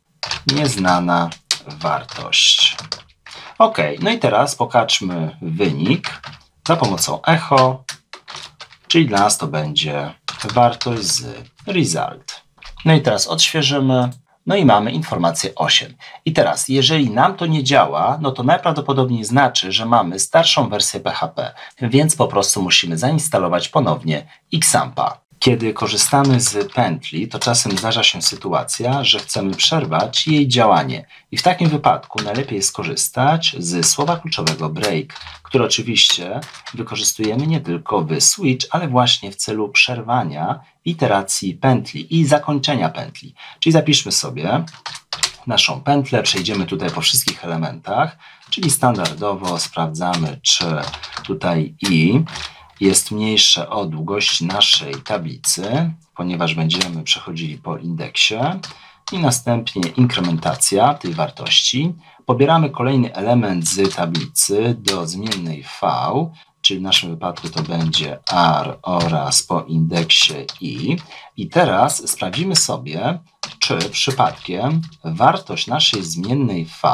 nieznana wartość. OK, no i teraz pokażmy wynik za pomocą echo, czyli dla nas to będzie wartość z result. No i teraz odświeżymy, no i mamy informację osiem. I teraz, jeżeli nam to nie działa, no to najprawdopodobniej znaczy, że mamy starszą wersję P H P, więc po prostu musimy zainstalować ponownie Xampa. Kiedy korzystamy z pętli, to czasem zdarza się sytuacja, że chcemy przerwać jej działanie. I w takim wypadku najlepiej jest skorzystać z słowa kluczowego break, które oczywiście wykorzystujemy nie tylko w switch, ale właśnie w celu przerwania iteracji pętli i zakończenia pętli. Czyli zapiszmy sobie naszą pętlę, przejdziemy tutaj po wszystkich elementach, czyli standardowo sprawdzamy, czy tutaj i jest mniejsze od długości naszej tablicy, ponieważ będziemy przechodzili po indeksie, i następnie inkrementacja tej wartości. Pobieramy kolejny element z tablicy do zmiennej v, czyli w naszym wypadku to będzie r oraz po indeksie i. I teraz sprawdzimy sobie, czy przypadkiem wartość naszej zmiennej v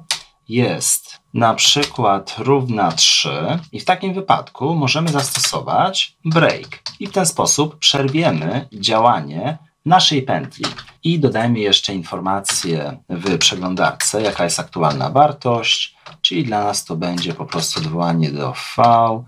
jest na przykład równa trzy i w takim wypadku możemy zastosować break i w ten sposób przerwiemy działanie naszej pętli. I dodajmy jeszcze informację w przeglądarce, jaka jest aktualna wartość, czyli dla nas to będzie po prostu odwołanie do v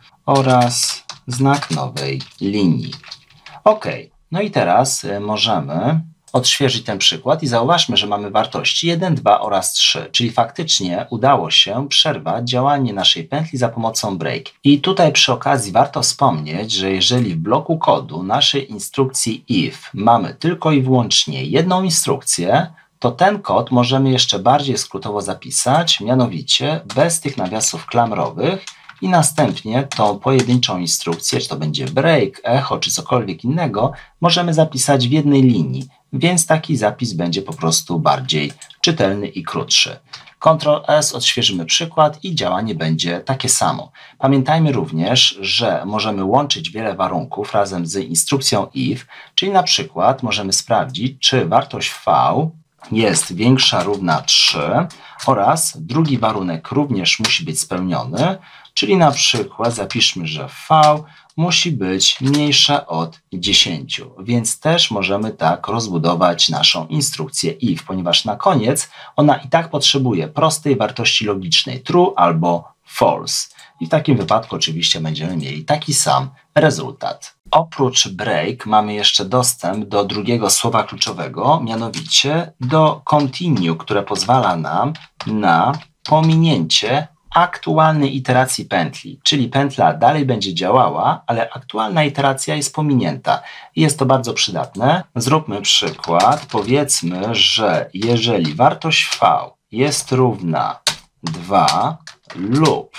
oraz znak nowej linii. OK, no i teraz możemy odświeżyć ten przykład i zauważmy, że mamy wartości jeden, dwa oraz trzy, czyli faktycznie udało się przerwać działanie naszej pętli za pomocą break. I tutaj przy okazji warto wspomnieć, że jeżeli w bloku kodu naszej instrukcji if mamy tylko i wyłącznie jedną instrukcję, to ten kod możemy jeszcze bardziej skrótowo zapisać, mianowicie bez tych nawiasów klamrowych i następnie tą pojedynczą instrukcję, czy to będzie break, echo, czy cokolwiek innego, możemy zapisać w jednej linii, więc taki zapis będzie po prostu bardziej czytelny i krótszy. kontrol S, odświeżymy przykład i działanie będzie takie samo. Pamiętajmy również, że możemy łączyć wiele warunków razem z instrukcją if, czyli na przykład możemy sprawdzić, czy wartość V jest większa równa trzy oraz drugi warunek również musi być spełniony, czyli na przykład zapiszmy, że V musi być mniejsza od dziesięciu, więc też możemy tak rozbudować naszą instrukcję if, ponieważ na koniec ona i tak potrzebuje prostej wartości logicznej true albo false. I w takim wypadku oczywiście będziemy mieli taki sam rezultat. Oprócz break mamy jeszcze dostęp do drugiego słowa kluczowego, mianowicie do continue, które pozwala nam na pominięcie aktualnej iteracji pętli, czyli pętla dalej będzie działała, ale aktualna iteracja jest pominięta. Jest to bardzo przydatne. Zróbmy przykład. Powiedzmy, że jeżeli wartość V jest równa dwa lub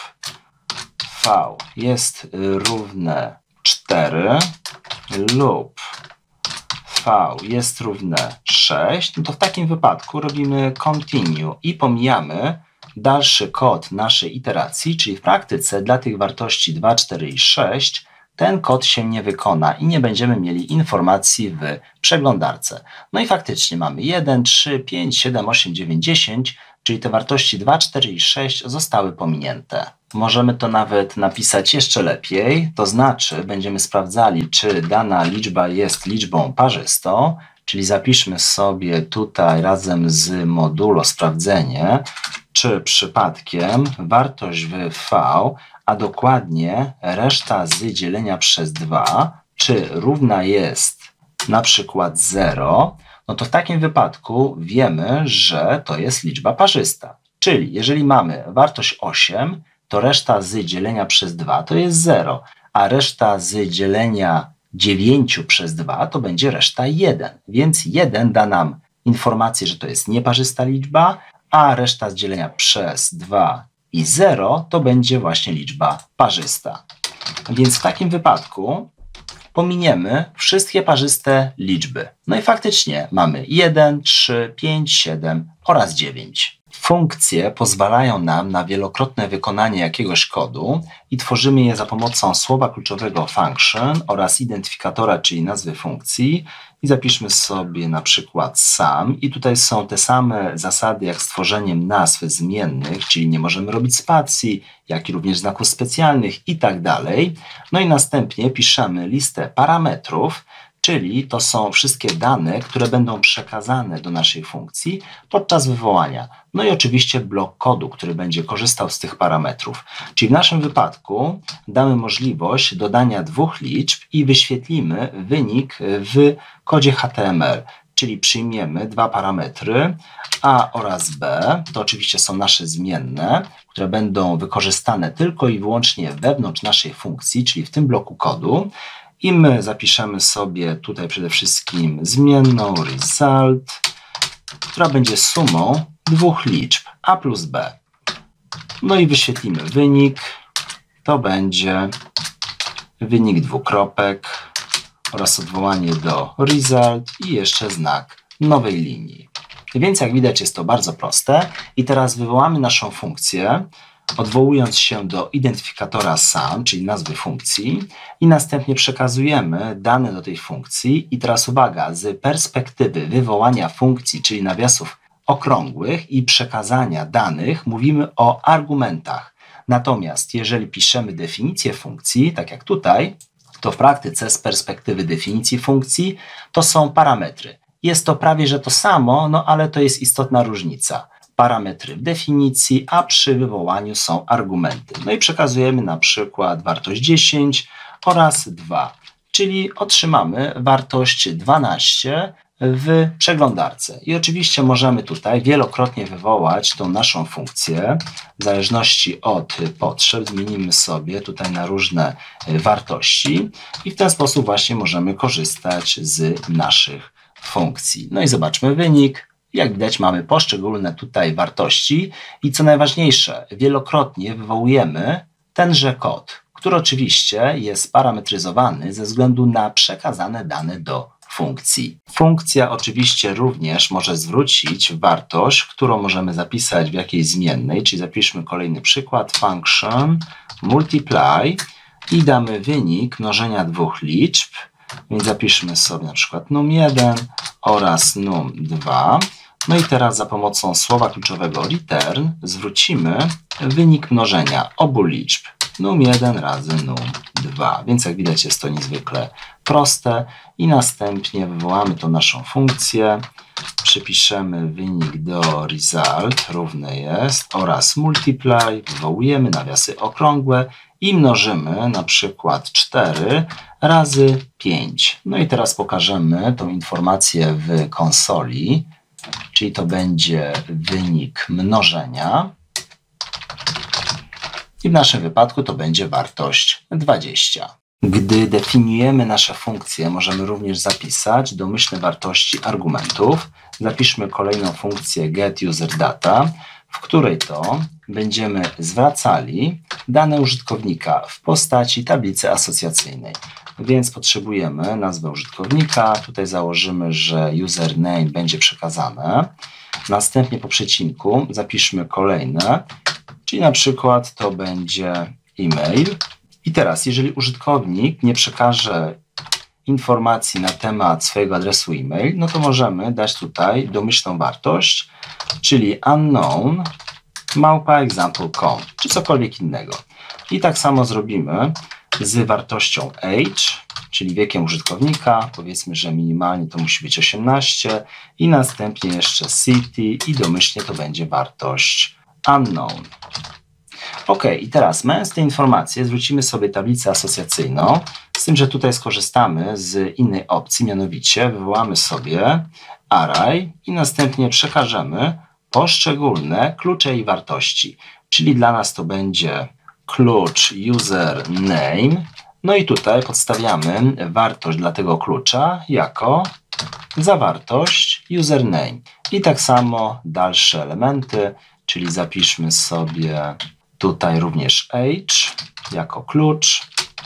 V jest równe cztery lub V jest równe sześć, no to w takim wypadku robimy continue i pomijamy dalszy kod naszej iteracji, czyli w praktyce dla tych wartości dwa, cztery i sześć ten kod się nie wykona i nie będziemy mieli informacji w przeglądarce. No i faktycznie mamy jeden, trzy, pięć, siedem, osiem, dziewięć, dziesięć, czyli te wartości dwa, cztery i sześć zostały pominięte. Możemy to nawet napisać jeszcze lepiej, to znaczy będziemy sprawdzali, czy dana liczba jest liczbą parzystą, czyli zapiszmy sobie tutaj razem z modulo sprawdzenie, czy przypadkiem wartość w V, a dokładnie reszta z dzielenia przez dwa, czy równa jest na przykład zero, no to w takim wypadku wiemy, że to jest liczba parzysta. Czyli jeżeli mamy wartość osiem, to reszta z dzielenia przez dwa to jest zero, a reszta z dzielenia dziewięć przez dwa to będzie reszta jeden. Więc jeden da nam informację, że to jest nieparzysta liczba, a reszta z dzielenia przez dwa i zero to będzie właśnie liczba parzysta. Więc w takim wypadku pominiemy wszystkie parzyste liczby. No i faktycznie mamy jeden, trzy, pięć, siedem oraz dziewięć. Funkcje pozwalają nam na wielokrotne wykonanie jakiegoś kodu i tworzymy je za pomocą słowa kluczowego function oraz identyfikatora, czyli nazwy funkcji. I zapiszmy sobie na przykład sum i tutaj są te same zasady jak z tworzeniem nazw zmiennych, czyli nie możemy robić spacji, jak i również znaków specjalnych i tak dalej. No i następnie piszemy listę parametrów, czyli to są wszystkie dane, które będą przekazane do naszej funkcji podczas wywołania. No i oczywiście blok kodu, który będzie korzystał z tych parametrów. Czyli w naszym wypadku damy możliwość dodania dwóch liczb i wyświetlimy wynik w kodzie H T M L. Czyli przyjmiemy dwa parametry A oraz B, to oczywiście są nasze zmienne, które będą wykorzystane tylko i wyłącznie wewnątrz naszej funkcji, czyli w tym bloku kodu. I my zapiszemy sobie tutaj przede wszystkim zmienną result, która będzie sumą dwóch liczb A plus B. No i wyświetlimy wynik. To będzie wynik dwukropek oraz odwołanie do result i jeszcze znak nowej linii. Więc jak widać jest to bardzo proste. I teraz wywołamy naszą funkcję, odwołując się do identyfikatora sum, czyli nazwy funkcji i następnie przekazujemy dane do tej funkcji i teraz uwaga, z perspektywy wywołania funkcji, czyli nawiasów okrągłych i przekazania danych mówimy o argumentach. Natomiast jeżeli piszemy definicję funkcji, tak jak tutaj, to w praktyce z perspektywy definicji funkcji to są parametry. Jest to prawie że to samo, no ale to jest istotna różnica. Parametry w definicji, a przy wywołaniu są argumenty. No i przekazujemy na przykład wartość dziesięć oraz dwa, czyli otrzymamy wartość dwanaście w przeglądarce. I oczywiście możemy tutaj wielokrotnie wywołać tą naszą funkcję w zależności od potrzeb. Zmienimy sobie tutaj na różne wartości i w ten sposób właśnie możemy korzystać z naszych funkcji. No i zobaczmy wynik. Jak widać, mamy poszczególne tutaj wartości i co najważniejsze, wielokrotnie wywołujemy tenże kod, który oczywiście jest parametryzowany ze względu na przekazane dane do funkcji. Funkcja oczywiście również może zwrócić wartość, którą możemy zapisać w jakiejś zmiennej, czyli zapiszmy kolejny przykład, function multiply i damy wynik mnożenia dwóch liczb, więc zapiszmy sobie na przykład num jeden oraz num dwa. No i teraz za pomocą słowa kluczowego return zwrócimy wynik mnożenia obu liczb num jeden razy num dwa, więc jak widać jest to niezwykle proste i następnie wywołamy tą naszą funkcję, przypiszemy wynik do result równy jest oraz multiply, wywołujemy nawiasy okrągłe i mnożymy na przykład cztery razy pięć. No i teraz pokażemy tą informację w konsoli, czyli to będzie wynik mnożenia. I w naszym wypadku to będzie wartość dwadzieścia. Gdy definiujemy nasze funkcje, możemy również zapisać domyślne wartości argumentów. Zapiszmy kolejną funkcję getUserData, w której to będziemy zwracali dane użytkownika w postaci tablicy asocjacyjnej. Więc potrzebujemy nazwę użytkownika. Tutaj założymy, że username będzie przekazane. Następnie po przecinku zapiszmy kolejne, czyli na przykład to będzie e-mail. I teraz, jeżeli użytkownik nie przekaże informacji na temat swojego adresu e-mail, no to możemy dać tutaj domyślną wartość, czyli unknown małpa example kropka com, czy cokolwiek innego. I tak samo zrobimy z wartością age, czyli wiekiem użytkownika. Powiedzmy, że minimalnie to musi być osiemnaście i następnie jeszcze city i domyślnie to będzie wartość unknown. Ok, i teraz mając te informacje, zwrócimy sobie tablicę asocjacyjną, z tym, że tutaj skorzystamy z innej opcji, mianowicie wywołamy sobie array i następnie przekażemy poszczególne klucze i wartości. Czyli dla nas to będzie klucz username, no i tutaj podstawiamy wartość dla tego klucza jako zawartość username. I tak samo dalsze elementy, czyli zapiszmy sobie tutaj również age jako klucz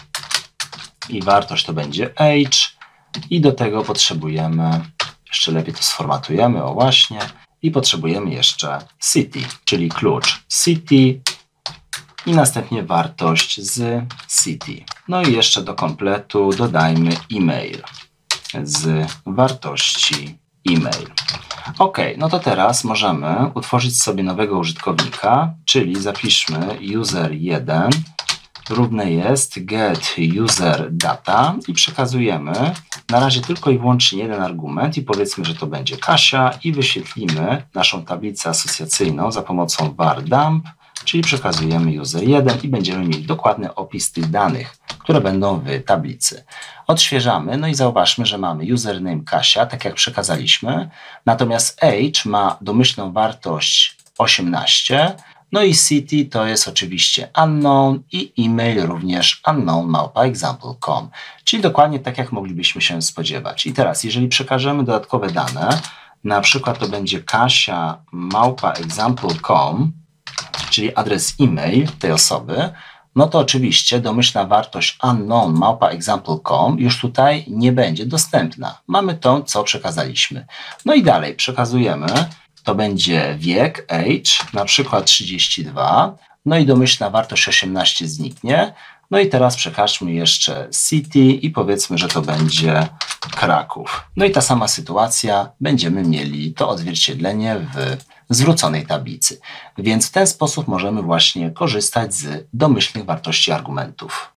i wartość to będzie age i do tego potrzebujemy, jeszcze lepiej to sformatujemy, o właśnie, i potrzebujemy jeszcze city, czyli klucz city i następnie wartość z city. No i jeszcze do kompletu dodajmy e-mail z wartości e-mail. Ok, no to teraz możemy utworzyć sobie nowego użytkownika, czyli zapiszmy user jeden równe jest getUserData i przekazujemy na razie tylko i wyłącznie jeden argument i powiedzmy, że to będzie Kasia i wyświetlimy naszą tablicę asocjacyjną za pomocą var dump, czyli przekazujemy user jeden i będziemy mieli dokładny opis tych danych, które będą w tablicy. Odświeżamy, no i zauważmy, że mamy username Kasia, tak jak przekazaliśmy, natomiast age ma domyślną wartość osiemnaście, no i city to jest oczywiście unknown i e-mail również unknown małpa example kropka com, czyli dokładnie tak, jak moglibyśmy się spodziewać. I teraz, jeżeli przekażemy dodatkowe dane, na przykład to będzie kasia małpa example kropka com, czyli adres e-mail tej osoby, no to oczywiście domyślna wartość unknown małpa example kropka com już tutaj nie będzie dostępna. Mamy to, co przekazaliśmy. No i dalej przekazujemy, to będzie wiek, age, na przykład trzydzieści dwa, no i domyślna wartość osiemnaście zniknie. No i teraz przekażmy jeszcze city i powiedzmy, że to będzie Kraków. No i ta sama sytuacja, będziemy mieli to odzwierciedlenie w zwróconej tablicy. Więc w ten sposób możemy właśnie korzystać z domyślnych wartości argumentów.